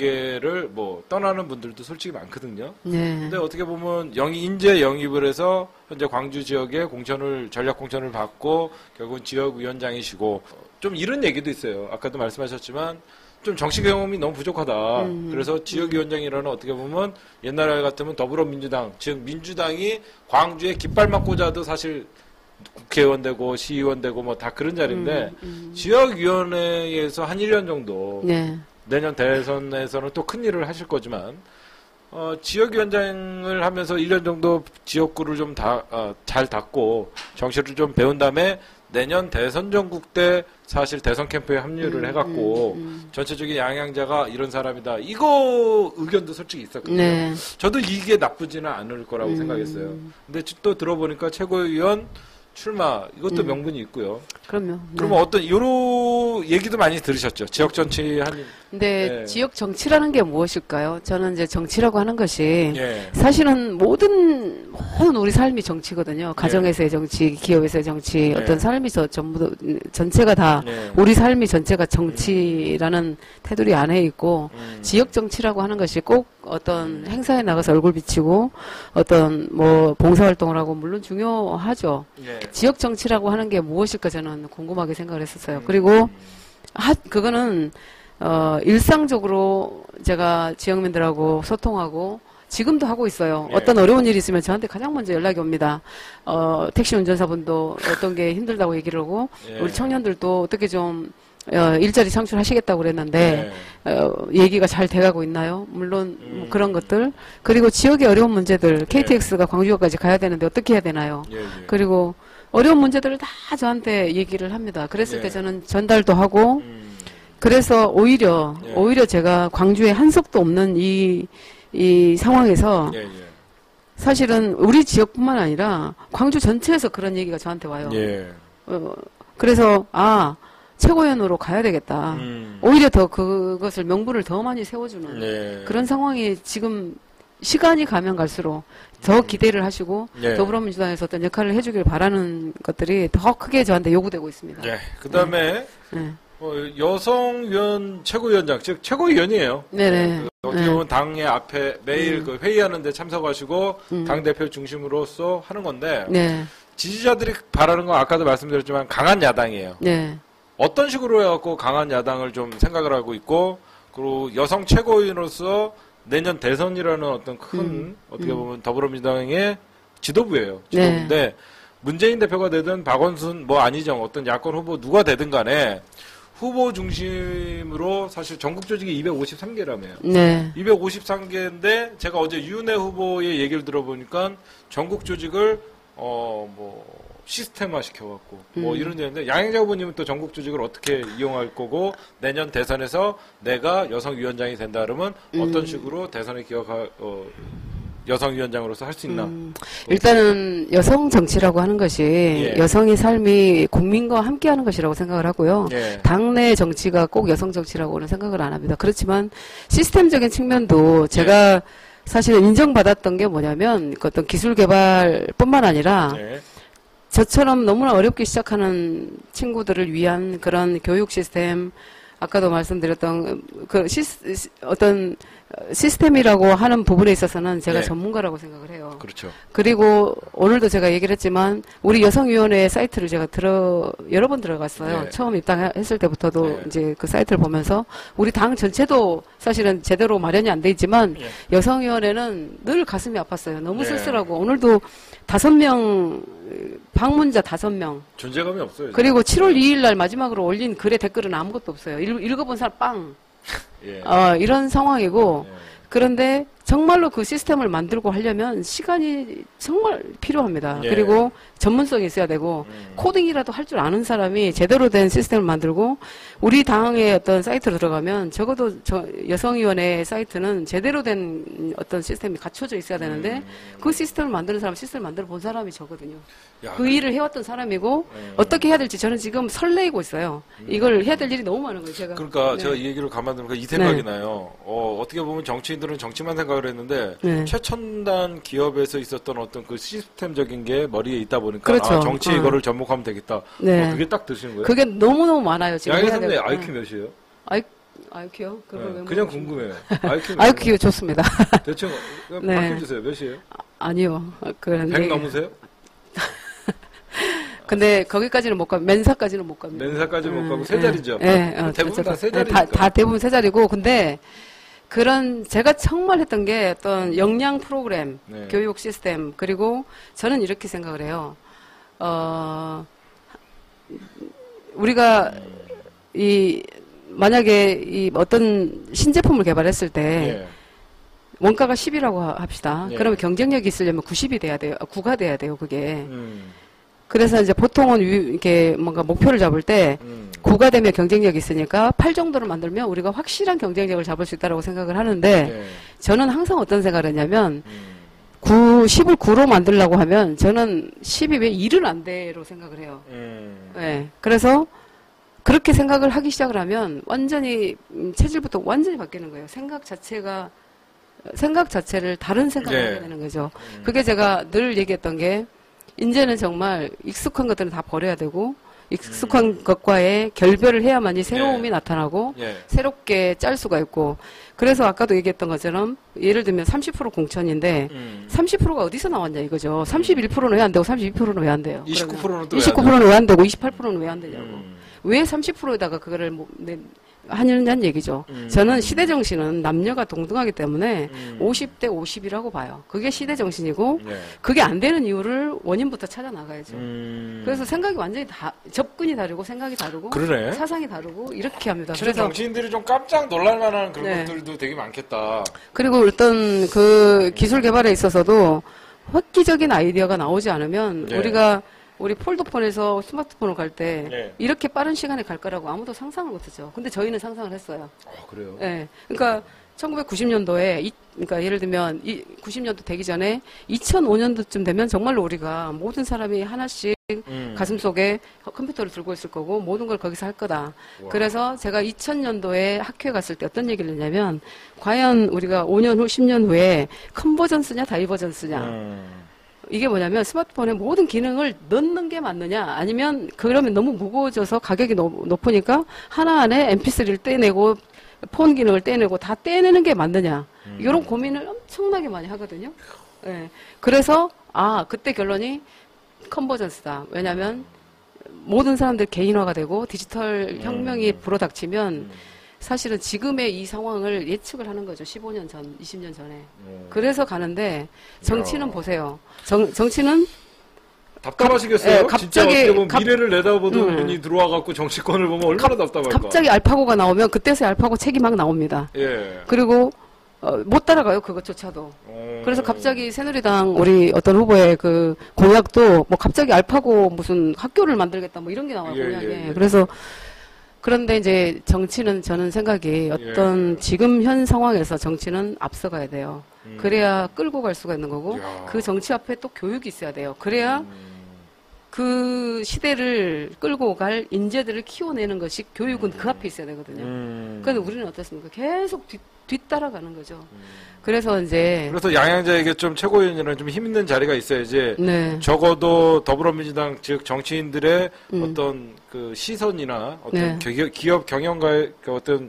정계를 뭐 떠나는 분들도 솔직히 많거든요. 네, 근데 어떻게 보면 영입, 인재 영입을 해서 현재 광주 지역에 공천을, 전략 공천을 받고 결국은 지역위원장이시고 좀 이런 얘기도 있어요. 아까도 말씀하셨지만 좀 정치 경험이 너무 부족하다. 음. 그래서 지역위원장이라는 어떻게 보면 옛날 같으면 더불어민주당, 즉 민주당이 광주에 깃발만 꽂아도 사실 국회의원 되고 시의원 되고 뭐 다 그런 자리인데 음, 음. 지역위원회에서 한 일 년 정도 네, 내년 대선에서는 또 큰 일을 하실 거지만 어, 지역위원장을 하면서 일 년 정도 지역구를 좀 다, 어, 잘 닦고 정치를 좀 배운 다음에 내년 대선 전국 때 사실 대선 캠프에 합류를 음, 해갖고 음, 음. 전체적인 양양자가 이런 사람이다. 이거 의견도 솔직히 있었거든요. 네, 저도 이게 나쁘지는 않을 거라고 음. 생각했어요. 근데 또 들어보니까 최고위원 출마 이것도 음. 명분이 있고요. 그럼요. 네. 그러면 어떤 요런 얘기도 많이 들으셨죠. 지역 정치 한 근데 네. 지역 정치라는 게 무엇일까요? 저는 이제 정치라고 하는 것이 예. 사실은 모든 모든 우리 삶이 정치거든요. 가정에서의 정치, 기업에서의 정치, 네. 어떤 삶이 저 전부 전체가 다 예. 우리 삶이 전체가 정치라는 테두리 안에 있고 음. 지역 정치라고 하는 것이 꼭 어떤 행사에 나가서 얼굴 비치고 어떤 뭐 봉사활동을 하고 물론 중요하죠. 예. 지역 정치라고 하는 게 무엇일까 저는 궁금하게 생각을 했었어요. 음. 그리고 하, 그거는 어, 일상적으로 제가 지역민들하고 소통하고 지금도 하고 있어요. 예. 어떤 어려운 일이 있으면 저한테 가장 먼저 연락이 옵니다. 어, 택시 운전사분도 어떤 게 힘들다고 얘기를 하고 예. 우리 청년들도 어떻게 좀 어, 일자리 창출하시겠다고 그랬는데 예. 어, 얘기가 잘 돼가고 있나요? 물론 뭐 음. 그런 것들 그리고 지역의 어려운 문제들 케이티엑스가 광주역까지 가야 되는데 어떻게 해야 되나요? 예. 예. 그리고 어려운 문제들을 다 저한테 얘기를 합니다. 그랬을 예. 때 저는 전달도 하고 음. 그래서 오히려 예. 오히려 제가 광주에 한석도 없는 이, 이 상황에서 예. 예. 사실은 우리 지역뿐만 아니라 광주 전체에서 그런 얘기가 저한테 와요. 예. 어, 그래서 아 최고위원으로 가야 되겠다. 음. 오히려 더 그것을 명분을 더 많이 세워주는 예. 그런 상황이 지금 시간이 가면 갈수록 더 기대를 하시고 예. 더불어민주당에서 어떤 역할을 해주길 바라는 것들이 더 크게 저한테 요구되고 있습니다. 예. 그다음에 네. 어, 여성위원 최고위원장 즉 최고위원이에요. 네네. 그 어떻게 네. 보면 당의 앞에 매일 음. 그 회의하는데 참석하시고 음. 당 대표 중심으로서 하는 건데 네. 지지자들이 바라는 건 아까도 말씀드렸지만 강한 야당이에요. 네. 어떤 식으로 해갖고 강한 야당을 좀 생각을 하고 있고 그리고 여성 최고위원으로서 내년 대선이라는 어떤 큰 음. 어떻게 음. 보면 더불어민주당의 지도부예요. 네. 지도부인데 문재인 대표가 되든 박원순 뭐 안희정 어떤 야권 후보 누가 되든 간에 후보 중심으로 사실 전국 조직이 이백오십삼 개라며요. 네. 이백오십삼 개인데 제가 어제 윤해 후보의 얘기를 들어보니까 전국 조직을 어 뭐 시스템화 시켜갖고 뭐 음. 이런 데인데 양행자 후보님은 또 전국 조직을 어떻게 이용할 거고 내년 대선에서 내가 여성위원장이 된다 그러면 어떤 음. 식으로 대선에 기억할 어, 여성위원장으로서 할 수 있나? 음, 일단은 여성 정치라고 하는 것이 예. 여성의 삶이 국민과 함께하는 것이라고 생각을 하고요. 예. 당내 정치가 꼭 여성 정치라고는 생각을 안 합니다. 그렇지만 시스템적인 측면도 제가 사실은 인정받았던 게 뭐냐면 그 어떤 기술 개발뿐만 아니라 예. 저처럼 너무나 어렵게 시작하는 친구들을 위한 그런 교육 시스템, 아까도 말씀드렸던 그 시스, 어떤 시스템이라고 하는 부분에 있어서는 제가 예. 전문가라고 생각을 해요. 그렇죠. 그리고 오늘도 제가 얘기를 했지만 우리 여성위원회 사이트를 제가 들어 여러 번 들어갔어요. 네. 처음 입당했을 때부터도 네. 이제 그 사이트를 보면서 우리 당 전체도 사실은 제대로 마련이 안 돼 있지만 네. 여성위원회는 늘 가슴이 아팠어요. 너무 네. 쓸쓸하고 오늘도 다섯 명 방문자 다섯 명 존재감이 없어요. 그리고 칠월 이일 날 마지막으로 올린 글의 댓글은 아무것도 없어요. 읽, 읽어본 사람 빵. 예. 어, 이런 상황이고 예. 그런데 정말로 그 시스템을 만들고 하려면 시간이 정말 필요합니다. 예. 그리고 전문성이 있어야 되고 음. 코딩이라도 할 줄 아는 사람이 제대로 된 시스템을 만들고 우리 당의 어떤 사이트로 들어가면 적어도 저 여성위원회 사이트는 제대로 된 어떤 시스템이 갖춰져 있어야 되는데 음. 그 시스템을 만드는 사람, 시스템을 만들어 본 사람이 저거든요. 야, 그 일을 해왔던 사람이고 음. 어떻게 해야 될지 저는 지금 설레이고 있어요. 이걸 해야 될 일이 너무 많은 거예요. 제가. 그러니까 네. 제가 이 얘기를 가만 들으니까 이 생각이 네. 나요. 어, 어떻게 보면 정치인들은 정치만 생각을 했는데 네. 최첨단 기업에서 있었던 어떤 그 시스템적인 게 머리에 있다 보니까 그렇죠. 아, 정치 어. 이거를 접목하면 되겠다. 네. 어, 그게 딱 드시는 거예요? 그게 너무너무 많아요. 지금. 양희 해야 선생님 될- 아이큐 네. 몇이에요? 아이, 아이큐요? 그걸 네, 왜 그냥 물어보시는 궁금해요. 아이큐 몇 아이큐 좋습니다. 대충 그냥 네. 밝혀주세요. 몇이에요? 아니요. 그런데. 백 넘으세요? 근데 거기까지는 못 가, 멘사까지는 못 갑니다. 맨사까지 못 음, 가고 세 예, 자리죠. 예, 어, 대부분 다 세 예, 자리니까. 다, 다 대부분 세 자리고, 근데 그런 제가 정말 했던 게 어떤 역량 프로그램, 네. 교육 시스템, 그리고 저는 이렇게 생각을 해요. 어, 우리가 이 만약에 이 어떤 신제품을 개발했을 때 예. 원가가 십이라고 합시다. 예. 그러면 경쟁력이 있으려면 구십이 돼야 돼요. 아, 구가 돼야 돼요, 그게. 음, 그래서 이제 보통은 위- 이렇게 뭔가 목표를 잡을 때 음. 구가 되면 경쟁력이 있으니까 팔 정도를 만들면 우리가 확실한 경쟁력을 잡을 수 있다고 생각을 하는데 예. 저는 항상 어떤 생각을 했냐면 음. 구, 십을 구로 만들려고 하면 저는 십이 왜 일은 안 돼로 생각을 해요. 음. 네. 그래서 그렇게 생각을 하기 시작을 하면 완전히 음, 체질부터 완전히 바뀌는 거예요. 생각 자체가 생각 자체를 다른 생각을 네. 하게 되는 거죠. 음. 그게 제가 늘 얘기했던 게 이제는 정말 익숙한 것들은 다 버려야 되고 익숙한 것과의 결별을 해야만이 새로움이 네. 나타나고 예. 새롭게 짤 수가 있고 그래서 아까도 얘기했던 것처럼 예를 들면 삼십 퍼센트 공천인데 음. 삼십 퍼센트가 어디서 나왔냐 이거죠. 삼십일 퍼센트는 왜 안 되고 삼십이 퍼센트는 왜 안 돼요? 이십구 퍼센트는 또 이십구 왜 안 퍼센트는 왜 안 되고 이십팔 퍼센트는 왜 안 되냐고. 음. 왜 삼십 퍼센트에다가 그거를 뭐, 네, 하냐는 얘기죠. 음. 저는 시대 정신은 남녀가 동등하기 때문에 음. 오십 대 오십이라고 봐요. 그게 시대 정신이고 예. 그게 안 되는 이유를 원인부터 찾아 나가야죠. 음. 그래서 생각이 완전히 다 접근이 다르고 생각이 다르고 그러네. 사상이 다르고 이렇게 합니다. 실은 그래서 정치인들이 좀 깜짝 놀랄 만한 그런 네. 것들도 되게 많겠다. 그리고 어떤 그 기술 개발에 있어서도 획기적인 아이디어가 나오지 않으면 네. 우리가 우리 폴더폰에서 스마트폰을 갈 때 네. 이렇게 빠른 시간에 갈 거라고 아무도 상상을 못했죠. 근데 저희는 상상을 했어요. 아, 그래요? 예. 그러니까 천구백구십 년도에 이, 그러니까 예를 들면 이 구십 년도 되기 전에 이천오 년도쯤 되면 정말로 우리가 모든 사람이 하나씩 음. 가슴 속에 컴퓨터를 들고 있을 거고 모든 걸 거기서 할 거다. 와. 그래서 제가 이천 년도에 학교에 갔을 때 어떤 얘기를 했냐면 과연 우리가 오 년 후, 십 년 후에 컨버전 쓰냐 다이버전 쓰냐. 음. 이게 뭐냐면 스마트폰에 모든 기능을 넣는 게 맞느냐 아니면 그러면 너무 무거워져서 가격이 높, 높으니까 하나 안에 엠피쓰리를 떼내고 폰 기능을 떼내고 다 떼내는 게 맞느냐 음. 이런 고민을 엄청나게 많이 하거든요. 예. 그래서 아 그때 결론이 컨버전스다. 왜냐하면 모든 사람들 개인화가 되고 디지털 혁명이 음. 불어닥치면 음. 사실은 지금의 이 상황을 예측을 하는 거죠. 십오 년 전, 이십 년 전에. 음. 그래서 가는데 정치는 야. 보세요. 정, 정치는 답답하시겠어요? 예, 진짜 갑자기 어떻게 보면 갑- 미래를 내다보던 음. 분이 들어와갖고 정치권을 보면 얼마나 답답할까. 갑자기 알파고가 나오면 그때서 알파고 책이 막 나옵니다. 예. 그리고 어, 못 따라가요 그것조차도. 어. 그래서 갑자기 새누리당 우리 어떤 후보의 그 공약도 뭐 갑자기 알파고 무슨 학교를 만들겠다 뭐 이런 게 나와요 예, 공약에. 예, 예. 그래서 그런데 이제 정치는 저는 생각이 어떤 예. 지금 현 상황에서 정치는 앞서가야 돼요. 음. 그래야 끌고 갈 수가 있는 거고 야. 그 정치 앞에 또 교육이 있어야 돼요. 그래야 음. 그 시대를 끌고 갈 인재들을 키워내는 것이 교육은 그 앞에 있어야 되거든요. 음. 그런데 우리는 어떻습니까? 계속 뒤, 뒤따라가는 거죠. 그래서 이제 그래서 양양자에게 좀 최고위원이라는 좀 힘있는 자리가 있어야지 네. 적어도 더불어민주당 즉 정치인들의 음. 어떤 그 시선이나 어떤 네. 기업, 기업 경영가의 그 어떤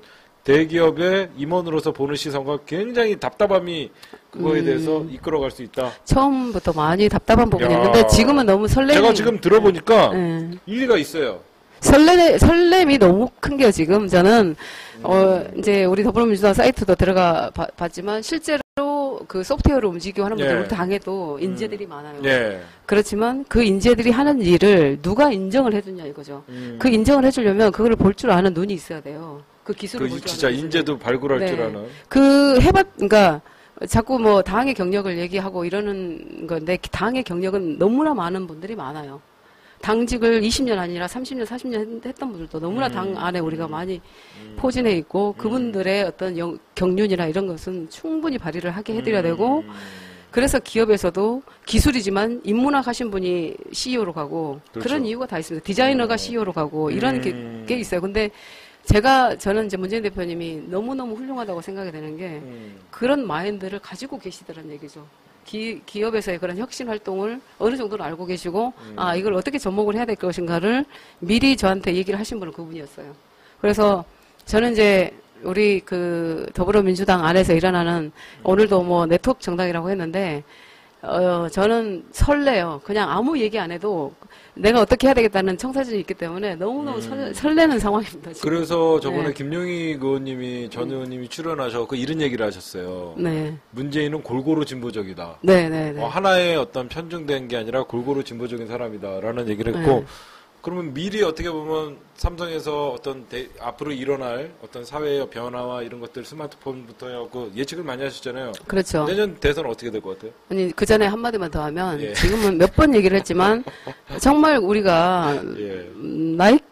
대기업의 임원으로서 보는 시선과 굉장히 답답함이 그거에 음. 대해서 이끌어갈 수 있다. 처음부터 많이 답답한 부분이 야. 있는데 지금은 너무 설레. 제가 지금 들어보니까 네. 일리가 있어요. 설레, 설렘이 너무 큰 게요, 지금. 저는, 어, 이제 우리 더불어민주당 사이트도 들어가 봐- 봤지만, 실제로 그 소프트웨어를 움직이고 하는 분들, 예. 우리 당에도 인재들이 많아요. 예. 그렇지만 그 인재들이 하는 일을 누가 인정을 해주냐 이거죠. 음. 그 인정을 해주려면 그거를 볼 줄 아는 눈이 있어야 돼요. 그 기술을 그 볼 줄 진짜 아는 눈이. 인재도 발굴할 네. 줄 아는. 그 해봤, 그러니까 자꾸 뭐 당의 경력을 얘기하고 이러는 건데, 당의 경력은 너무나 많은 분들이 많아요. 당직을 이십 년 아니라 삼십 년, 사십 년 했던 분들도 너무나 음. 당 안에 우리가 많이 음. 포진해 있고, 그분들의 어떤 영- 경륜이나 이런 것은 충분히 발휘를 하게 해드려야 음. 되고, 그래서 기업에서도 기술이지만 인문학 하신 분이 씨이오로 가고, 그렇죠. 그런 이유가 다 있습니다. 디자이너가 음. 씨이오로 가고, 이런 음. 게, 게 있어요. 근데 제가, 저는 이제 문재인 대표님이 너무너무 훌륭하다고 생각이 되는 게, 음. 그런 마인드를 가지고 계시더란 얘기죠. 기, 기업에서의 그런 혁신 활동을 어느 정도는 알고 계시고, 음. 아, 이걸 어떻게 접목을 해야 될 것인가를 미리 저한테 얘기를 하신 분은 그분이었어요. 그래서 저는 이제 우리 그 더불어민주당 안에서 일어나는 오늘도 뭐 네트워크 정당이라고 했는데, 어, 저는 설레요. 그냥 아무 얘기 안 해도 내가 어떻게 해야 되겠다는 청사진이 있기 때문에 너무너무 음. 설, 설레는 상황입니다. 지금. 그래서 저번에 네. 김용희 의원님이 전 의원님이 출연하셔서 그 이런 얘기를 하셨어요. 네. 문재인은 골고루 진보적이다. 네, 네, 네. 어, 하나의 어떤 편중된 게 아니라 골고루 진보적인 사람이다라는 얘기를 했고, 네. 그러면 미리 어떻게 보면 삼성에서 어떤 대- 앞으로 일어날 어떤 사회의 변화와 이런 것들 스마트폰부터 해갖고 예측을 많이 하셨잖아요. 그렇죠. 내년 대선 어떻게 될 것 같아요? 아니, 그 전에 한마디만 더 하면, 예. 지금은 몇 번 얘기를 했지만, 정말 우리가, 예. 음,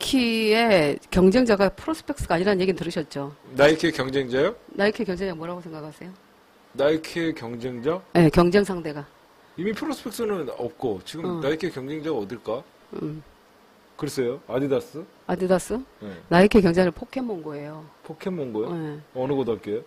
나이키의 경쟁자가 프로스펙스가 아니라는 얘기는 들으셨죠? 나이키의 경쟁자요? 나이키 경쟁자 뭐라고 생각하세요? 나이키의 경쟁자? 네, 경쟁 상대가. 이미 프로스펙스는 없고 지금 어. 나이키의 경쟁자가 어딜까? 음, 글쎄요. 아디다스? 아디다스? 네. 나이키 경쟁자는 포켓몬고예요. 포켓몬고요? 네. 어느 고등학교요?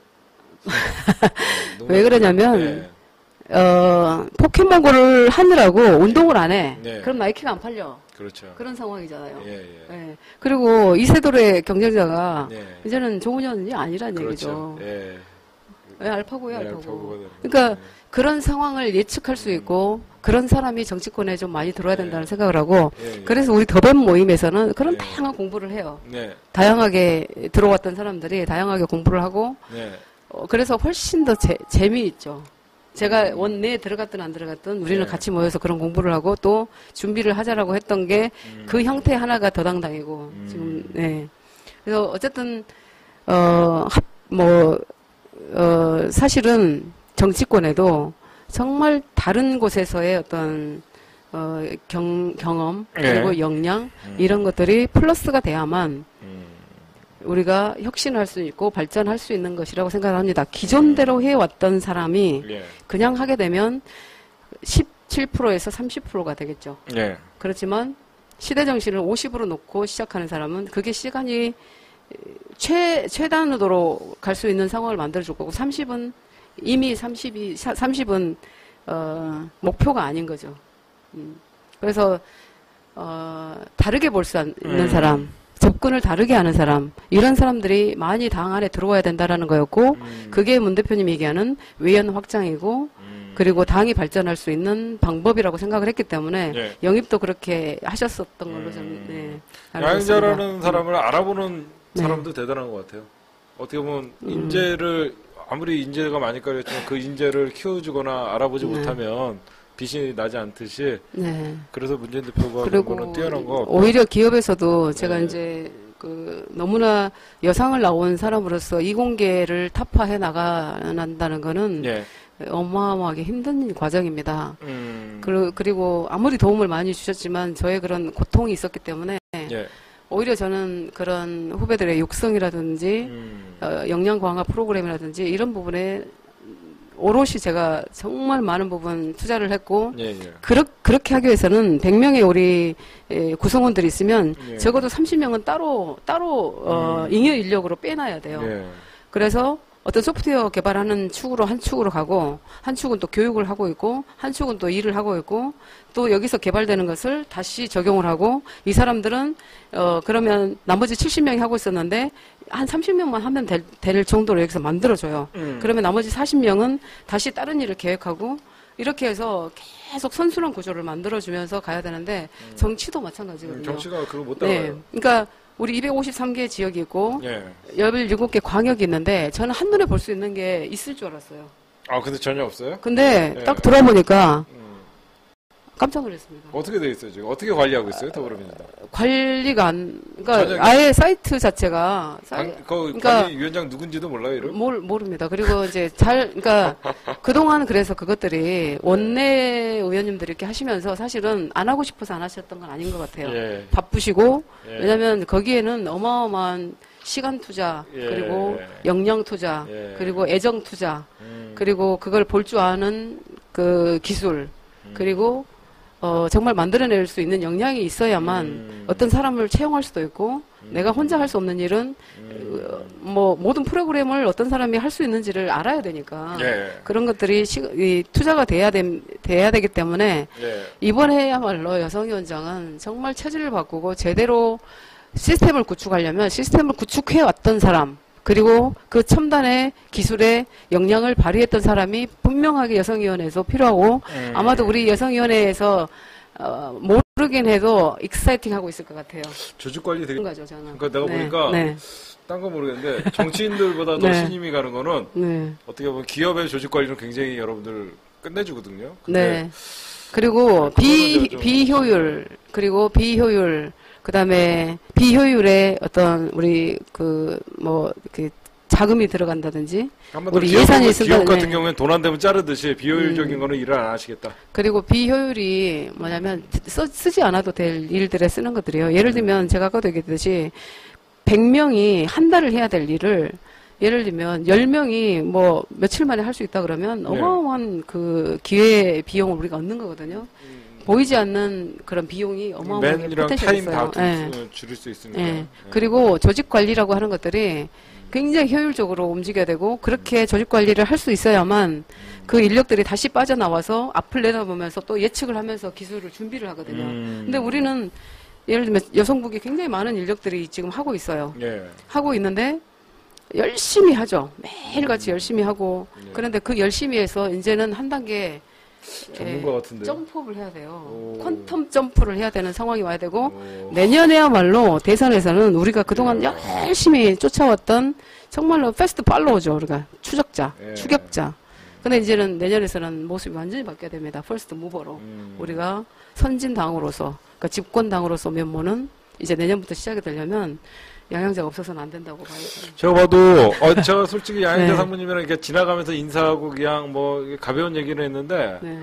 왜 그러냐면, 네. 어, 포켓몬고를 하느라고 운동을 안 해. 네. 그럼 나이키가 안 팔려. 그렇죠. 그런 상황이잖아요. 예, 예. 네. 그리고 이세돌의 경쟁자가 네. 이제는 조은현이 아니란 그렇죠. 얘기죠. 예. 네, 알파고예요, 네, 알파고. 알파고가 되는 그러니까 거죠. 그런 상황을 예측할 수 있고 그런 사람이 정치권에 좀 많이 들어와야 된다는 생각을 하고 예, 예. 그래서 우리 더벤 모임에서는 그런 예. 다양한 공부를 해요. 네. 다양하게 들어왔던 사람들이 다양하게 공부를 하고 네. 어, 그래서 훨씬 더 재, 재미있죠. 제가 원내에 들어갔든 안 들어갔든 우리는 네. 같이 모여서 그런 공부를 하고 또 준비를 하자라고 했던 게 그 음. 형태 하나가 더 당당이고 음. 지금 네. 그래서 어쨌든 어, 합, 뭐 어, 사실은 정치권에도 정말 다른 곳에서의 어떤 어, 경, 경험 그리고 네. 역량 음. 이런 것들이 플러스가 돼야만 음. 우리가 혁신할 수 있고 발전할 수 있는 것이라고 생각합니다. 기존대로 해왔던 사람이 예. 그냥 하게 되면 십칠 퍼센트에서 삼십 퍼센트가 되겠죠. 예. 그렇지만 시대 정신을 오십으로 놓고 시작하는 사람은 그게 시간이 최, 최단으로 갈 수 있는 상황을 만들어줄 거고 삼십은 이미 삼십이, 삼십은 어, 목표가 아닌 거죠. 음. 그래서 어, 다르게 볼 수 있는 음. 사람, 접근을 다르게 하는 사람, 이런 사람들이 많이 당 안에 들어와야 된다라는 거였고, 음. 그게 문 대표님이 얘기하는 외연 확장이고, 음. 그리고 당이 발전할 수 있는 방법이라고 생각을 했기 때문에 네. 영입도 그렇게 하셨었던 걸로 저는 음. 네, 알고 있습니다. 야행자라는 사람을 알아보는 네. 사람도 대단한 것 같아요. 어떻게 보면 음. 인재를 아무리 인재가 많이 깔렸지만 그 인재를 키워주거나 알아보지 네. 못하면 빛이 나지 않듯이 네. 그래서 문재인 대표가 그런 그리고 거는 뛰어난 것 같고. 오히려 기업에서도 제가 네. 이제 그 너무나 여상을 나온 사람으로서 이공계를 타파해 나간다는 거는 예. 어마어마하게 힘든 과정입니다. 음. 그리고, 그리고 아무리 도움을 많이 주셨지만 저의 그런 고통이 있었기 때문에 예. 오히려 저는 그런 후배들의 육성이라든지 음. 어, 역량 강화 프로그램이라든지 이런 부분에 오롯이 제가 정말 많은 부분 투자를 했고 예, 예. 그렇, 그렇게 하기 위해서는 백 명의 우리 에, 구성원들이 있으면 예. 적어도 삼십 명은 따로 따로 어, 음. 잉여 인력으로 빼놔야 돼요. 예. 그래서 어떤 소프트웨어 개발하는 축으로 한 축으로 가고 한 축은 또 교육을 하고 있고 한 축은 또 일을 하고 있고 또 여기서 개발되는 것을 다시 적용을 하고 이 사람들은 어 그러면 나머지 칠십 명이 하고 있었는데 한 삼십 명만 하면 될, 될 정도로 여기서 만들어줘요. 음. 그러면 나머지 사십 명은 다시 다른 일을 계획하고 이렇게 해서 계속 선순환 구조를 만들어주면서 가야 되는데 음. 정치도 마찬가지거든요. 정치가 그거 못 따라요. 네, 그러니까 우리 이백오십삼 개 지역이 있고 예. 열일곱 개 광역이 있는데 저는 한눈에 볼 수 있는 게 있을 줄 알았어요. 아 근데 전혀 없어요? 근데 네. 딱 들어보니까 음. 깜짝 놀랐습니다. 어떻게 돼 있어요 지금? 어떻게 관리하고 있어요 더불어민주당? 관리가 안, 그러니까 전혀- 아예 사이트 자체가 사이- 관, 그 그러니까- 관리위원장 누군지도 몰라요 이름? 모르, 모릅니다. 그리고 이제 잘, 그러니까 그동안 그래서 그것들이 원내 의원님들이 이렇게 하시면서 사실은 안 하고 싶어서 안 하셨던 건 아닌 것 같아요. 예. 바쁘시고 예. 왜냐하면 거기에는 어마어마한 시간 투자 예. 그리고 역량 투자 예. 그리고 애정 투자 음. 그리고 그걸 볼 줄 아는 그 기술 음. 그리고 어, 정말 만들어낼 수 있는 역량이 있어야만 음. 어떤 사람을 채용할 수도 있고 음. 내가 혼자 할 수 없는 일은 음. 어, 뭐 모든 프로그램을 어떤 사람이 할 수 있는지를 알아야 되니까 예. 그런 것들이 시, 이 투자가 돼야 돼, 돼야 되기 때문에 예. 이번에야말로 여성위원장은 정말 체질을 바꾸고 제대로 시스템을 구축하려면 시스템을 구축해 왔던 사람 그리고 그 첨단의 기술의 역량을 발휘했던 사람이 분명하게 여성위원회에서 필요하고 음. 아마도 우리 여성위원회에서 어, 모르긴 해도 익사이팅하고 있을 것 같아요. 조직 관리 되게. 그런 거죠 저는. 그러니까 내가 네, 보니까 네, 딴 거 모르겠는데 정치인들보다 더 네. 신임이 가는 거는 네, 어떻게 보면 기업의 조직 관리는 굉장히 여러분들 끝내주거든요. 네. 근데 그리고 비 그거는 좀- 비효율 그리고 비효율 그다음에 비효율에 어떤 우리 그 뭐 그 자금이 들어간다든지 한번 더 우리 기업, 예산이 기업 있으면, 같은 네. 경우에는 돈 안 되면 자르듯이 비효율적인 음. 거는 일을 안 하시겠다. 그리고 비효율이 뭐냐면 써, 쓰지 않아도 될 일들에 쓰는 것들이에요. 예를 들면 제가 아까도 얘기했듯이 백 명이 한 달을 해야 될 일을 예를 들면 열 명이 뭐 며칠 만에 할 수 있다 그러면 네. 어마어마한 그 기회 비용을 우리가 얻는 거거든요. 보이지 않는 그런 비용이 어마어마하게 맨이랑 포텐셜이 타임 다 있어요. 줄, 예. 수- 줄일 수 있으니까. 예. 예. 그리고 조직 관리라고 하는 것들이 굉장히 효율적으로 움직여야 되고 그렇게 조직 관리를 할 수 있어야만 그 인력들이 다시 빠져나와서 앞을 내다보면서 또 예측을 하면서 기술을 준비를 하거든요. 음. 근데 우리는 예를 들면 여성국이 굉장히 많은 인력들이 지금 하고 있어요. 예. 하고 있는데 열심히 하죠. 매일같이 열심히 하고 예. 그런데 그 열심히해서 이제는 한 단계 전문가 같은데. 점프를 해야 돼요. 오. 퀀텀 점프를 해야 되는 상황이 와야 되고 오. 내년에야말로 대선에서는 우리가 그동안 예. 열심히 쫓아왔던 정말로 패스트 팔로우죠. 우리가 추적자, 예. 추격자. 근데 이제는 내년에서는 모습이 완전히 바뀌어야 됩니다. 퍼스트 무버로. 음. 우리가 선진당으로서, 그러니까 집권당으로서 면모는 이제 내년부터 시작이 되려면 영양제가 없어서는 안 된다고 봐요. 제가 봐도, 어, 제가 솔직히 양현자 네. 상무님이랑 이렇게 지나가면서 인사하고 그냥 뭐 가벼운 얘기를 했는데, 네.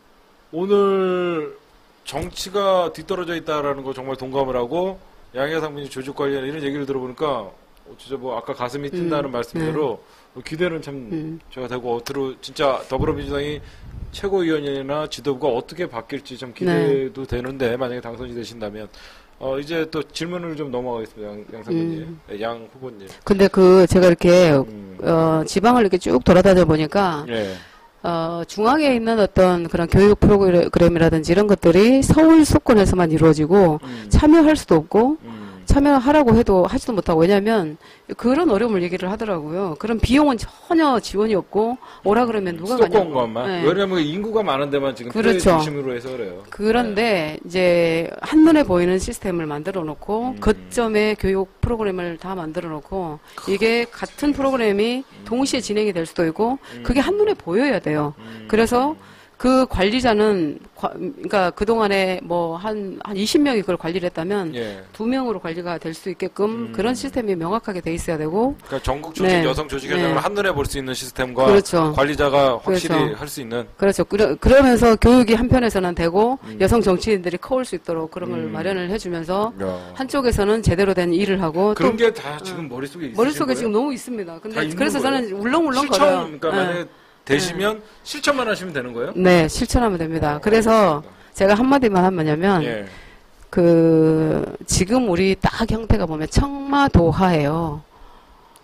오늘 정치가 뒤떨어져 있다라는 거 정말 동감을 하고, 양현자 상무님 조직 관련 이런 얘기를 들어보니까, 어, 진짜 뭐 아까 가슴이 뛴다는 음, 말씀대로 기대는 참 음. 제가 되고, 어트로 진짜 더불어민주당이 최고위원이나 지도부가 어떻게 바뀔지 좀 기대도 네. 되는데, 만약에 당선이 되신다면, 어, 이제 또 질문을 좀 넘어가겠습니다. 양, 양 상무님, 음. 네, 양 후보님. 근데 그 제가 이렇게 음. 어, 지방을 이렇게 쭉 돌아다녀 보니까 예. 어, 중앙에 있는 어떤 그런 교육 프로그램이라든지 이런 것들이 서울 수도권에서만 이루어지고 음. 참여할 수도 없고 음. 참여하라고 해도 하지도 못하고 왜냐하면 그런 어려움을 얘기를 하더라고요. 그런 비용은 전혀 지원이 없고 오라 그러면 누가 가냐고. 수도권만. 네. 왜냐면 인구가 많은 데만 지금 그렇죠. 그렇죠. 중심으로 해서 그래요. 그런데 이제 한눈에 보이는 시스템을 만들어 놓고 음. 거점의 교육 프로그램을 다 만들어 놓고 이게 같은 프로그램이 동시에 진행이 될 수도 있고 그게 한눈에 보여야 돼요. 음. 그래서 그 관리자는 과- 그러니까 그동안에 뭐 한 한 이십 명이 그걸 관리를 했다면 예. 두 명으로 관리가 될 수 있게끔 음. 그런 시스템이 명확하게 돼 있어야 되고 그러니까 전국 조직 네. 여성 조직 현장을 네. 한눈에 볼 수 있는 시스템과 그렇죠. 관리자가 확실히 그렇죠. 할 수 있는. 그렇죠. 그러, 그러면서 교육이 한편에서는 되고 음. 여성 정치인들이 커올 수 있도록 그런 걸 음. 마련을 해주면서 야. 한쪽에서는 제대로 된 일을 하고 또 그런 게 다 지금 머릿속에 있으신 머릿속에 거예요? 지금 너무 있습니다. 다 근데 있는 그래서 거예요? 저는 울렁울렁 실천, 거려요. 그러니까 네. 만약에 되시면 실천만 하시면 되는 거예요? 네, 실천하면 됩니다. 그래서 제가 한마디만 하면요. 예. 그 지금 우리 딱 형태가 보면 청마도하예요.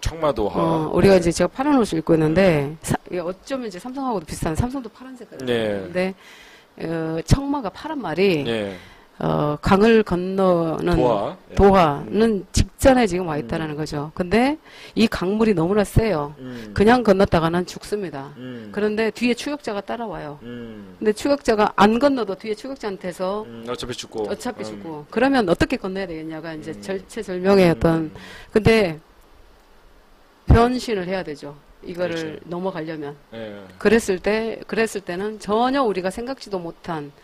청마도화. 어, 우리가 이제 제가 파란 옷을 입고 있는데 사, 이게 어쩌면 이제 삼성하고도 비슷한 삼성도 파란 색깔이에요. 예. 근데 어, 청마가 파란 말이 예. 어, 강을 건너는 도화. 예. 도화는 직전에 지금 와 있다는 음. 거죠. 근데 이 강물이 너무나 세요. 음. 그냥 건넜다가는 죽습니다. 음. 그런데 뒤에 추격자가 따라와요. 음. 근데 추격자가 안 건너도 뒤에 추격자한테서 음. 어차피 죽고. 어차피 음. 죽고 그러면 어떻게 건너야 되겠냐가 이제 음. 절체절명의 어떤 음. 근데 변신을 해야 되죠. 이거를 그렇죠. 넘어가려면 예. 그랬을 때 그랬을 때는 전혀 우리가 생각지도 못한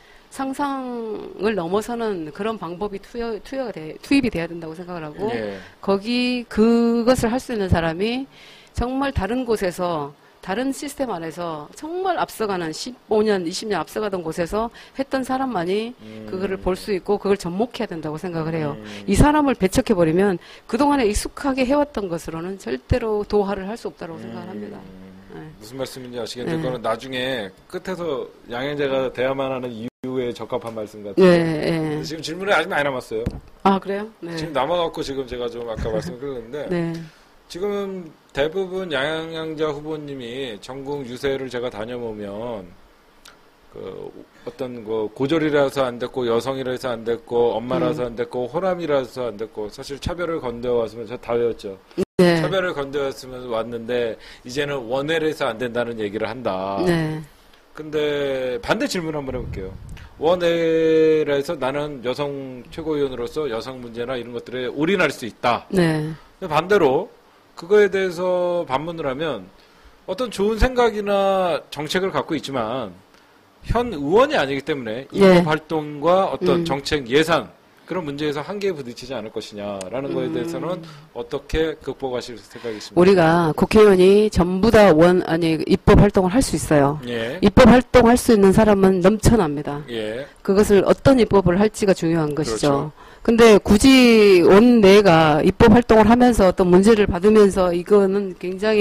상상을 넘어서는 그런 방법이 투여, 투여가 돼, 투입이 돼야 된다고 생각을 하고 예. 거기 그것을 할 수 있는 사람이 정말 다른 곳에서 다른 시스템 안에서 정말 앞서가는 십오 년, 이십 년 앞서가던 곳에서 했던 사람만이 음. 그거를 볼 수 있고 그걸 접목해야 된다고 생각을 해요. 음. 이 사람을 배척해버리면 그동안에 익숙하게 해왔던 것으로는 절대로 도하를 할 수 없다고 생각을 합니다. 음. 네. 무슨 말씀인지 아시겠는데 네. 그거는 나중에 끝에서 양현재가 대화만 하는 이후에 적합한 말씀 같아요. 네, 예. 지금 질문이 아직 많이 남았어요. 아, 그래요? 네. 지금 남아갖고 지금 제가 좀 아까 말씀을 드렸는데 네. 지금 대부분 양양자 후보님이 전국 유세를 제가 다녀보면 그 어떤 그 고졸이라서 안 됐고 여성이라서 안 됐고 엄마라서 음. 안 됐고 호남이라서 안 됐고 사실 차별을 건너왔으면 저 다 외웠죠. 네. 차별을 건너왔으면 왔는데 이제는 원외에서 안 된다는 얘기를 한다. 네. 근데 반대 질문 한번 해볼게요. 원외에서 나는 여성 최고위원으로서 여성 문제나 이런 것들에 올인할 수 있다. 네. 근데 반대로 그거에 대해서 반문을 하면 어떤 좋은 생각이나 정책을 갖고 있지만 현 의원이 아니기 때문에 입법 예. 활동과 어떤 음. 정책 예산 그런 문제에서 한계에 부딪히지 않을 것이냐라는 거에 음. 대해서는 어떻게 극복하실 생각이십니까? 우리가 국회의원이 전부 다 원, 아니, 입법 활동을 할 수 있어요. 예. 입법 활동할 수 있는 사람은 넘쳐납니다. 예. 그것을 어떤 입법을 할지가 중요한 것이죠. 그렇죠. 근데 굳이 원내가 입법 활동을 하면서 어떤 문제를 받으면서 이거는 굉장히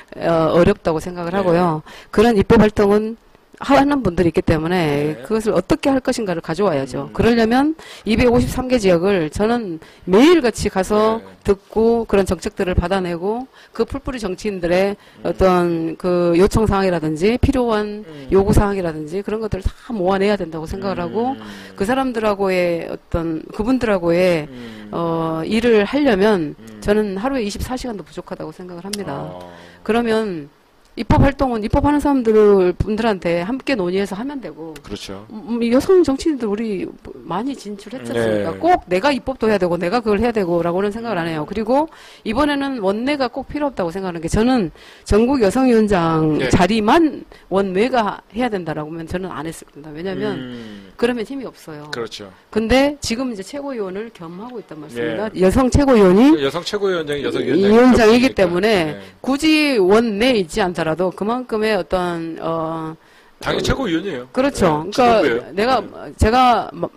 어, 어렵다고 생각을 네. 하고요. 그런 입법 활동은 하는 분들이 있기 때문에 네. 그것을 어떻게 할 것인가를 가져와야죠. 음. 그러려면 이백오십삼 개 지역을 저는 매일같이 가서 네. 듣고 그런 정책들을 받아내고 그 풀뿌리 정치인들의 음. 어떤 그 요청 사항이라든지 필요한 음. 요구 사항이라든지 그런 것들을 다 모아내야 된다고 생각을 하고 음. 그 사람들하고의 어떤 그분들하고의 음. 어, 일을 하려면 음. 저는 하루에 이십사 시간도 부족하다고 생각을 합니다. 아. 그러면 입법 활동은 입법하는 사람들 분들한테 함께 논의해서 하면 되고 그렇죠. 음, 여성 정치인들 우리 많이 진출했지 않습니까? 네. 꼭 내가 입법도 해야 되고 내가 그걸 해야 되고라고는 생각을 안 해요. 그리고 이번에는 원내가 꼭 필요 없다고 생각하는 게 저는 전국 여성위원장 네. 자리만 원내가 해야 된다라고 하면 저는 안 했을 겁니다. 왜냐하면 음. 그러면 힘이 없어요. 그렇죠. 근데 지금 이제 최고위원을 겸하고 있단 말씀입니다. 네. 여성 최고위원이 여성 최고위원장이 여성 위원장이기 때문에 네. 굳이 원내에 있지 않더라도 그만큼의 어떤 어 당연히 최고위원이에요. 그렇죠. 네, 그러니까 지도부예요. 내가 네. 제가 뭐-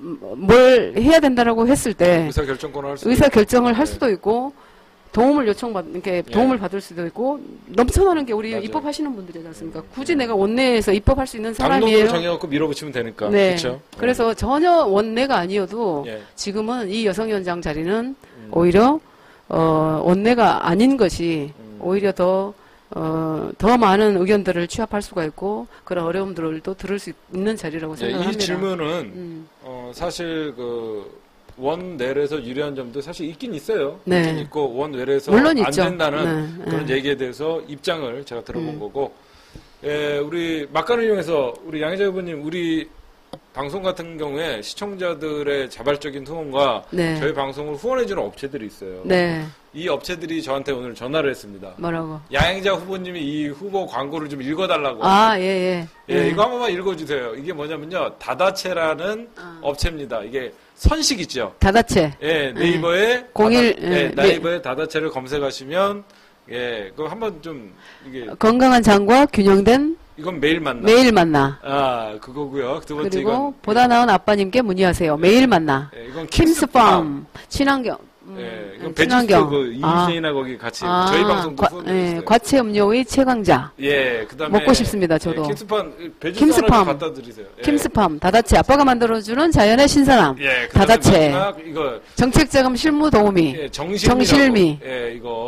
뭘 해야 된다라고 했을 때 의사 결정권을 할 수. 의사 결정을 할 네. 수도 있고 도움을 요청받 이렇게 도움을 받을 수도 있고 넘쳐나는 게 우리 맞아요. 입법하시는 분들이지 않습니까? 굳이 내가 원내에서 입법할 수 있는 당론으로 사람이에요. 정해갖고 밀어붙이면 되니까. 네. 그렇죠. 그래서 전혀 원내가 아니어도 예. 지금은 이 여성위원장 자리는 음. 오히려 어, 원내가 아닌 것이 음. 오히려 더 어, 더 많은 의견들을 취합할 수가 있고 그런 어려움들도 들을 수 있는 자리라고 네, 생각합니다. 이 질문은 음. 어, 사실 그 원내에서 유리한 점도 사실 있긴 있어요. 네. 있긴 있고 원외에서 물론 안 있죠. 된다는 네, 그런 네. 얘기에 대해서 입장을 제가 들어본 음. 거고, 예, 우리 막간을 이용해서 우리 양혜자 후보님 우리 방송 같은 경우에 시청자들의 자발적인 후원과 네. 저희 방송을 후원해주는 업체들이 있어요. 네. 이 업체들이 저한테 오늘 전화를 했습니다. 뭐라고? 양혜자 후보님이 이 후보 광고를 좀 읽어달라고. 아, 예, 예. 예, 예. 이거 한 번만 읽어주세요. 이게 뭐냐면요. 다다체라는 아. 업체입니다. 이게 선식 있죠? 다다체. 예, 네이버에. 공일, 다다, 예, 예, 네이버에 다다체를 검색하시면, 예, 그거 한번 좀, 이게, 건강한 장과 균형된 이건 매일 만나. 매일 만나. 아, 그거고요. 두 번째 그리고 이건. 보다 나은 아빠님께 문의하세요. 매일 만나. 예, 이건 킴스팜. 킴스팜. 친환경. 음, 예, 이건 친환경. 베지스토 그 아. 이희진이나 거기 같이 아, 저희 방송도 과, 후원도 예, 있어요. 과체 음료의 최강자. 예, 그다음에 먹고 싶습니다, 저도. 예, 킴스팜 베지스토 킴스팜. 하나 좀 갖다 드리세요. 예. 킴스팜. 다다체. 아빠가 만들어주는 자연의 신선함. 예, 그다음에 다다체. 마지막 이거 정책자금 실무 도우미. 예, 정실미. 정실미. 예, 이거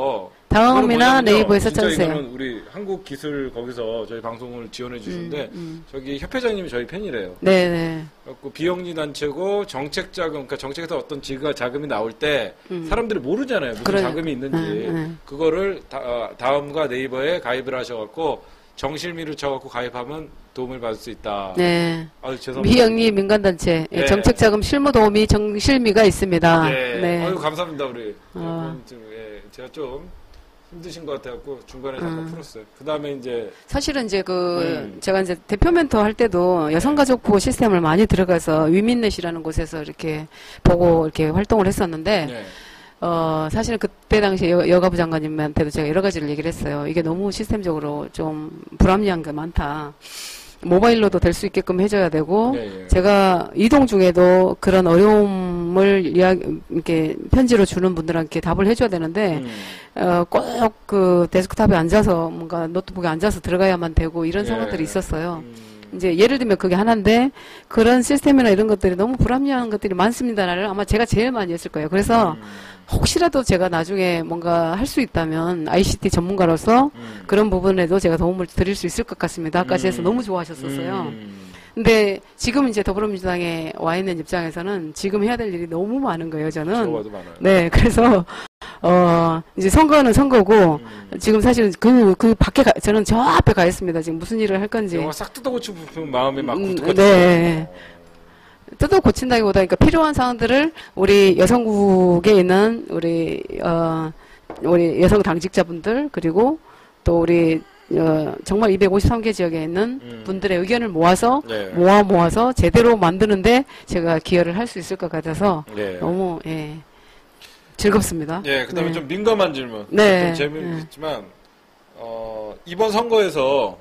다음이나 뭐냐면요, 네이버에서 진짜 찾으세요. 이거는 우리 한국 기술 거기서 저희 방송을 지원해 주시는데 음, 음. 저기 협회장님이 저희 팬이래요. 네네. 그래갖고 비영리 단체고 정책 자금, 그러니까 정책에서 어떤 지가 자금이 나올 때 음. 사람들이 모르잖아요. 무슨 그래. 자금이 있는지. 음, 음. 그거를 다, 어, 다음과 네이버에 가입을 하셔갖고 정실미를 쳐갖고 가입하면 도움을 받을 수 있다. 네. 아유, 죄송합니다. 미영리 민간단체 예, 네. 정책자금 실무도우미 정실미가 있습니다. 예. 네. 아유, 감사합니다, 우리. 어. 좀, 예, 제가 좀 힘드신 것 같아갖고 중간에 잠깐 음. 풀었어요. 그 다음에 이제 사실은 이제 그 음. 제가 이제 대표 멘토 할 때도 여성가족부호 시스템을 많이 들어가서 위민넷이라는 곳에서 이렇게 보고 이렇게 활동을 했었는데 네. 어 사실은 그때 당시 여, 여가부 장관님한테도 제가 여러 가지를 얘기를 했어요. 이게 너무 시스템적으로 좀 불합리한 게 많다. 모바일로도 될 수 있게끔 해줘야 되고 예, 예. 제가 이동 중에도 그런 어려움을 이야기 이렇게 편지로 주는 분들한테 답을 해줘야 되는데 음. 어, 꼭 그 데스크탑에 앉아서 뭔가 노트북에 앉아서 들어가야만 되고 이런 예. 상황들이 있었어요. 음. 이제 예를 들면 그게 하나인데 그런 시스템이나 이런 것들이 너무 불합리한 것들이 많습니다를 아마 제가 제일 많이 했을 거예요. 그래서 음. 혹시라도 제가 나중에 뭔가 할 수 있다면 아이씨티 전문가로서 음. 그런 부분에도 제가 도움을 드릴 수 있을 것 같습니다.까지 해서 음. 너무 좋아하셨었어요. 음. 근데 지금 이제 더불어민주당에 와 있는 입장에서는 지금 해야 될 일이 너무 많은 거예요, 저는. 적어도 많아요. 네, 그래서 어 이제 선거는 선거고 음. 지금 사실 그 그 밖에 가, 저는 저 앞에 가 있습니다. 지금 무슨 일을 할 건지. 영화 싹 뜯어고치고 싶은 마음이 막 음, 굳고 네. 뜯어 고친다기보다 그러니까 필요한 사항들을 우리 여성국에 있는 우리 어 우리 여성 당직자분들 그리고 또 우리 어 정말 이백오십삼 개 지역에 있는 음. 분들의 의견을 모아서 네. 모아 모아서 제대로 만드는데 제가 기여를 할 수 있을 것 같아서 네. 너무 예 즐겁습니다. 예, 그다음에 네. 좀 민감한 질문. 네. 좀 재미있지만 어, 이번 선거에서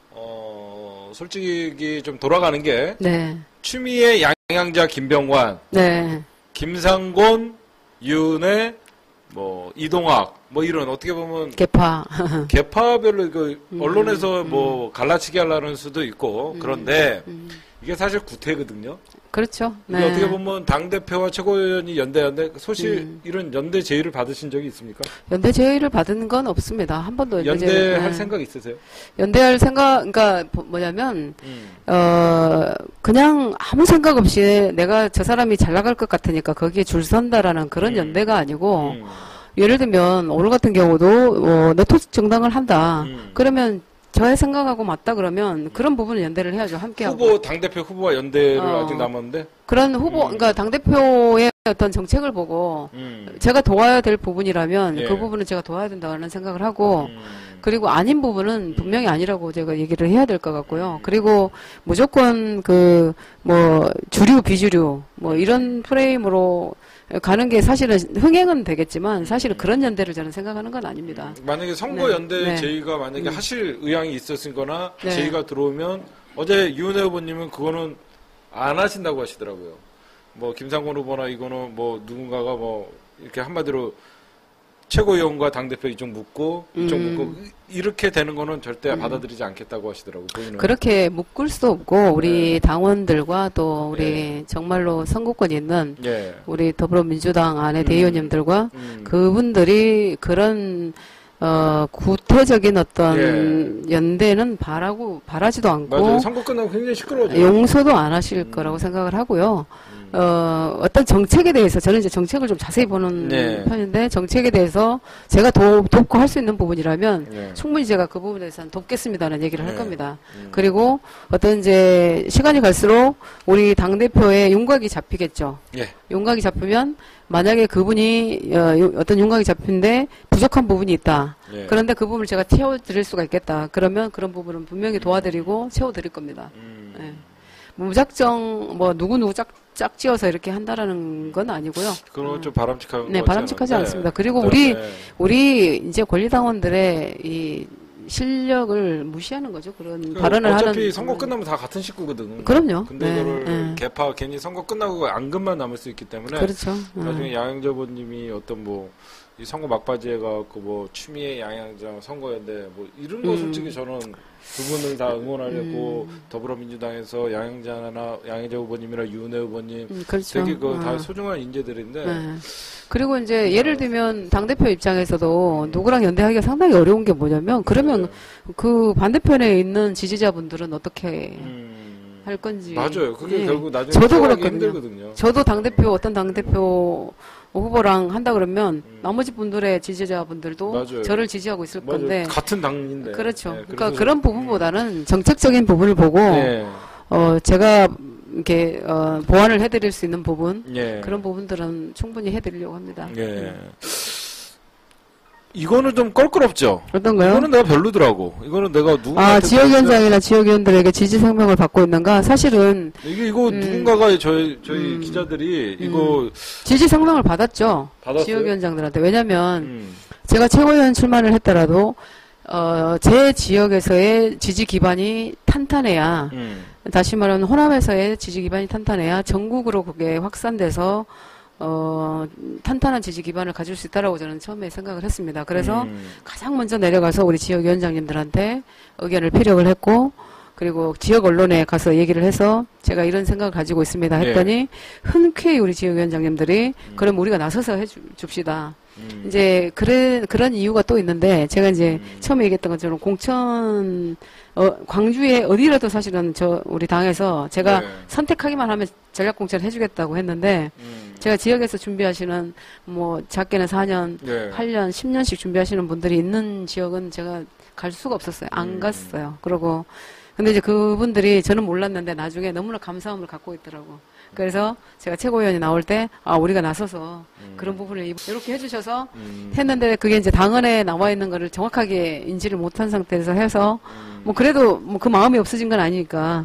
어, 솔직히 좀 돌아가는 게 네, 추미애 양양자 김병관, 네, 김상곤, 윤회, 뭐 이동학, 뭐 이런 어떻게 보면 개파. 개파별로 그 음, 언론에서 음. 뭐 갈라치기 하려는 수도 있고 그런데 음, 이게 사실 구태거든요. 그렇죠. 이게 네. 어떻게 보면 당 대표와 최고위원이 연대하는데 사실 음. 이런 연대 제의를 받으신 적이 있습니까? 연대 제의를 받은 건 없습니다. 한 번도 연대 제의- 연대할 네. 생각 있으세요? 연대할 생각, 그러니까 뭐- 뭐냐면 음. 어 그냥 아무 생각 없이 내가 저 사람이 잘 나갈 것 같으니까 거기에 줄 선다라는 그런 음. 연대가 아니고 음. 예를 들면 오늘 같은 경우도 어, 네트워크 정당을 한다. 음. 그러면 저의 생각하고 맞다 그러면 그런 부분은 연대를 해야죠. 함께하고. 후보 당대표 후보와 연대를 어. 아직 남았는데 그런 후보, 음. 그러니까 당대표의 어떤 정책을 보고 음. 제가 도와야 될 부분이라면 예. 그 부분은 제가 도와야 된다는 생각을 하고 음. 그리고 아닌 부분은 분명히 아니라고 제가 얘기를 해야 될 것 같고요. 그리고 무조건 그 뭐 주류 비주류 뭐 이런 프레임으로 가는 게 사실은 흥행은 되겠지만 사실은 그런 연대를 저는 생각하는 건 아닙니다. 만약에 선거 네. 연대 네. 제의가 만약에 음. 하실 의향이 있었거나 네. 제의가 들어오면 어제 유은혜 후보님은 그거는 안 하신다고 하시더라고요. 뭐 김상곤 후보나 이거는 뭐 누군가가 뭐 이렇게 한마디로 최고위원과 당대표 이쪽 묻고 이쪽 음. 묻고 이렇게 되는 거는 절대 음. 받아들이지 않겠다고 하시더라고요. 본인은. 그렇게 묶을 수도 없고 우리 네. 당원들과 또 우리 네. 정말로 선거권 있는 예. 우리 더불어민주당 안에 음. 대의원님들과 음. 그분들이 그런 어 구태적인 어떤 예. 연대는 바라고 바라지도 않고 맞아요. 선거 끝나고 굉장히 시끄러워져요. 용서도 안 하실 음. 거라고 생각을 하고요. 음. 어, 어떤 정책에 대해서, 저는 이제 정책을 좀 자세히 보는 네. 편인데, 정책에 대해서 제가 도, 돕고 할 수 있는 부분이라면, 네. 충분히 제가 그 부분에 대해서는 돕겠습니다는 얘기를 할 네. 겁니다. 음. 그리고 어떤 이제 시간이 갈수록 우리 당대표의 윤곽이 잡히겠죠. 예. 윤곽이 잡히면, 만약에 그분이, 어, 요- 어떤 윤곽이 잡힌데 부족한 부분이 있다. 예. 그런데 그 부분을 제가 채워드릴 수가 있겠다. 그러면 그런 부분은 분명히 도와드리고 채워드릴 겁니다. 음. 네. 무작정 뭐 누구누구 짝, 짝지어서 이렇게 한다라는 건 아니고요. 그건 좀 바람직한 네, 것 바람직하지 같아요. 않습니다. 그리고 네. 우리 네. 우리 이제 권리당원들의 이 실력을 무시하는 거죠. 그런 그 발언을 어차피 하는 선거 끝나면 다 같은 식구거든. 그럼요. 근데 네, 이거를 네. 개파 괜히 선거 끝나고 앙금만 남을 수 있기 때문에 그렇죠. 나중에 음. 양양자 후보님이 어떤 뭐 이 선거 막바지에 가고 뭐 추미애 양양자 선거연대 뭐 이런 거 음. 솔직히 저는 두 분을 다 응원하려고 음. 더불어민주당에서 양양자나 양양자 후보님이나 유은혜 후보님 음, 그렇죠. 되게 그 다 어. 소중한 인재들인데 네. 그리고 이제 예를 들면 당대표 입장에서도 누구랑 연대하기가 상당히 어려운 게 뭐냐면 그러면 네. 그 반대편에 있는 지지자분들은 어떻게 음, 할 건지. 맞아요. 그게 예. 결국 나중에 저도 투표하기 그렇거든요. 힘들거든요. 저도 당대표 어떤 당대표 후보랑 한다 그러면 음. 나머지 분들의 지지자분들도 맞아요. 저를 지지하고 있을 맞아요. 건데 같은 당인데. 그렇죠. 네, 그러니까 그래서 그런 부분보다는 정책적인 부분을 보고 네. 어 제가 이렇게 어 보완을 해드릴 수 있는 부분 예. 그런 부분들은 충분히 해드리려고 합니다. 예. 이거는 좀 껄끄럽죠. 어떤가요? 이거는 내가 별로더라고. 이거는 내가 누군가 아, 지역위원장이나 지역위원들에게 지지 성명을 받고 있는가? 사실은 이게 이거 음. 누군가가 저희 저희 음. 기자들이 이거 지지 성명을 받았죠. 받았어요? 지역위원장들한테. 왜냐면 음. 제가 최고위원 출마를 했더라도 어, 제 지역에서의 지지 기반이 탄탄해야 음. 다시 말하면 호남에서의 지지 기반이 탄탄해야 전국으로 그게 확산돼서 어, 탄탄한 지지 기반을 가질 수 있다라고 저는 처음에 생각을 했습니다. 그래서 음. 가장 먼저 내려가서 우리 지역위원장님들한테 의견을 피력을 했고, 그리고 지역 언론에 가서 얘기를 해서 제가 이런 생각을 가지고 있습니다 했더니 흔쾌히 우리 지역위원장님들이 음. 그럼 우리가 나서서 해줍시다. 음. 이제 그래 그런 이유가 또 있는데 제가 이제 음. 처음에 얘기했던 것처럼 공천 어, 광주에 어디라도 사실은 저 우리 당에서 제가 네. 선택하기만 하면 전략 공천 해주겠다고 했는데 음. 제가 지역에서 준비하시는 뭐 작게는 사 년, 네. 팔 년, 십 년씩 준비하시는 분들이 있는 지역은 제가 갈 수가 없었어요. 안 음. 갔어요. 그러고 근데 이제 그분들이 저는 몰랐는데 나중에 너무나 감사함을 갖고 있더라고. 그래서 제가 최고위원이 나올 때 아 우리가 나서서 음. 그런 부분을 이렇게 해주셔서 음. 했는데 그게 이제 당헌에 나와 있는 거를 정확하게 인지를 못한 상태에서 해서 음. 뭐 그래도 뭐 그 마음이 없어진 건 아니니까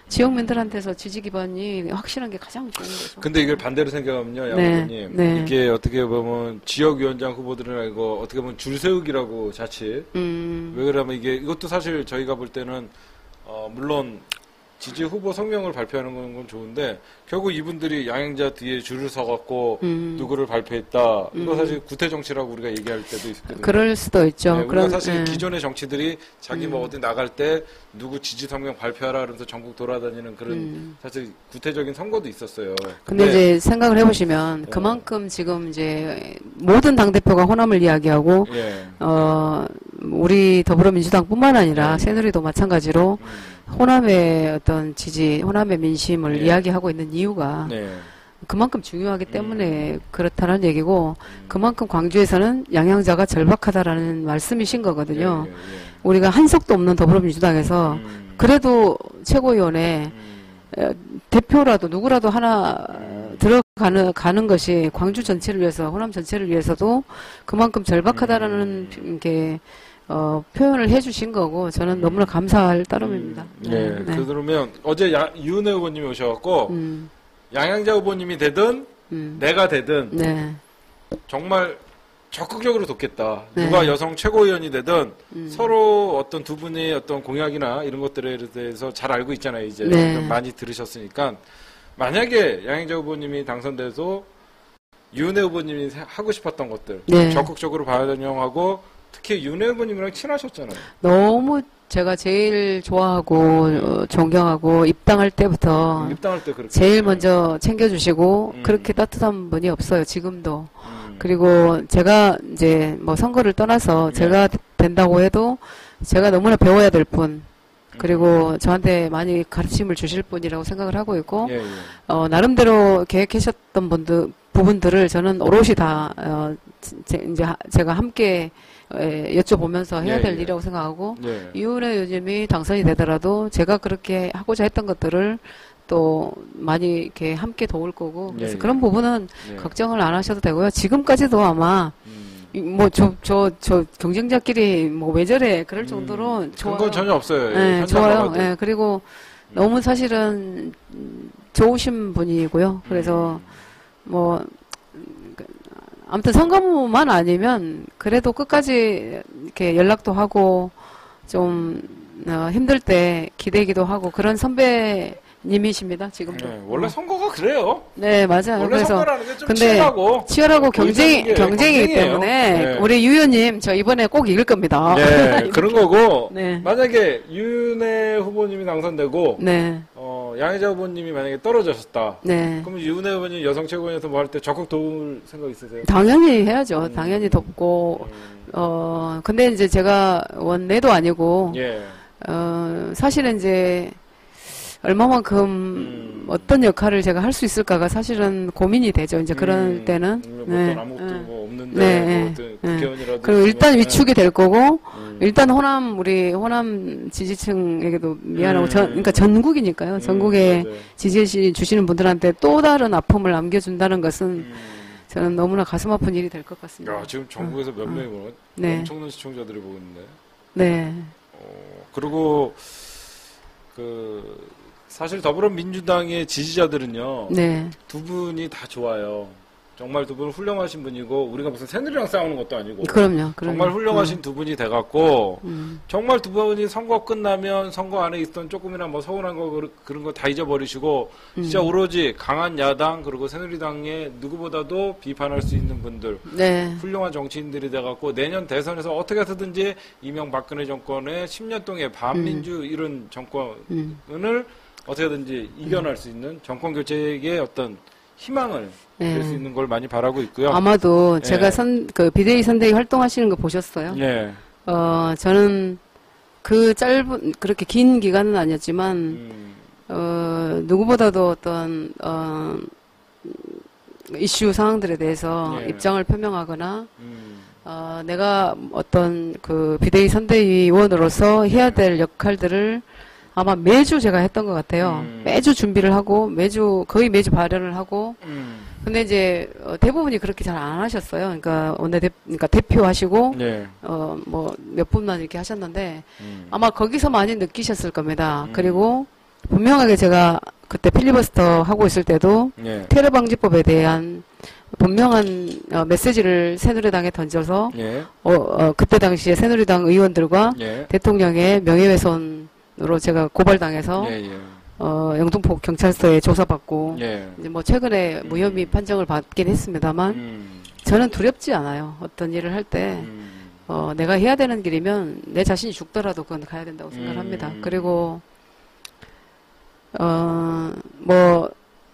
지역민들한테서 지지 기반이 확실한 게 가장 좋은 거죠. 근데 이걸 반대로 생각하면요, 양 네, 후보님. 네. 이게 어떻게 보면 지역위원장 후보들은 이거 어떻게 보면 줄세우기라고 자칫. 음, 왜 그러면 이게 이것도 사실 저희가 볼 때는 어, 물론 지지 후보 성명을 발표하는 건 좋은데 결국 이분들이 양행자 뒤에 줄을 서갖고 음. 누구를 발표했다. 이거 음. 사실 구태 정치라고 우리가 얘기할 때도 있거든요. 그럴 수도 있죠. 네, 우리가 그런 사실 예. 기존의 정치들이 자기 뭐 음. 어디 나갈 때 누구 지지 성명 발표하라 그러면서 전국 돌아다니는 그런 음. 사실 구태적인 선거도 있었어요. 근데 이제 생각을 해보시면 네. 그만큼 지금 이제 모든 당 대표가 호남을 이야기하고 예. 어 우리 더불어민주당뿐만 아니라 네. 새누리도 마찬가지로 음. 호남의 어떤 지지, 호남의 민심을 네. 이야기하고 있는 이유가 네. 그만큼 중요하기 때문에 음. 그렇다는 얘기고 그만큼 광주에서는 양양자가 절박하다라는 말씀이신 거거든요. 예, 예, 예. 우리가 한석도 없는 더불어민주당에서 음. 그래도 최고위원회 음. 어, 대표라도 누구라도 하나 어, 들어가는 가는 것이 광주 전체를 위해서 호남 전체를 위해서도 그만큼 절박하다라는 음. 게 어, 표현을 해주신 거고 저는 너무나 감사할 따름입니다. 음. 네. 그러면 어제 야, 유은혜 후보님이 오셔갖고 음, 양양자 후보님이 되든 음. 내가 되든 네. 정말 적극적으로 돕겠다. 네. 누가 여성 최고위원이 되든 음. 서로 어떤 두 분의 어떤 공약이나 이런 것들에 대해서 잘 알고 있잖아요. 이제 네. 좀 많이 들으셨으니까 만약에 양양자 후보님이 당선돼서 유은혜 후보님이 하고 싶었던 것들 네. 적극적으로 반영하고 특히 윤혜 후보님이랑 친하셨잖아요. 너무 제가 제일 좋아하고 어, 존경하고 입당할 때부터 입당할 때 그렇게 제일 했어요. 먼저 챙겨주시고 음. 그렇게 따뜻한 분이 없어요. 지금도. 음. 그리고 제가 이제 뭐 선거를 떠나서 네. 제가 된다고 해도 제가 너무나 배워야 될 분. 그리고 저한테 많이 가르침을 주실 분이라고 생각을 하고 있고 예, 예. 어, 나름대로 계획하셨던 분들 부분들을 저는 오롯이 다 어, 제, 이제 하- 제가 함께 에, 여쭤보면서 해야 예, 될 예. 일이라고 생각하고 예. 이후에 요즘이 당선이 되더라도 제가 그렇게 하고자 했던 것들을 또 많이 이렇게 함께 도울 거고 그래서 예, 예. 그런 부분은 예. 걱정을 안 하셔도 되고요. 지금까지도 아마 음. 뭐 저 저 저 경쟁자끼리 뭐 왜 저래 그럴 정도로 음. 좋아요. 그런 건 전혀 없어요. 네, 현장 좋아요. 가봐도. 예, 그리고 너무 사실은 음, 좋으신 분이고요. 그래서 음. 뭐 아무튼 선거만 아니면 그래도 끝까지 이렇게 연락도 하고 좀 어, 힘들 때 기대기도 하고 그런 선배 님이십니다, 지금도. 네, 원래 어. 선거가 그래요. 네, 맞아요. 원래 그래서 선거라는 게 좀 근데 치열하고 치열하고 경쟁이, 게 경쟁이기 경쟁이에요. 때문에 네. 우리 유 의원님 저 이번에 꼭 이길 겁니다. 네, 그런 거고 네. 만약에 윤혜 후보님이 당선되고 네, 어, 양혜자 후보님이 만약에 떨어졌었다. 네. 그럼 윤혜 후보님 여성 최고위원회에서 뭐 할 때 적극 도울 생각 있으세요? 당연히 해야죠. 음. 당연히 돕고, 음, 어, 근데 이제 제가 원내도 아니고, 예. 어, 사실은 이제, 얼마만큼 음. 어떤 역할을 제가 할 수 있을까가 사실은 고민이 되죠. 이제 그런 음, 때는. 음, 네. 어떤 아무것도 네. 뭐 없는데 네, 뭐 네, 어떤 네. 국회의원이라도 그리고 일단 있으면, 위축이 될 거고, 음. 일단 호남, 우리 호남 지지층에게도 미안하고, 음. 전, 그러니까 전국이니까요. 음, 전국에 맞아요. 지지 주시는 분들한테 또 다른 아픔을 남겨준다는 것은 음. 저는 너무나 가슴 아픈 일이 될 것 같습니다. 야, 지금 전국에서 몇 어. 명이 보는 네. 엄청난 시청자들이 보고 있는데. 네. 어, 그리고 그 사실 더불어민주당의 지지자들은요. 네. 두 분이 다 좋아요. 정말 두 분 훌륭하신 분이고 우리가 무슨 새누리랑 싸우는 것도 아니고 그럼요. 그럼요. 정말 훌륭하신 두 분이 돼갖고 음. 정말 두 분이 선거 끝나면 선거 안에 있던 조금이나 뭐 서운한 거 그런- 그런 거 다 잊어버리시고 음. 진짜 오로지 강한 야당 그리고 새누리당의 누구보다도 비판할 수 있는 분들 네. 훌륭한 정치인들이 돼갖고 내년 대선에서 어떻게 해서든지 이명박근혜 정권의 십 년 동안 반민주 이런 정권을 음. 어떻게든지 이겨낼 수 있는 정권 교체의 어떤 희망을 네. 낼 수 있는 걸 많이 바라고 있고요. 아마도 제가 예. 선, 그 비대위 선대위 활동하시는 거 보셨어요? 예. 어, 저는 그 짧은, 그렇게 긴 기간은 아니었지만, 음, 어, 누구보다도 어떤, 어, 이슈 상황들에 대해서 예. 입장을 표명하거나, 음, 어, 내가 어떤 그 비대위 선대위원으로서 해야 될 역할들을 아마 매주 제가 했던 것 같아요. 음. 매주 준비를 하고, 매주, 거의 매주 발언을 하고, 음, 근데 이제 어, 대부분이 그렇게 잘 안 하셨어요. 그러니까 원내 대, 그러니까 대표하시고, 예. 어, 뭐 몇 분만 이렇게 하셨는데, 음, 아마 거기서 많이 느끼셨을 겁니다. 음. 그리고 분명하게 제가 그때 필리버스터 하고 있을 때도 예. 테러 방지법에 대한 분명한 어, 메시지를 새누리당에 던져서 예. 어, 어, 그때 당시에 새누리당 의원들과 예. 대통령의 명예훼손으로 제가 고발당해서 예. 예. 어, 영등포 경찰서에 조사받고 예. 이제 뭐 최근에 무혐의 판정을 받긴 했습니다만 음, 저는 두렵지 않아요. 어떤 일을 할 때 음, 어, 내가 해야 되는 길이면 내 자신이 죽더라도 그건 가야 된다고 생각을 음. 합니다. 그리고 어, 뭐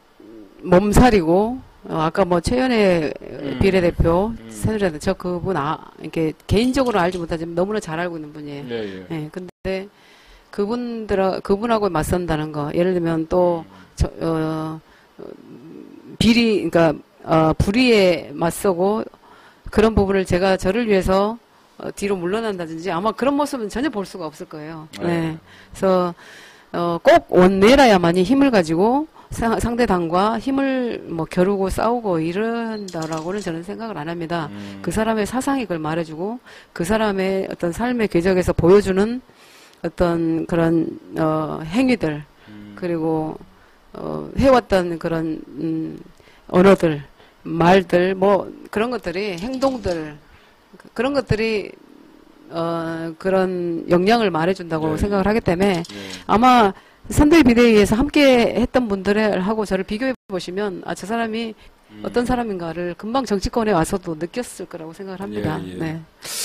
몸살이고 어, 아까 뭐 최연애 음. 비례대표 음. 새누리당 저 그분 아 이렇게 개인적으로 알지 못하지만 너무나 잘 알고 있는 분이에요. 예. 예. 예, 근데 그분들 그분하고 맞선다는 거 예를 들면 또 저, 어, 어, 비리 그러니까 어, 불의에 맞서고 그런 부분을 제가 저를 위해서 어, 뒤로 물러난다든지 아마 그런 모습은 전혀 볼 수가 없을 거예요. 네. 네. 그래서 어, 꼭 원내라야만이 힘을 가지고 상, 상대 당과 힘을 뭐 겨루고 싸우고 이런다라고는 저는 생각을 안 합니다. 음. 그 사람의 사상이 그걸 말해주고 그 사람의 어떤 삶의 궤적에서 보여주는 어떤 그런 어, 행위들 음. 그리고 어, 해왔던 그런 음, 언어들 말들 뭐 그런 것들이 행동들 그- 그런 것들이 어, 그런 영향을 말해준다고 네. 생각을 하기 때문에 예. 아마 선대위 비대위에서 함께 했던 분들하고 저를 비교해 보시면 아 저 사람이 음. 어떤 사람인가를 금방 정치권에 와서도 느꼈을 거라고 생각을 합니다. 예, 예. 네.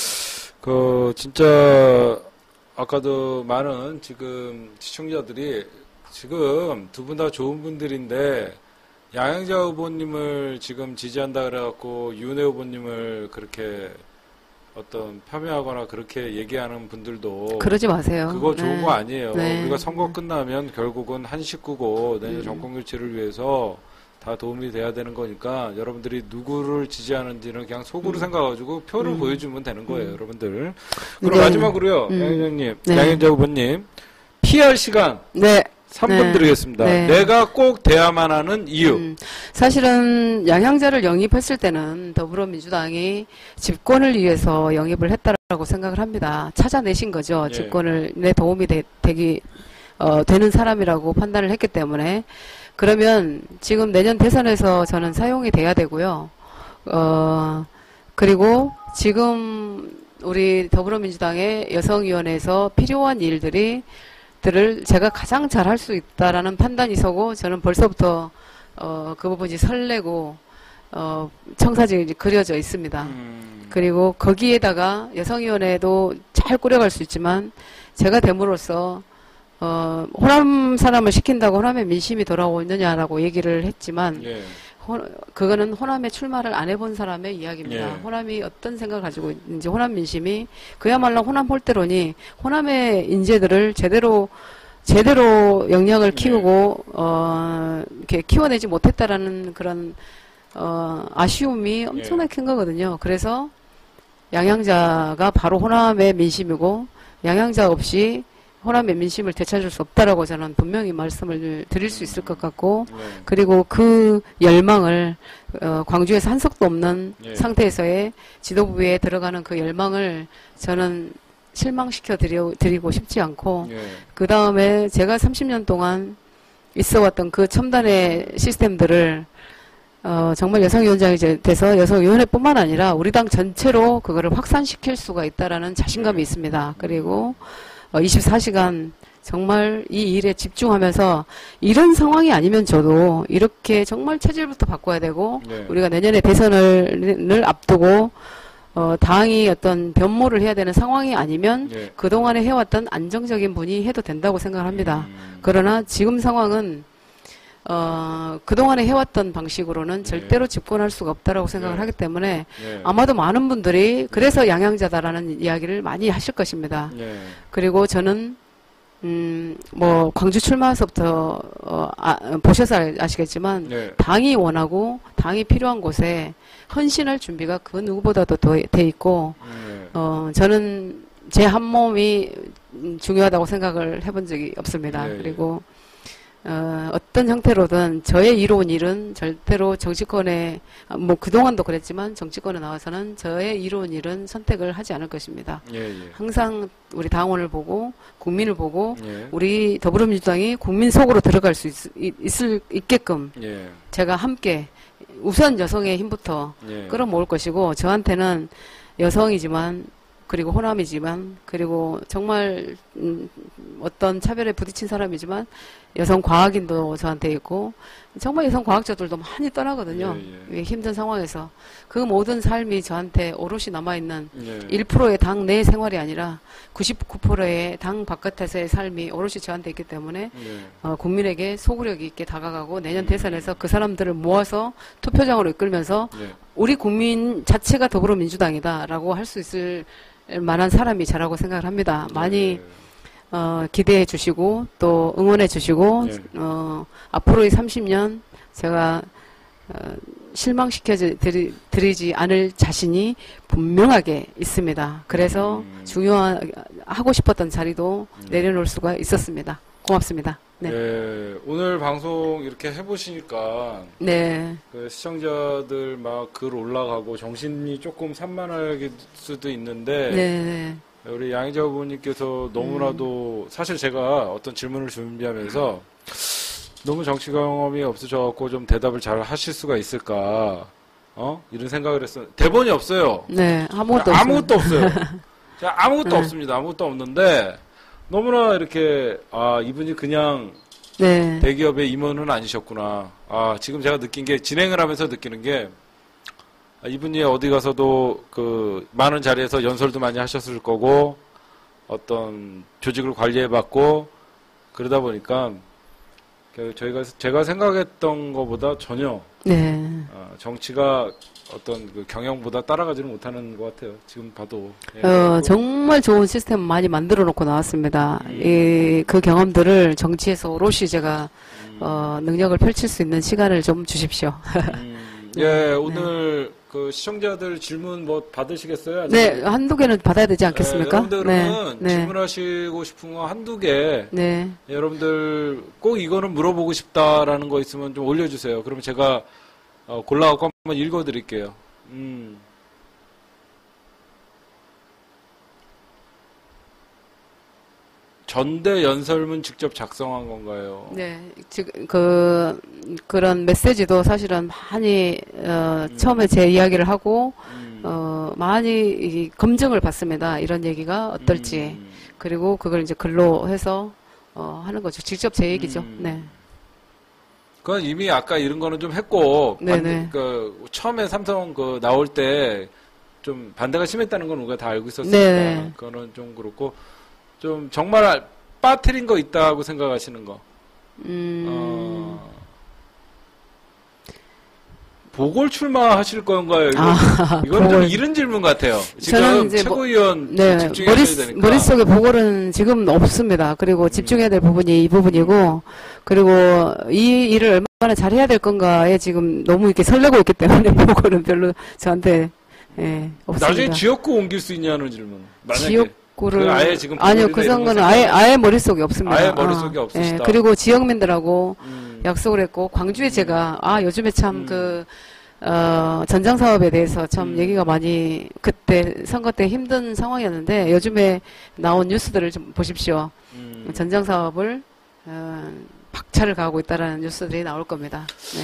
그 진짜 아까도 많은 지금 시청자들이 지금 두 분 다 좋은 분들인데 양영자 후보님을 지금 지지한다 그래갖고 윤혜 후보님을 그렇게 어떤 폄훼하거나 그렇게 얘기하는 분들도 그러지 마세요. 그거 좋은 네. 거 아니에요. 네. 우리가 선거 끝나면 결국은 한 식구고 내년 음. 정권 교체를 위해서 다 도움이 돼야 되는 거니까 여러분들이 누구를 지지하는지는 그냥 속으로 음. 생각해가지고 표를 음. 보여주면 되는 거예요, 음. 여러분들. 그럼 네. 마지막으로요, 음. 양 회장님, 네. 양현자 후보님, 피알 시간 네. 삼 분 네. 드리겠습니다. 네. 내가 꼭 돼야만 하는 이유. 음, 사실은 양향자를 영입했을 때는 더불어민주당이 집권을 위해서 영입을 했다라고 생각을 합니다. 찾아내신 거죠. 예. 집권을 내 도움이 되, 되기 어, 되는 사람이라고 판단을 했기 때문에 그러면 지금 내년 대선에서 저는 사용이 돼야 되고요. 어, 그리고 지금 우리 더불어민주당의 여성위원회에서 필요한 일들이 것들을 제가 가장 잘할 수 있다라는 판단이 서고 저는 벌써부터 어, 그 부분이 설레고 어, 청사진이 이제 그려져 있습니다. 음. 그리고 거기에다가 여성위원회도 잘 꾸려갈 수 있지만 제가 됨으로써 어, 호남 사람을 시킨다고 호남의 민심이 돌아오느냐라고 얘기를 했지만 예. 호, 그거는 호남에 출마를 안 해본 사람의 이야기입니다. 예. 호남이 어떤 생각을 가지고 있는지 호남 민심이 그야말로 호남 홀대론이 호남의 인재들을 제대로 제대로 역량을 키우고 어, 이렇게 키워내지 못했다라는 그런 어, 아쉬움이 엄청나게 큰 거거든요. 그래서 양양자가 바로 호남의 민심이고 양양자 없이 호남의 민심을 되찾을 수 없다라고 저는 분명히 말씀을 드릴 수 있을 것 같고 네. 그리고 그 열망을 어, 광주에서 한 석도 없는 예. 상태에서의 지도부에 들어가는 그 열망을 저는 실망시켜 드려, 드리고 싶지 않고 예. 그 다음에 제가 삼십 년 동안 있어왔던 그 첨단의 시스템들을 어, 정말 여성위원장이 돼서 여성위원회뿐만 아니라 우리 당 전체로 그거를 확산시킬 수가 있다라는 자신감이 네. 있습니다. 그리고 어, 이십사 시간 정말 이 일에 집중하면서 이런 상황이 아니면 저도 이렇게 정말 체질부터 바꿔야 되고 네. 우리가 내년에 대선을 앞두고 어, 당이 어떤 변모를 해야 되는 상황이 아니면 예. 그동안에 해왔던 안정적인 분이 해도 된다고 생각합니다. 음. 그러나 지금 상황은 어, 그동안에 해왔던 방식으로는 절대로 집권할 수가 없다라고 생각을 네. 하기 때문에 예. 아마도 많은 분들이 그래서 양양자다라는 이야기를 많이 하실 것입니다. 예. 그리고 저는 음, 뭐 광주 출마서부터 어, 아, 보셔서 아시겠지만 예. 당이 원하고 당이 필요한 곳에 헌신할 준비가 그 누구보다도 더 돼 있고 예. 어, 저는 제 한 몸이 중요하다고 생각을 해본 적이 없습니다. 예, 예. 그리고 어, 어떤 형태로든 저의 이로운 일은 절대로 정치권에 뭐 그동안도 그랬지만 정치권에 나와서는 저의 이로운 일은 선택을 하지 않을 것입니다. 예. 예. 항상 우리 당원을 보고 국민을 보고 예. 우리 더불어민주당이 국민 속으로 들어갈 수 있, 있을 있게끔 예. 제가 함께 우선 여성의 힘부터 예. 끌어모을 것이고 저한테는 여성이지만 그리고 호남이지만 그리고 정말 음, 어떤 차별에 부딪힌 사람이지만 여성 과학인도 저한테 있고 정말 여성 과학자들도 많이 떠나거든요. 예, 예. 힘든 상황에서 그 모든 삶이 저한테 오롯이 남아있는 예. 일 퍼센트의 당 내 생활이 아니라 구십구 퍼센트의 당 바깥에서의 삶이 오롯이 저한테 있기 때문에 예. 어, 국민에게 소구력 있게 다가가고 내년 대선에서 그 사람들을 모아서 투표장으로 이끌면서 예. 우리 국민 자체가 더불어민주당이다라고 할 수 있을 만한 사람이 저라고 생각을 합니다. 많이 예. 어, 기대해 주시고 또 응원해 주시고 예. 어, 앞으로의 삼십 년 제가 어, 실망시켜 드리, 드리지 않을 자신이 분명하게 있습니다. 그래서 음. 중요한 하고 싶었던 자리도 음. 내려놓을 수가 있었습니다. 고맙습니다. 네. 예. 오늘 방송 이렇게 해보시니까 네. 그 시청자들 막 글 올라가고 정신이 조금 산만할 수도 있는데 네. 우리 양희자부님께서 너무나도 사실 제가 어떤 질문을 준비하면서 너무 정치 경험이 없으셔갖고 좀 대답을 잘 하실 수가 있을까 어 이런 생각을 했어요. 대본이 없어요. 네. 아무것도 아무것도 없어요. 자, 아무것도 네. 없습니다. 아무것도 없는데 너무나 이렇게 아 이분이 그냥 네. 대기업의 임원은 아니셨구나. 아 지금 제가 느낀 게 진행을 하면서 느끼는 게 아, 이분이 어디 가서도 그 많은 자리에서 연설도 많이 하셨을 거고 어떤 조직을 관리해봤고 그러다 보니까 그 저희가 제가 생각했던 것보다 전혀 네. 어, 정치가 어떤 그 경영보다 따라가지는 못하는 것 같아요. 지금 봐도. 예, 어, 그리고 정말 좋은 시스템 많이 만들어 놓고 나왔습니다. 음. 이, 그 경험들을 정치에서 오롯이 제가, 음, 어, 능력을 펼칠 수 있는 시간을 좀 주십시오. 음, 예, 오늘 그 시청자들 질문 뭐 받으시겠어요? 네, 한두 개는 받아야 되지 않겠습니까? 예, 여러분들은 네, 질문하시고 싶은 거 한두 개, 네. 여러분들 꼭 이거는 물어보고 싶다라는 거 있으면 좀 올려주세요. 그러면 제가 어, 골라갖고 한번 읽어드릴게요. 음. 전대 연설문 직접 작성한 건가요? 네, 지금 그 그런 메시지도 사실은 많이 어, 음. 처음에 제 이야기를 하고 음. 어, 많이 이 검증을 받습니다. 이런 얘기가 어떨지. 음. 그리고 그걸 이제 글로 해서 어, 하는 거죠. 직접 제 얘기죠. 음. 네. 그건 이미 아까 이런 거는 좀 했고, 네네. 반대, 그, 처음에 삼성 그 나올 때 좀 반대가 심했다는 건 우리가 다 알고 있었으니까, 네네. 그거는 좀 그렇고, 좀 정말 빠뜨린 거 있다고 생각하시는 거. 음, 어, 보궐 출마하실 건가요? 이건, 아, 이건 좀 보궐. 이른 질문 같아요. 지금 저는 이제 뭐- 최고위원 네, 집중해야 머릿, 되니까. 머릿속에 보궐은 지금 없습니다. 그리고 집중해야 될 부분이 이 부분이고, 그리고 이 일을 얼마나 잘해야 될 건가에 지금 너무 이렇게 설레고 있기 때문에 보궐은 별로 저한테, 예, 없습니다. 나중에 지역구 옮길 수 있냐는 질문. 만약에 지역구를, 그 아예 지금 아니요, 보궐이나 그 이런 선거는 거 아예, 생각- 아예 머릿속에 없습니다. 아예 머릿속에 아, 없으시다. 예, 그리고 지역민들하고 음, 약속을 했고, 광주에 제가, 아, 요즘에 참 음. 그, 어, 전장 사업에 대해서 참 음. 얘기가 많이, 그때 선거 때 힘든 상황이었는데, 요즘에 나온 뉴스들을 좀 보십시오. 음. 전장 사업을, 어, 박차를 가하고 있다라는 뉴스들이 나올 겁니다. 네.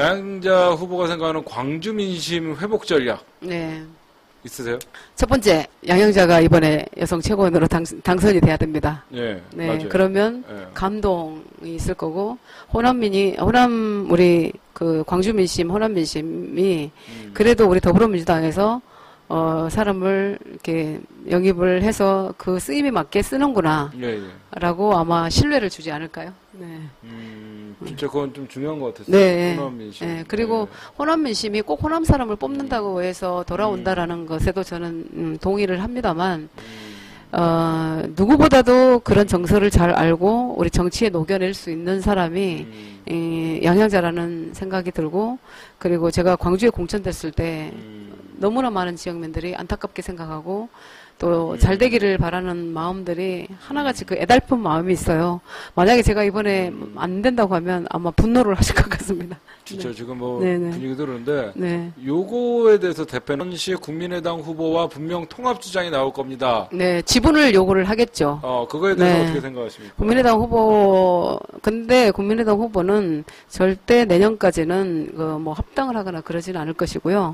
양자 후보가 생각하는 광주 민심 회복 전략 네. 있으세요? 첫 번째, 양양자가 이번에 여성 최고위원으로 당, 당선이 돼야 됩니다. 예, 네. 맞아요. 그러면 예. 감동이 있을 거고, 호남민이, 호남, 우리, 그, 광주 민심, 호남 민심이, 음. 그래도 우리 더불어민주당에서, 어, 사람을 이렇게 영입을 해서 그 쓰임에 맞게 쓰는구나, 예, 예. 라고 아마 신뢰를 주지 않을까요? 네. 음, 진짜 그건 좀 중요한 것 같았어요. 네. 호남 민심. 네, 그리고 예. 호남 민심이 꼭 호남 사람을 뽑는다고 해서 돌아온다라는 것에도 저는 음, 동의를 합니다만, 음, 어, 누구보다도 그런 정서를 잘 알고 우리 정치에 녹여낼 수 있는 사람이 음, 이, 양양자라는 생각이 들고, 그리고 제가 광주에 공천됐을 때 음, 너무나 많은 지역민들이 안타깝게 생각하고 또 음. 잘 되기를 바라는 마음들이 하나같이 그 애달픈 마음이 있어요. 만약에 제가 이번에 음. 안 된다고 하면 아마 분노를 하실 것 같습니다. 진짜 지금 뭐 네네. 분위기도 그런데 네. 요거에 대해서 대표는 시 국민의당 후보와 분명 통합 주장이 나올 겁니다. 네, 지분을 요구를 하겠죠. 어, 그거에 대해서 네. 어떻게 생각하십니까? 국민의당 후보, 근데 국민의당 후보는 절대 내년까지는 그 뭐 합당을 하거나 그러지는 않을 것이고요.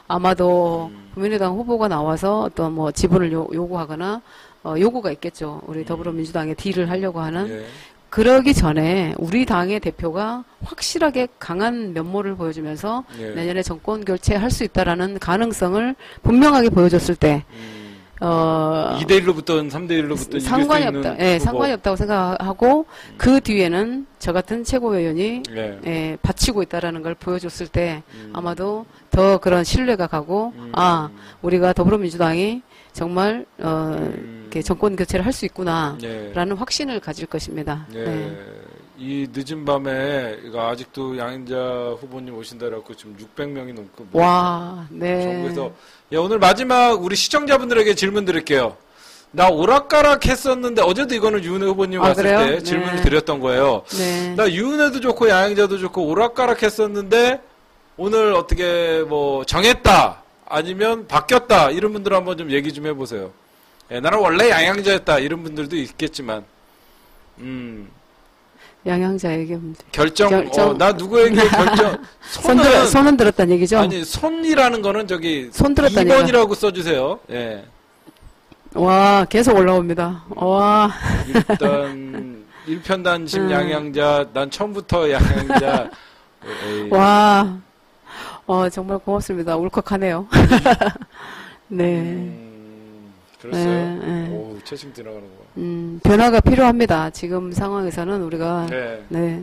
아마도 음. 국민의당 후보가 나와서 어떤 뭐 지분을 요, 요구하거나 어, 요구가 있겠죠. 우리 더불어민주당에 딜을 하려고 하는. 예. 그러기 전에 우리 당의 대표가 확실하게 강한 면모를 보여주면서 예. 내년에 정권 교체할 수 있다라는 가능성을 분명하게 보여줬을 때, 음. 어, 이 대 일로 붙든 삼 대 일로 붙든 상관이 이길 수 없다. 있는 예, 후보. 상관이 없다고 생각하고 그 뒤에는 저 같은 최고위원이 예. 예, 바치고 있다라는 걸 보여줬을 때 음. 아마도 더 그런 신뢰가 가고 음. 아 우리가 더불어민주당이 정말 어, 음. 이렇게 정권 교체를 할 수 있구나라는 예. 확신을 가질 것입니다. 예. 네. 이 늦은 밤에 이거 아직도 양인자 후보님 오신다라고 지금 육백 명이 넘고 뭐 와, 네. 전국에서 예, 오늘 마지막 우리 시청자분들에게 질문 드릴게요. 나 오락가락 했었는데 어제도 이거는 유은혜 후보님 아, 왔을 그래요? 때 네. 질문을 드렸던 거예요. 네. 나 유은혜도 좋고 양양자도 좋고 오락가락 했었는데 오늘 어떻게 뭐 정했다 아니면 바뀌었다 이런 분들 한번 좀 얘기 좀 해보세요. 예, 나는 원래 양양자였다 이런 분들도 있겠지만 음 양양자에게 결정, 결정. 어, 나 누구에게 결정 손, 손은 들, 손은 들었다는 얘기죠? 아니 손이라는 거는 저기 손 들었다니까. 이 번이라고 써주세요. 예. 와, 계속 올라옵니다. 와, 일단 일편단심 음. 양양자 난 처음부터 양양자 에이. 와, 어, 정말 고맙습니다. 울컥하네요. 네. 음, 그랬어요. 네, 네. 오 채팅 지나가는 거. 음, 변화가 필요합니다. 지금 상황에서는 우리가, 네. 네.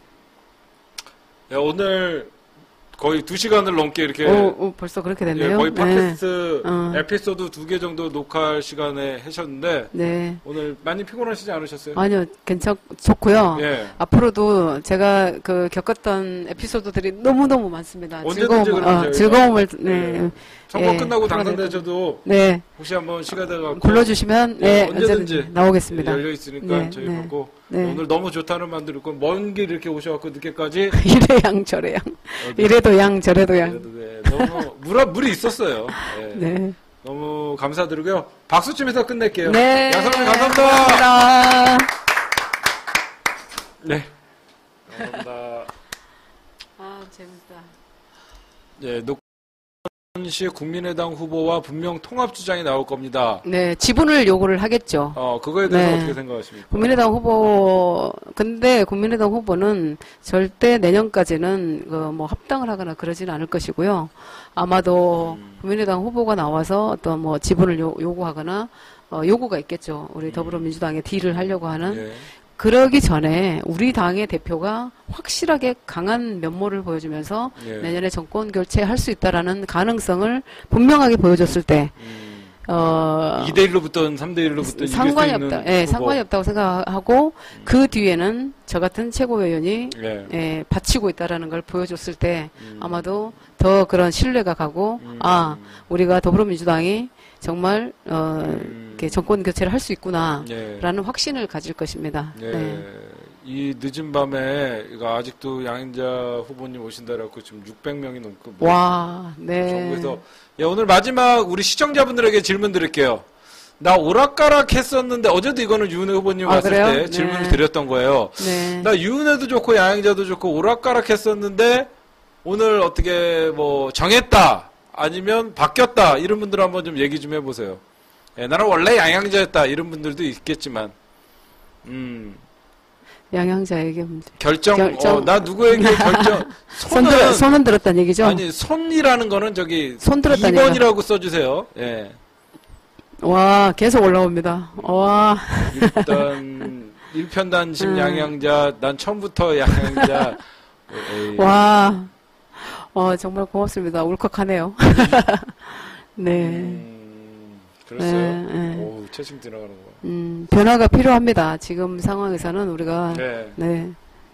야, 오늘 거의 두 시간을 넘게 이렇게 오, 오, 벌써 그렇게 예, 됐네요. 거의 팟캐스트 어. 에피소드 두 개 정도 녹화할 시간에 하셨는데 네. 네. 오늘 많이 피곤하시지 않으셨어요? 아니요, 괜찮, 좋고요. 예. 앞으로도 제가 그 겪었던 에피소드들이 너무너무 많습니다. 언제든지 즐거움, 그러면 어, 저희가- 즐거움을, 네. 예. 선거 예, 끝나고 풀어낼 당선되셔도 네. 혹시 한번 시간 되갖고 불러주시면, 예, 네, 언제든지 언제든지 나오겠습니다. 열려 있으니까 네, 저희 네. 갖고 네. 오늘 너무 좋다는 말들 있고 먼 길 이렇게 오셔갖고 늦게까지 이래 양, 저래 양. 어디- 이래도 양, 저래도 양. 그래도 네, 너무 물 물이 있었어요. 예. 네. 너무 감사드리고요. 박수 치면서 끝낼게요. 네. 양선님 감사합니다. 감사합니다. 네. 감사합니다. 아, 재밌다. 예, 녹 수원시 국민의당 후보와 분명 통합 주장이 나올 겁니다. 네, 지분을 요구를 하겠죠. 어, 그거에 대해서 네. 어떻게 생각하십니까? 국민의당 후보, 근데 국민의당 후보는 절대 내년까지는 그 뭐 합당을 하거나 그러지는 않을 것이고요. 아마도 음. 국민의당 후보가 나와서 어떤 뭐 지분을 요, 요구하거나 어, 요구가 있겠죠. 우리 더불어민주당에 딜을 하려고 하는. 예. 그러기 전에 우리 당의 대표가 확실하게 강한 면모를 보여주면서 예. 내년에 정권 교체할 수 있다라는 가능성을 분명하게 보여줬을 때, 음. 어, 이 대 일로 붙든 삼 대 일로 붙든 상관이 이길 수 없다. 있는 예, 후보. 상관이 없다고 생각하고 그 뒤에는 저 같은 최고위원이 예. 예, 바치고 있다라는 걸 보여줬을 때 음. 아마도 더 그런 신뢰가 가고 음. 아 우리가 더불어민주당이 정말 어, 음. 이렇게 정권 교체를 할 수 있구나라는 예. 확신을 가질 것입니다. 예. 네. 이 늦은 밤에 이거 아직도 양인자 후보님 오신다라고 지금 육백 명이 넘고 뭐 와, 네. 정부에서 예, 오늘 마지막 우리 시청자분들에게 질문 드릴게요. 나 오락가락 했었는데 어제도 이거는 유은혜 후보님 아, 왔을 그래요? 때 네. 질문을 드렸던 거예요. 네. 나 유은혜도 좋고 양양자도 좋고 오락가락 했었는데 오늘 어떻게 뭐 정했다 아니면 바뀌었다 이런 분들 한번 좀 얘기 좀 해보세요. 예, 나는 원래 양양자였다 이런 분들도 있겠지만 음 양양자에게 결정, 결정. 어, 나 누구에게 결정 손, 손은 들, 손은 들었다는 얘기죠? 아니 손이라는 거는 저기 손 들었다는 이 번이라고 써주세요. 예. 와, 계속 올라옵니다. 와, 일단 일편단심 음. 양양자 난 처음부터 양양자 에이. 와, 어, 정말 고맙습니다. 울컥하네요. 네. 음, 그랬어요. 네, 네. 오, 채팅 들어가는 거. 음, 변화가 필요합니다. 지금 상황에서는 우리가, 네. 네.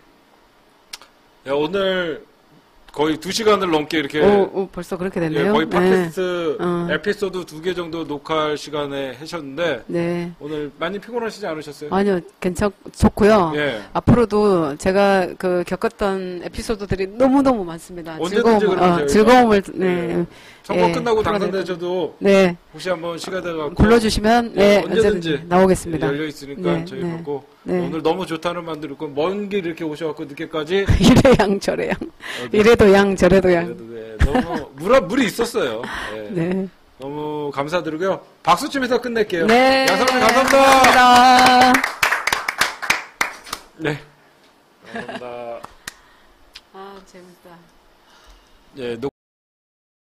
야, 오늘 거의 두 시간을 넘게 이렇게 오, 오, 벌써 그렇게 예, 됐네요. 거의 팟캐스트 어. 에피소드 두 개 정도 녹화할 시간에 하셨는데 네. 오늘 많이 피곤하시지 않으셨어요? 아니요, 괜찮, 좋고요. 예. 앞으로도 제가 그 겪었던 에피소드들이 너무너무 많습니다. 언제든지 즐거움, 그러면 어, 저희가- 즐거움을, 네. 예. 선거 예, 끝나고 풀어내고. 당선되셔도 네. 혹시 한번 시간 되가 불러주시면, 예, 네, 언제든지 언제든지 나오겠습니다. 열려 있으니까 네, 저희 네. 갖고 네. 오늘 너무 좋다는 말 들었고 먼 길 이렇게 오셔갖고 늦게까지 이래 양, 저래 양. 어디- 이래도 양, 저래도 양. 그래도 네, 너무 물 물이 있었어요. 예. 네. 너무 감사드리고요. 박수 치면서 끝낼게요. 네. 양사님 감사합니다. 감사합니다. 네. 감사합니다. 아, 재밌다. 예, 녹